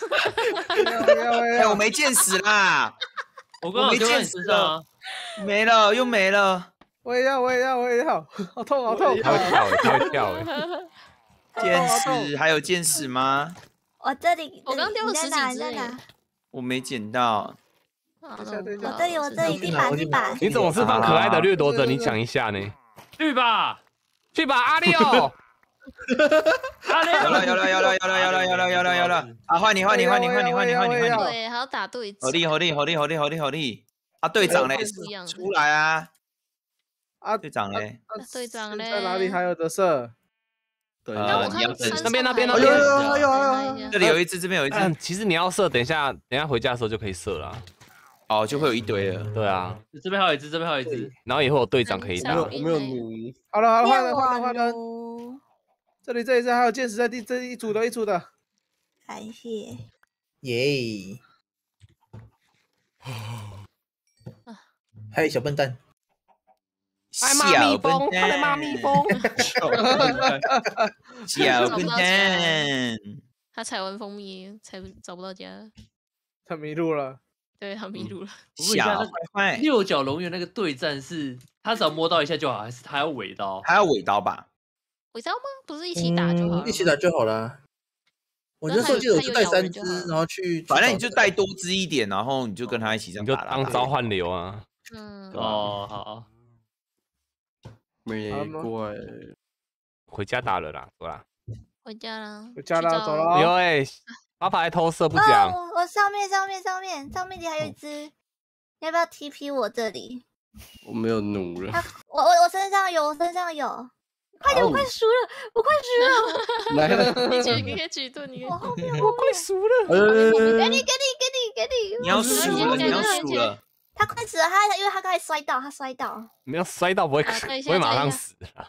哎，我没见死啦！ 我刚没见死啊， 没了又没了。 我也要，我也要，我也要，好痛，好痛！ 他会跳哎，他会跳哎。 见死还有见死吗？ 我这里， 我刚丢了十几只耶。 我没捡到。 我这里，我这里，地板，地板。 你怎么是放可爱的掠夺者？你讲一下呢？ 去吧， 去吧，阿六。 阿六， 有了，有了，有了，有了，有了，有了，有了，有了。啊，换你，换你，换你，换你，换你，换你，换你。 对，还要打对子。 好厉，好厉，好厉，好厉，好厉，好厉！啊，队长嘞，出来啊！啊，队长嘞， 队长嘞， 在哪里还有得射？ 对， 那你要等那边那边那边， 有有有有， 这里有一只，这边有一只。 其实你要射，等一下，等一下回家的时候就可以射了。 哦，就会有一堆了。 对啊， 这边还有一只，这边还有一只， 然后以后有队长可以打。 我没有弩。 好了好了，换了换了换了。这里这里这还有剑士在第这一组的一组的。 感谢。 耶！还有小笨蛋。 还骂蜜蜂，他在骂蜜蜂。 小笨蛋， 他采完蜂蜜，才找不到家， 他迷路了。 对，他迷路了。 小坏坏。 六角龙源那个对战是，他只要摸到一下就好，还是他要尾刀？ 还要尾刀吧？ 尾刀吗？不是一起打就好了。 一起打就好了。我那时候记得我就带三只，然后去， 反正你就带多只一点，然后你就跟他一起这样打， 你就当召唤流啊。 嗯。 哦，好。 没怪， 回家打了啦，走啦。 回家了， 回家了，走了。 有哎，爸爸还偷射不讲。 我上面上面上面上面还有一只，要不要 T P 我这里？ 我没有弩了。 我我我身上有，我身上有。快点，我快输了，我快输了。来了， 你举，你可以举盾，你我后面， 我快输了。 给你，给你，给你，给你。 你要输了，你要输了。 他快死了，他因为他刚才摔到，他摔到。 没有摔到不会，不会马上死了。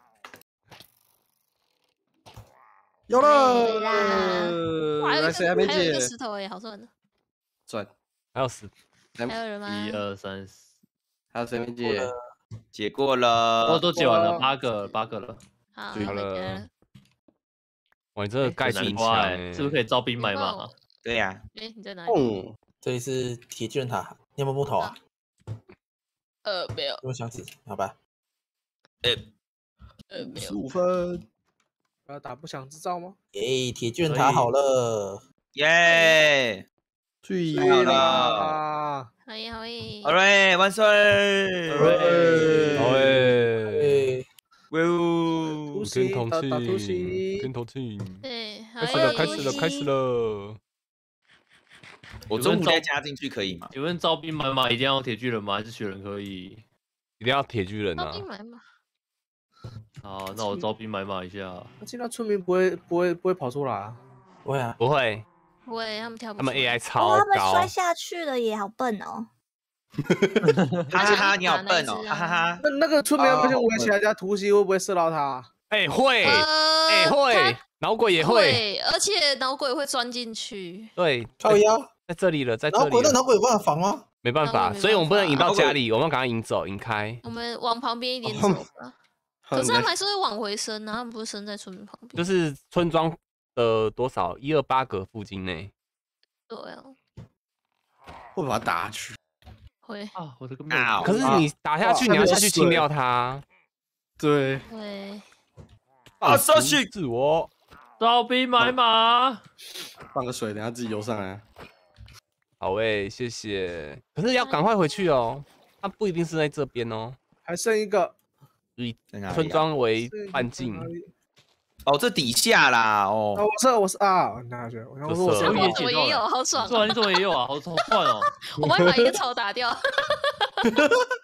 有了！ 来， 谁还没解？ 还有一个石头哎，好赚的。 赚， 还有十， 还有人吗？ 一二三四， 还有谁没解？ 解过了， 我都解完了，八个，八个了。 好了。哇，你这个盖挺强哎， 是不是可以招兵买马？ 对呀。 哎，你在哪里？ 哦， 这里是铁巨人塔，你有没有木头啊？ 呃，没有。 有没有箱子？好吧。 呃呃，没有。 十五分。 要打不想制造吗？ 耶，铁巨人塔好了。 耶！ 最好了。 好耶好耶！ 好嘞，万岁！ 好嘞，好嘞！ 哇哦！ 跟同庆，跟同庆。 对， 开始了，开始了，开始了。 我中午再加进去可以吗？ 请问招兵买马一定要铁巨人吗？还是雪人可以？ 一定要铁巨人啊！ 招兵买马。 好，那我招兵买马一下。 那见到村民不会不会不会跑出来啊？ 不会啊， 不会。 不会，他们跳不。 他们 A I 超高。 他们摔下去了也好笨哦。 哈哈哈，你好笨哦！哈哈哈。 那那个村民不就围起来加突袭，会不会射到他？ 哎会，哎会，脑鬼也会， 而且脑鬼会钻进去。 对， 靠腰在这里了，在这里。 脑鬼那脑鬼有办法防吗？ 没办法，所以我们不能引到家里，我们要赶快引走，引开。 我们往旁边一点走吧。可是他们还是会往回升啊，他们不是升在村民旁边。 就是村庄的多少一二八格附近内。 对啊。 会把它打下去。 会啊，我这个啊！ 可是你打下去，你要下去清掉它。 对。 对。 啊！下去， 自我招兵买马。 放个水，等下自己游上来。 好诶，谢谢。可是要赶快回去哦，它不一定是在这边哦。 还剩一个。 以村庄为半径。 哦，这底下啦，哦。 我是我是啊，拿去，我说我我我也有，好爽。 做完你怎么也有啊？好好赚哦！ 我帮你把一个草打掉。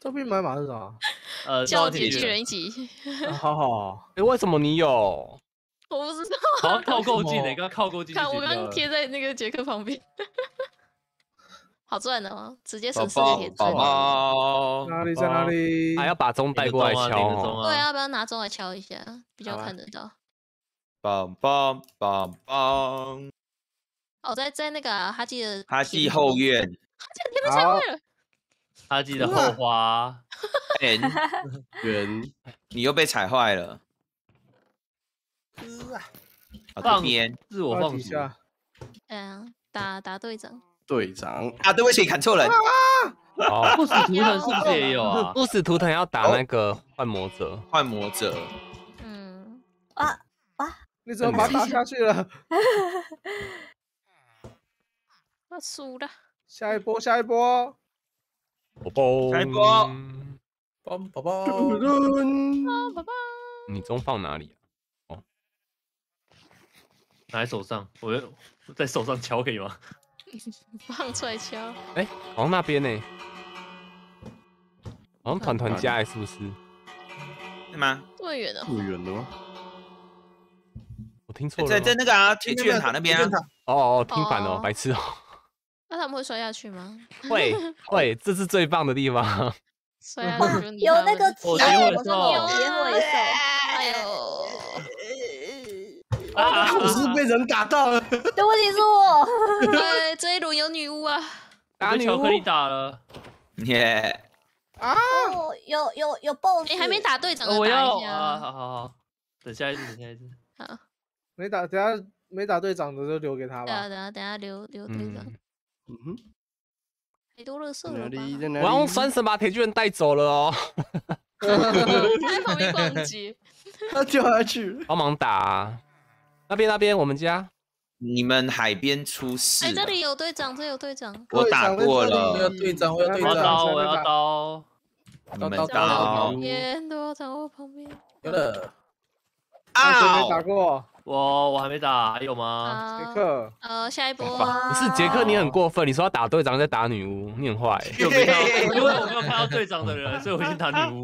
招兵买马是啥？ 呃， 叫铁铁巨巨人一起。 啊好好， 哎，为什么你有？ 我不知道， 好像靠够近什么诶，刚刚靠够近就看我剪掉了。 刚刚贴在那个杰克旁边，好赚的哦，直接宝省四个宝宝铁钻。 宝， 哪里在哪里？ 还要把钟带过来敲点个钟啊点个钟哦。 啊对啊，要不要拿钟来敲一下，比较好啊看得到？ 棒棒棒棒， 哦，在在那个啊哈基的哈基后院哈基的铁门拆坏了， 他记得后花， ，N 圆你又被踩坏了。 啊， 好，这放边自我放逐。 放几下。 对啊，打打队长。 队长， 啊，对不起，砍错人。 哦， 不死图腾是不是也有啊？ 不死图腾要打那个幻魔者。 换魔者， 嗯， 啊， 你怎么把他打下去了？ 我输了。 下一波，下一波， 宝宝， 下一波帮宝宝， 啊，宝宝， 你钟放哪里啊？ 拿在手上，我要我在手上敲可以吗？ 放出来敲。 哎，好像那边呢，好像团团家哎，是不是？ 是吗？ 这么远哦。 这么远的吗？ 我听错了在吗。 在那个啊，铁巨人塔那边啊。 哦哦，听反了， 哦白痴哦。 那他们会摔下去吗？ 会会，这是最棒的地方。 摔下去就你有他们那个我铁我结尾兽说铁会兽， 哎呦， 啊！ 我是被人打到了。 对不起是我。 对，这一轮有女巫啊。 打女巫被巧克力打了， 耶， 哦，有有有 BOSS， 你还没打队长的， 呃我打要啊， 一下。 好好好，等下一次，等下一次。 好， 没打，等下没打队长的就留给他对啊， 吧。 等下等下留留队长。 嗯， 嗯哼， 太多乐色在哪了吧？ 里？在哪我要用里？ 酸神把铁巨人带走了哦。 在旁边逛街。 他掉下去了。 帮忙打啊。那边那边，我们家你们海边出事哎，这了， 里有队长，这里有队长。 我打过我要了， 队长，我要队长， 我要刀，我要谁来打。 刀。 你们刀在我刀旁边，都要在我旁边。 有了， 那谁没打啊！ 过？ 我我还没打，还有吗？ 杰好， 克， 呃，下一波。 不是杰克，你很过分，你说要打队长再打女巫，你很坏欸。 有没有？因为我没有看到队长的人，所以我先打女巫。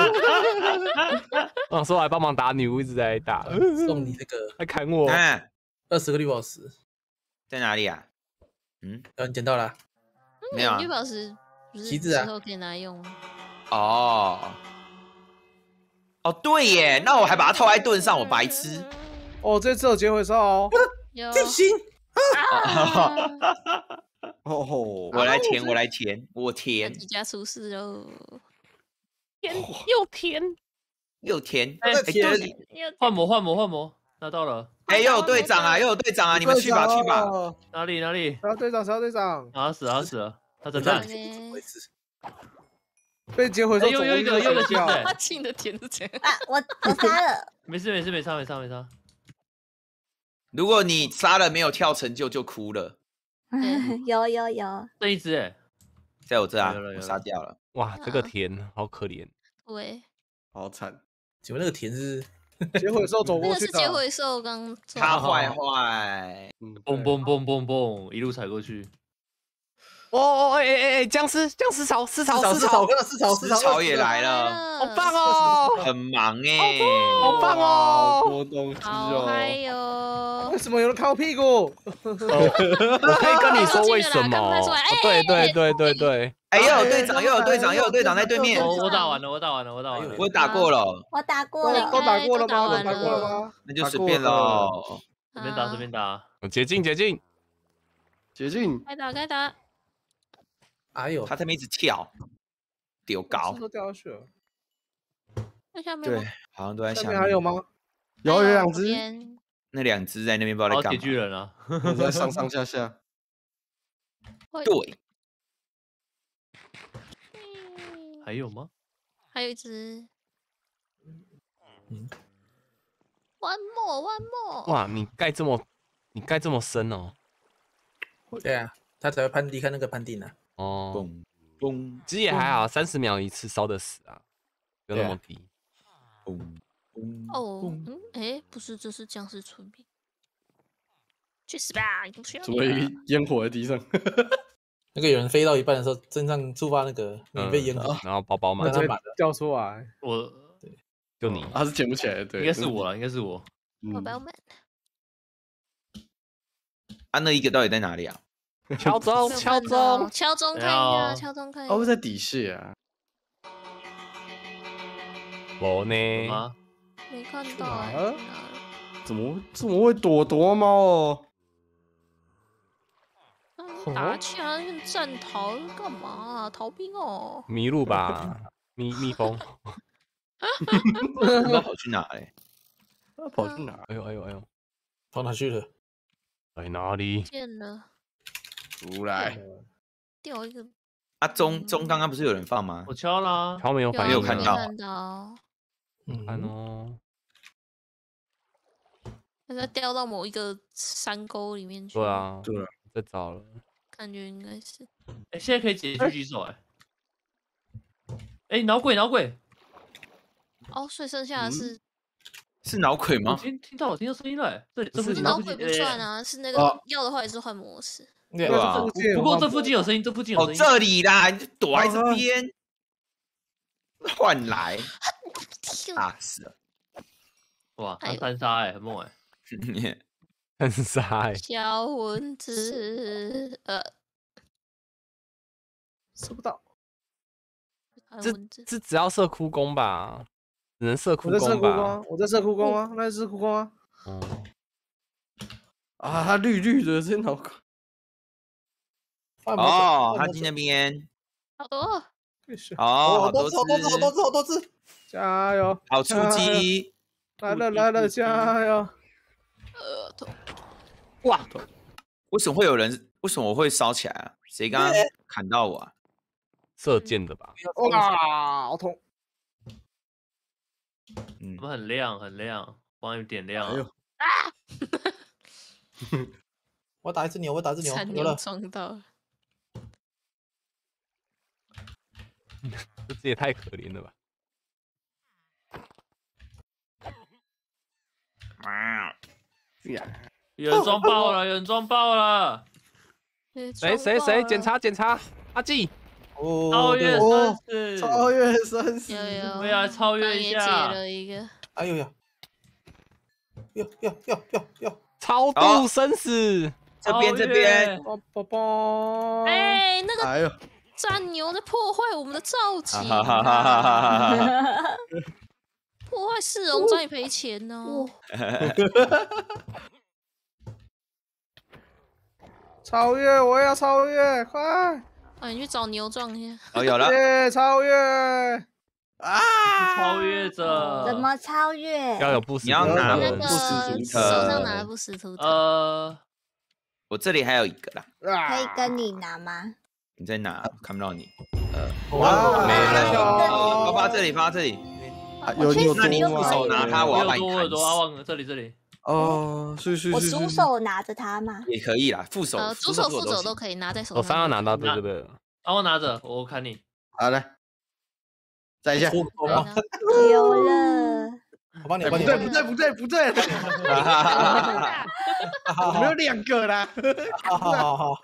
我想说来帮忙打女巫，一直在打， 送你这个还砍我。 看二十个绿宝石， 在哪里啊？嗯， 然后你捡到了， 没有啊绿宝石不是旗帜啊之后可以拿来用吗？ 哦，哦，对耶，那我还把它套在盾上，我白痴。 哦，这次有劫回收哦。 有巨星， 啊， 哦， 我来填，我来填，我那填几家出事喽。 甜又甜， 又填， 哎哎填对换魔换魔换魔，拿到了。 哎，又有队长啊，又有队长啊，你们去吧去吧。 吧。 哪里哪里？ 小队长，小队长， 啊死了死了，他真的。 我在里面回事。 被劫回收， 哎又又一个又一个走掉新的他进的甜是这样。 啊，我我杀了， 没事没事没差没差没差。 如果你杀了没有跳成就，就哭了。 有有有， 这一只哎， 在我这啊，我有了有了杀掉了。 哇，这个甜好可怜。 对， 好惨。 请问那个田是劫回收走那过去的。 个是结回兽刚做他的。 坏坏， 嗯， 嘣嘣嘣嘣嘣，一路踩过去。 哦哦哎哎哎，僵尸僵尸潮尸潮尸潮， 四草，看到四草， 思潮也来了， 好棒！哦， 很忙哎。 好棒好哦！ 多东西好嗨哦。 哟！ 为什么有人靠屁股？ 我可以跟你说为什么？ 刚拍出来哎哦对对对对对， 哎，又有队长，又有队长，又有队长在对面。 我我打完了，我打完了，我打完了。 我打过了， 我打过都了， 都打过了吗？都都打完打过了吗？ 那就随便喽。 随便打随便打。 捷径捷径， 捷径。 该打该打。 哎呦， 他在那边一直跳，丢高是。都掉下去了。 那下面吗对，好像都在下下面还有吗？ 有有两只， 边那两只在那边不知道好在干嘛。 铁巨人啊！ 我在上上下下。 对， 还有吗？ 还有一只。 嗯 One more, one more。 哇，你盖这么你盖这么深哦。 对啊，他才会攀低，看那个攀定呢。 哦， 嘣嘣其实也还好，三十秒一次烧的死啊，不用那么低。 嘣嘣。 哦，嗯，哎，不是，这是僵尸村民。去死吧！你不需要怎么一个烟火在地上？ 那个有人飞到一半的时候，身上触发那个免费烟嗯盒， 然后包包满让，他满的。 掉出来， 我就你， 他是捡不起来的，对， 应该是我了，应该是我。 嗯。 宝宝们， 啊，那一个到底在哪里啊？ 敲钟， 没有敲看到钟， 敲钟看一哎下， 呦敲钟看一哦， 下。 在底下啊。 我有呢？ 吗？ 没看到哎、 哪了去哪了？ 怎么怎么会躲躲猫哦？ 啊打气啊，用战逃干嘛啊？逃兵哦。 迷路吧，蜜蜜蜂。 不知道跑去哪嘞？ 他跑去哪？ 哎呦哎呦哎呦， 跑哪去了？ 在哪里？ 见了， 出来！ 掉一个。 啊，钟钟刚刚不是有人放吗？ 我敲啦。 敲没有对啊反应啊， 没有看到看到， 看哦。 它在掉到某一个山沟里面去。 对，啊， 对啊， 在找了。 感觉应该是。 哎，现在可以解狙击手哎。哎，脑鬼脑鬼， 哦，所以剩下的是是脑鬼我吗？ 听听到我听到声音了哎，这里这附是近这附近脑鬼不算啊，是那个哦要的话也是换模式。 对对啊附近不过这附近有声音，这附近有哦， 声音。 这里啦，你就躲在这边，换来打死了。 哇，他哎呦三杀哎，很猛哎。 很傻哎， 小蚊子，呃， 吃不到。 这小蚊子， 这只要射哭弓吧，只能射哭我在射弓吧哭光。，我在射哭光啊，那是哭光啊。 哦， 啊，他绿绿的，这脑壳。 换模式哦， 换模式他进那边。 好多。 哦， 哦， 好多多只，好多只，好多只， 只，好多只。 加油！ 好出击！ 来了来了，加油！ 呃，痛哇，为什么会有人？为什么我会烧起来啊？谁刚刚砍到我啊？ 射箭的吧？ 哇，好痛！ 嗯我，们很亮很亮，帮你点亮哎呦啊。 我打一只牛，我打一只牛， 三牛有了。 撞到了。 这这也太可怜了吧！ 有人撞爆了，有人撞爆了。 谁谁谁？检查检查，阿纪。 哦， 超越对哦生死， 超越生死有，有， 我也来超越一刚也解下。 了一个。 哎呦呀！哟哟哟哟哟！ 超度生死， 这边这边， 宝宝宝！ 哎，那个哎呦， 战牛在破坏我们的造景哈哈哈哈哈哈！ 破坏市容找你赔钱哦。 超越，我要超越，快！ 啊，你去找牛撞一下。 哦，有了， 耶，超越！ 啊！ 超越者。 怎么超越？ 要有不死你要拿那不不死个图手腾上拿的不死图腾。 呃， 我这里还有一个啦， 可以跟你拿吗？ 你在哪？看不到你。 哇， 没了哦，发发这里，发这里。 啊有你有那你多吗？ 副手拿它，我我有要把你砍多我有多阿死。 旺，这里这里。 哦，是是我是是。 徒手拿着它吗？ 也可以啦，副手、 呃，主手、 手、副手行都可以拿在手手上。 上要拿到这拿个的。 阿旺拿着，我砍你。 好来，再一下。 我我帮， 有了， 我帮你， 哎， 我帮你， 不对不对不对不对，我们有两个啦。 好好好好，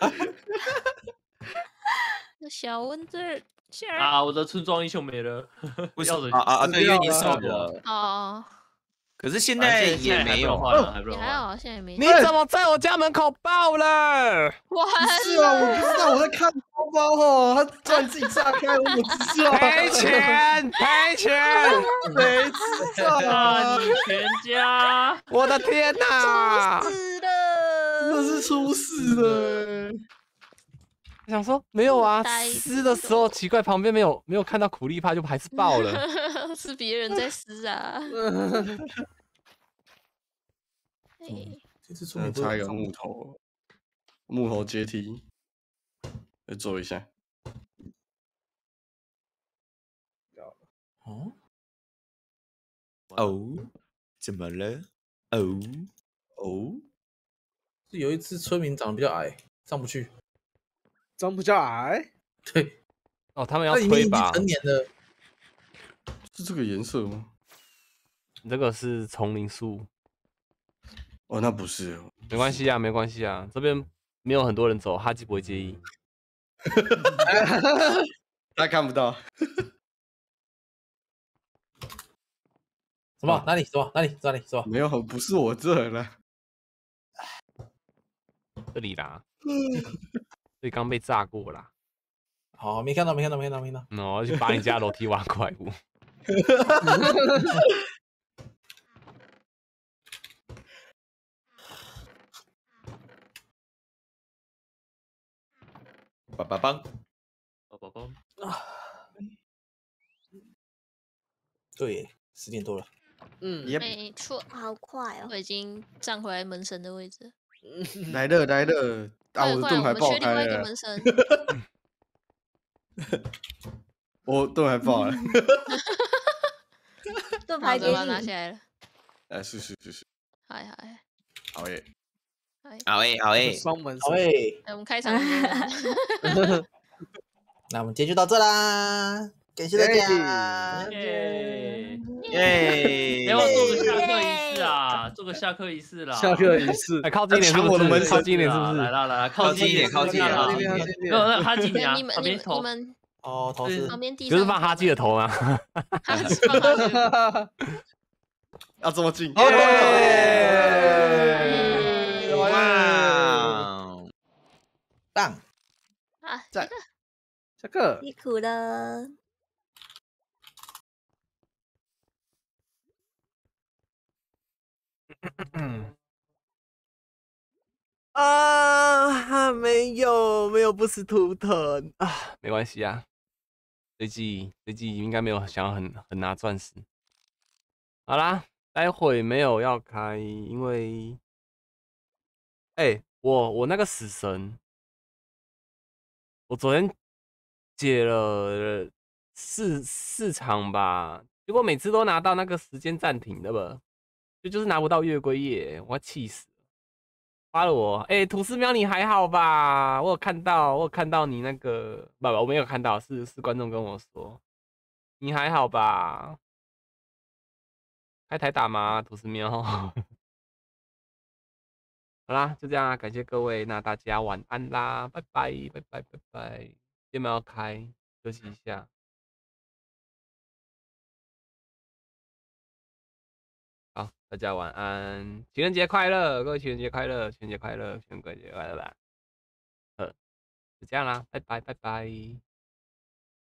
那小蚊子下来。 啊，我的村庄英雄没了。 为什要的么啊啊啊！对，因为你死掉手了， 哦， 可是现在也没有换了，还不能换。 也还好，现在也没。 你怎么在我家门口爆了？ 完是啊，我不知道我在看包包哦，他突然自己炸开，我不知道。 赔钱赔钱！ 谁知道啊， 啊？ 你全家。 我的天哪！ 死了。 真的是出事了。 想说没有啊， 呆撕的时候奇怪，旁边没有没有看到苦力怕，就还是爆了。 是别人在撕啊。哎这次出名插一个木头，木头阶梯，再做一下。 哦， 哦，怎么了？哦哦， 是有一只村民长得比较矮，上不去。 长比较矮， 对， 哦，他们要它里面已经推吧？ 成年了。 是这个颜色吗？ 这个是丛林树， 哦，那不是。 没关系啊，没关系啊，这边没有很多人走，哈基不会介意。 他看不到。 什么？哪里？什么？哪里？哪里？什么？ 没有，不是我这了， 这里啦。所以刚被炸过啦。 好，没看到，没看到，没看到，没看到。 嗯，我要去扒你家楼梯玩怪物。 棒棒棒， 宝宝宝， 对耶，十点多了。 嗯， 没错， 好快哦！ 我已经站回来门神的位置。 来了来了，啊，我的盾牌爆我们缺另外开了一个门，神。 我盾牌爆了。 盾牌给把拿你下。来了。 哎，是是是是， 嗨嗨好耶！ 嗨， 好诶好诶， 双门好诶， 哎我们开场。 那我们今天就到这啦，感谢大家。 耶！ 耶！ 要不要做个下课仪式啊？做个下课仪式啦。 下课仪式， 哎，靠近一点是不是？ 抢我的门神靠近一点是不是？ 来啦来啦， 靠近一点靠近一点啦靠近一点靠近一点没有，那哈基你啊你，们你们你旁边头， 们哦，头是旁边地上就是放哈基的头啊。 哈基放哈基的头。 要这么近？ 耶！ 耶哇！ 棒。 啊， 在下课。 辛苦了。 啊，没有没有不死图腾啊，没关系啊，这季这季应该没有想要很很拿钻石。好啦，待会没有要开，因为，哎、欸，我我那个死神，我昨天解了四四场吧，结果每次都拿到那个时间暂停的吧，就就是拿不到月归夜，我要气死。发了我，哎、欸，吐司喵，你还好吧？我有看到，我有看到你那个，不不，我没有看到，是是观众跟我说，你还好吧？开台打吗？吐司喵。好啦，就这样啊，感谢各位，那大家晚安啦，拜拜拜拜拜拜，今天没有开，休息一下。好，大家晚安，情人节快乐，各位情人节快乐，情人节快乐，情人节快乐吧。呃，就这样啦，拜拜拜拜。